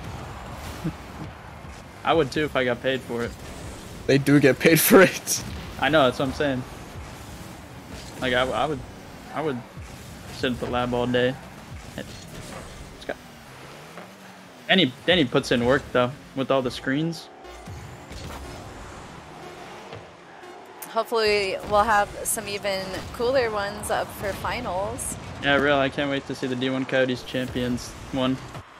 I would too if I got paid for it. They do get paid for it. I know, that's what I'm saying. Like, I, I would, I would sit at the lab all day. It's got... And he, then he puts in work, though, with all the screens. Hopefully we'll have some even cooler ones up for finals. Yeah, really, I can't wait to see the D one Coyotes champions one.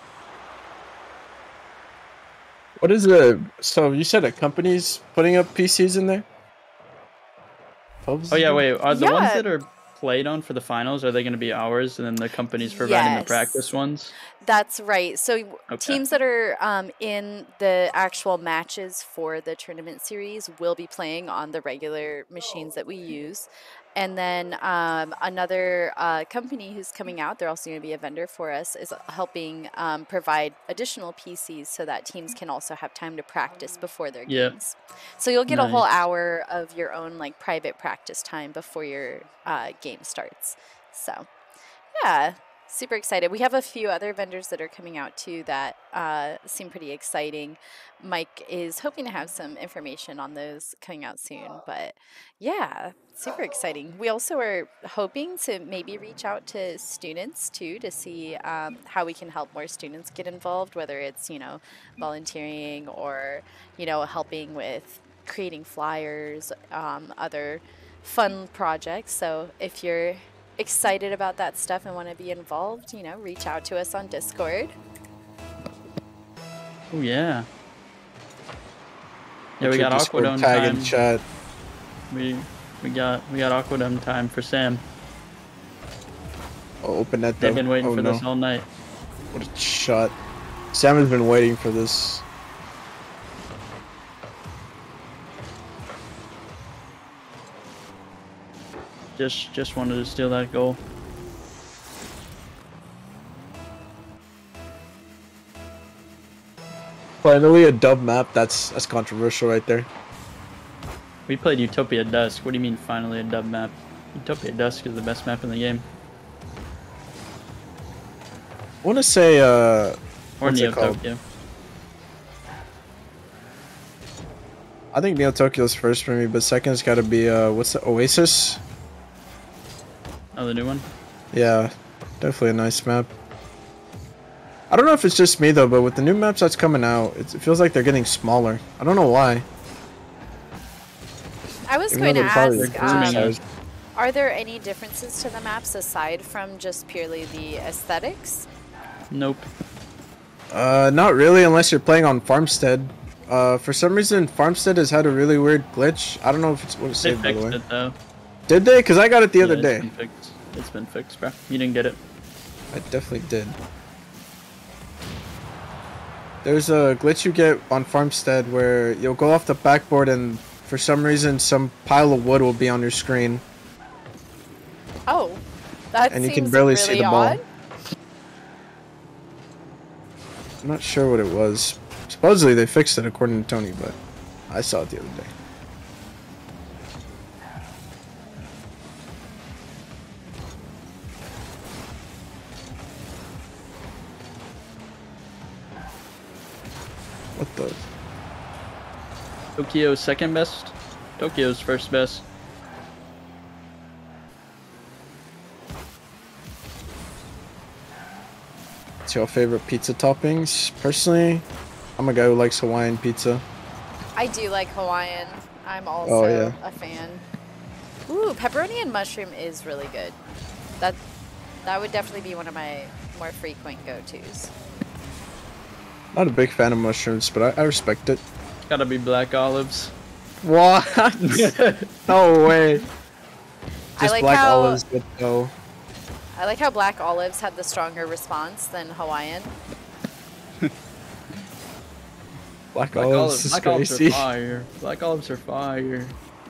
What is the... So, you said a company's putting up P Cs in there? Oh, yeah, wait. Are the Yeah. ones that are played on for the finals, are they going to be ours, and then the company's providing Yes. the practice ones? That's right. So Okay. teams that are um, in the actual matches for the tournament series will be playing on the regular machines that we use. And then um, another uh, company who's coming out, they're also going to be a vendor for us, is helping um, provide additional P Cs so that teams can also have time to practice before their Yeah. games. So you'll get a whole Nice. hour of your own like private practice time before your uh, game starts. So yeah, super excited. We have a few other vendors that are coming out too that uh, seem pretty exciting. Mike is hoping to have some information on those coming out soon, but yeah, super exciting. We also are hoping to maybe reach out to students too to see um, how we can help more students get involved, whether it's, you know, volunteering or, you know, helping with creating flyers, um, other fun projects. So if you're excited about that stuff and want to be involved, you know, reach out to us on Discord. Oh, yeah. Yeah, What's we your got Discord Aquadome tag time. in chat. We we got we got Aquadome time for Sam. I'll open that They've though. been waiting Oh, for no. this all night. What a shot. Sam has been waiting for this. Just just wanted to steal that goal. Finally a dub map. That's that's controversial right there. We played Utopia Dusk. What do you mean finally a dub map? Utopia Dusk is the best map in the game. I want to say, uh, Or what's Neo it called? Tokyo. I think Neo Tokyo's first for me, but second's got to be, uh, what's the Oasis? Oh, the new one? Yeah, definitely a nice map. I don't know if it's just me though, but with the new maps that's coming out, it it feels like they're getting smaller. I don't know why. I was Even going to though they're probably ask, the grooming um, size. are there any differences to the maps aside from just purely the aesthetics? Nope. Uh, not really, unless you're playing on Farmstead. Uh, for some reason, Farmstead has had a really weird glitch. I don't know if it's what it They saved, by the fixed way. it though. Did they? Because I got it the Yeah, other it's day. been fixed. It's been fixed, bro. You didn't get it. I definitely did. There's a glitch you get on Farmstead where you'll go off the backboard and for some reason some pile of wood will be on your screen. Oh, that And you seems can barely really see the ball. odd. I'm not sure what it was. Supposedly they fixed it according to Tony, but I saw it the other day. What the? Tokyo's second best. Tokyo's first best. What's your favorite pizza toppings? Personally, I'm a guy who likes Hawaiian pizza. I do like Hawaiian. I'm also Oh, yeah. a fan. Ooh, pepperoni and mushroom is really good. That that would definitely be one of my more frequent go-tos. Not a big fan of mushrooms, but I, I respect it. Gotta be black olives. What? No way. I Just like black how olives, but no. I like how black olives had the stronger response than Hawaiian. Black, Black olives olives, is black olives are crazy. fire. Black olives are fire.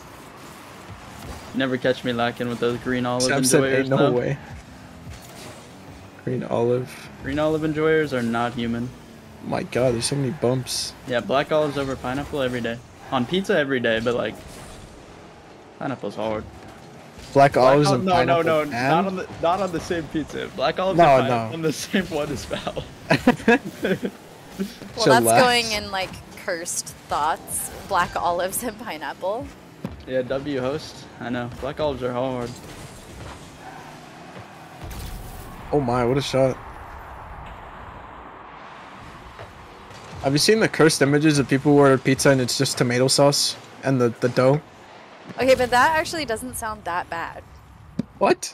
Never catch me lacking with those green olive Sam said, enjoyers. ain't no though. way. Green olive. Green olive enjoyers are not human. My god, there's so many bumps. Yeah, black olives over pineapple every day. On pizza every day, but like pineapple's hard. Black Black olives ol- and no, pineapple. no, no, and- not on the not on the same pizza. Black olives No, and pineapple no. on the same one is foul. Well, that's Chillax. going in like cursed thoughts. Black olives and pineapple. Yeah, W host. I know. Black Olives are hard. Oh my, what a shot. Have you seen the cursed images of people who order pizza and it's just tomato sauce and the, the dough? Okay, but that actually doesn't sound that bad. What?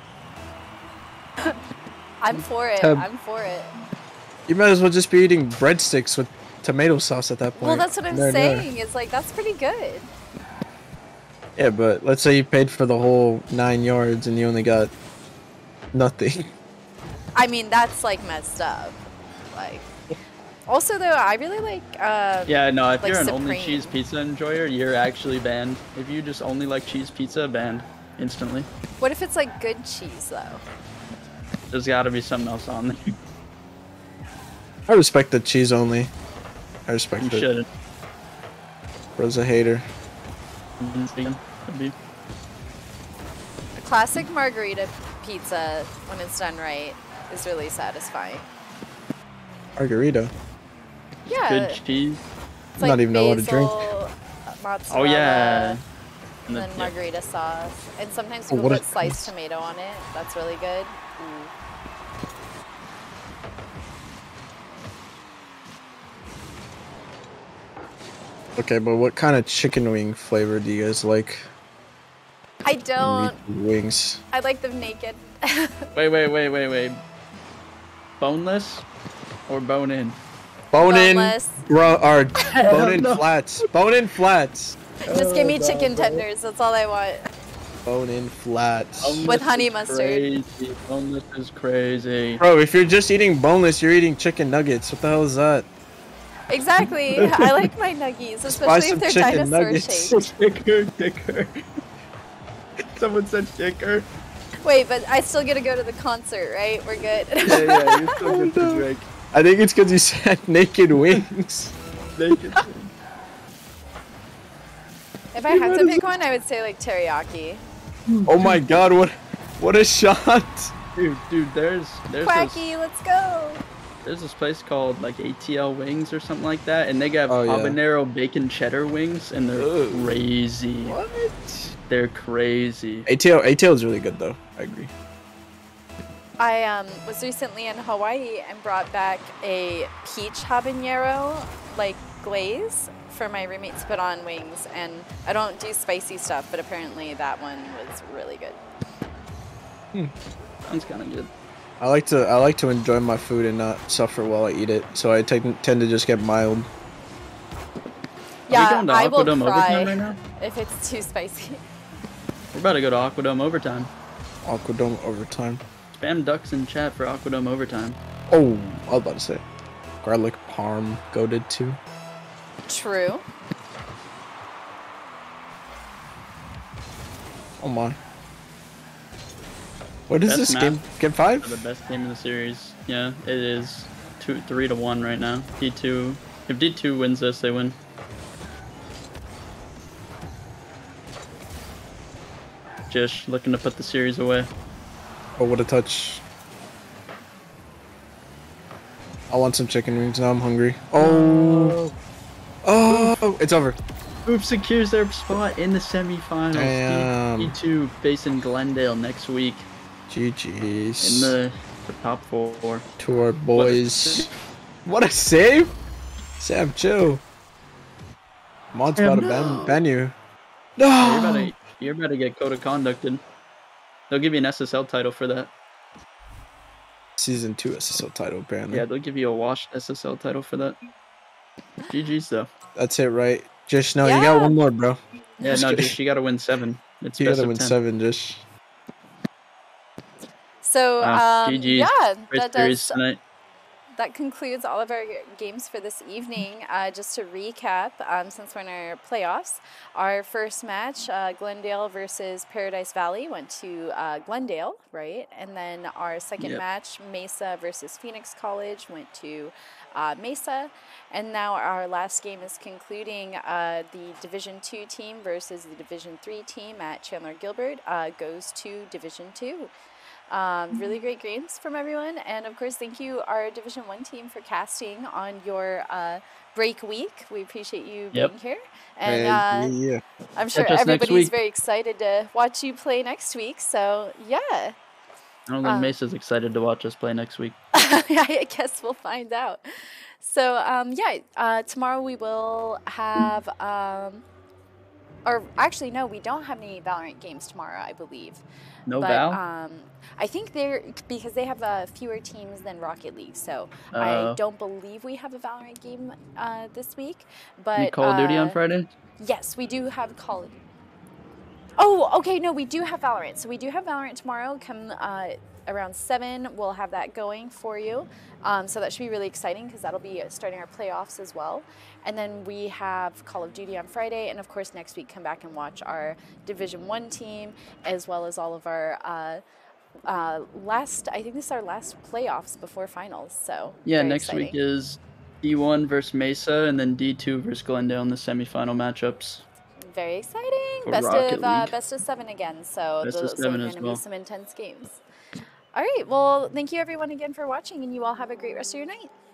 I'm for it. Um, I'm for it. You might as well just be eating breadsticks with tomato sauce at that point. Well, that's what I'm There, saying. there. It's like, that's pretty good. Yeah, but let's say you paid for the whole nine yards and you only got nothing. I mean, that's like messed up. Like, also though, I really like. Uh, Yeah, no. If like you're an Supreme. only cheese pizza enjoyer, you're actually banned. If you just only like cheese pizza, banned instantly. What if it's like good cheese though? There's got to be something else on there. I respect the cheese only. I respect You it. shouldn't. Bro's a hater. Could be. A classic margarita pizza, when it's done right, is really satisfying. Margarita. Yeah, Good cheese. it's Not like even know what to drink. basil, mozzarella, Oh yeah. and then yeah. margarita sauce, and sometimes Oh, people what put a- sliced tomato on it. That's really good. Ooh. Okay, but what kind of chicken wing flavor do you guys like? I don't. Meat wings. I like them naked. Wait, wait, wait, wait, wait. Boneless or bone in? Bone in, Boneless. bro, or bone in no. flats. Bone in flats. Just give me Oh, chicken no, bro. tenders. That's all I want. Bone in flats. With Boneless honey is mustard. Crazy. Boneless is crazy. Bro, if you're just eating boneless, you're eating chicken nuggets. What the hell is that? Exactly. I like my nuggies, especially some if they're chicken dinosaur nuggets. shaped. Chicker, chicker. Someone said chicker. Wait, but I still get to go to the concert, right? We're good. Yeah, yeah, you're still good to drink. I think it's because you said naked wings. Naked. If I had to pick one, I would say like teriyaki. Oh my god, what what a shot! Dude, dude, there's there's this, Quacky, let's go. there's this place called like A T L Wings or something like that, and they got Oh, yeah. habanero bacon cheddar wings, and they're Ugh. crazy. What? They're crazy. A T L A T L is really good though. I agree. I um, was recently in Hawaii and brought back a peach habanero like glaze for my roommate to put on wings, and I don't do spicy stuff, but apparently that one was really good. Sounds kind of good. I like to I like to enjoy my food and not suffer while I eat it, so I take, tend to just get mild. Yeah, Are we going to I will Aquadome cry overtime right now? if it's too spicy. We're about to go to Aquadome overtime. Aquadome overtime. Spam ducks in chat for Aquadome overtime. Oh, I was about to say, garlic parm goated too. True. Oh my. What is Best this map. game? Game five? The best team in the series. Yeah, it is two, three to one right now. D two. If D two wins this, they win. Just looking to put the series away. Oh, what a touch! I want some chicken wings now. I'm hungry. Oh, oh, it's over. Oops secures their spot in the semifinals. Damn. D two facing Glendale next week G G's. in the, the top four. To our boys. What a save! Sam, chill. Mod's about to ban, ban you. No! Yeah, you're, about to, you're about to get code of conducted. They'll give you an S S L title for that. Season two S S L title, apparently. Yeah, they'll give you a washed S S L title for that. G G's though. That's it, right? Just no, you got Yeah. one more, bro. Yeah, Just no, kidding. just you gotta win seven. It's You best gotta of win ten. seven, just. So, Uh, um, G G's. yeah, Great that series does tonight. that concludes all of our games for this evening. Uh, just to recap, um, since we're in our playoffs, our first match, uh, Glendale versus Paradise Valley, went to uh, Glendale, right? And then our second Yep. match, Mesa versus Phoenix College, went to uh, Mesa. And now our last game is concluding. Uh, the Division two team versus the Division three team at Chandler Gilbert uh, goes to Division two. Um, really great games from everyone. And of course, thank you, our Division One team, for casting on your uh, break week. We appreciate you Yep. being here. And Uh, uh, yeah. I'm sure Catch us next everybody's week. very excited to watch you play next week. So, yeah. I don't think Um, Mesa's excited to watch us play next week. I guess we'll find out. So, um, yeah, uh, tomorrow we will have, um, or actually, no, we don't have any Valorant games tomorrow, I believe. No but Val? um, I think they're, because they have uh, fewer teams than Rocket League, so Uh, I don't believe we have a Valorant game uh, this week. But you Call of Duty on uh, Friday? yes, we do have Call of Duty. Oh, okay, no, we do have Valorant. So we do have Valorant tomorrow. Come uh, around seven, we'll have that going for you. Um, so that should be really exciting because that'll be starting our playoffs as well. And then we have Call of Duty on Friday. And of course, next week, come back and watch our Division One team, as well as all of our uh, uh, last, I think this is our last playoffs before finals. So Yeah, very next exciting. week is D one versus Mesa, and then D two versus Glendale in the semifinal matchups. Very exciting. For Best Rocket of uh, League. best of seven again. So Best of those are seven going as to well. be some intense games. All right. Well, thank you everyone again for watching, and you all have a great rest of your night.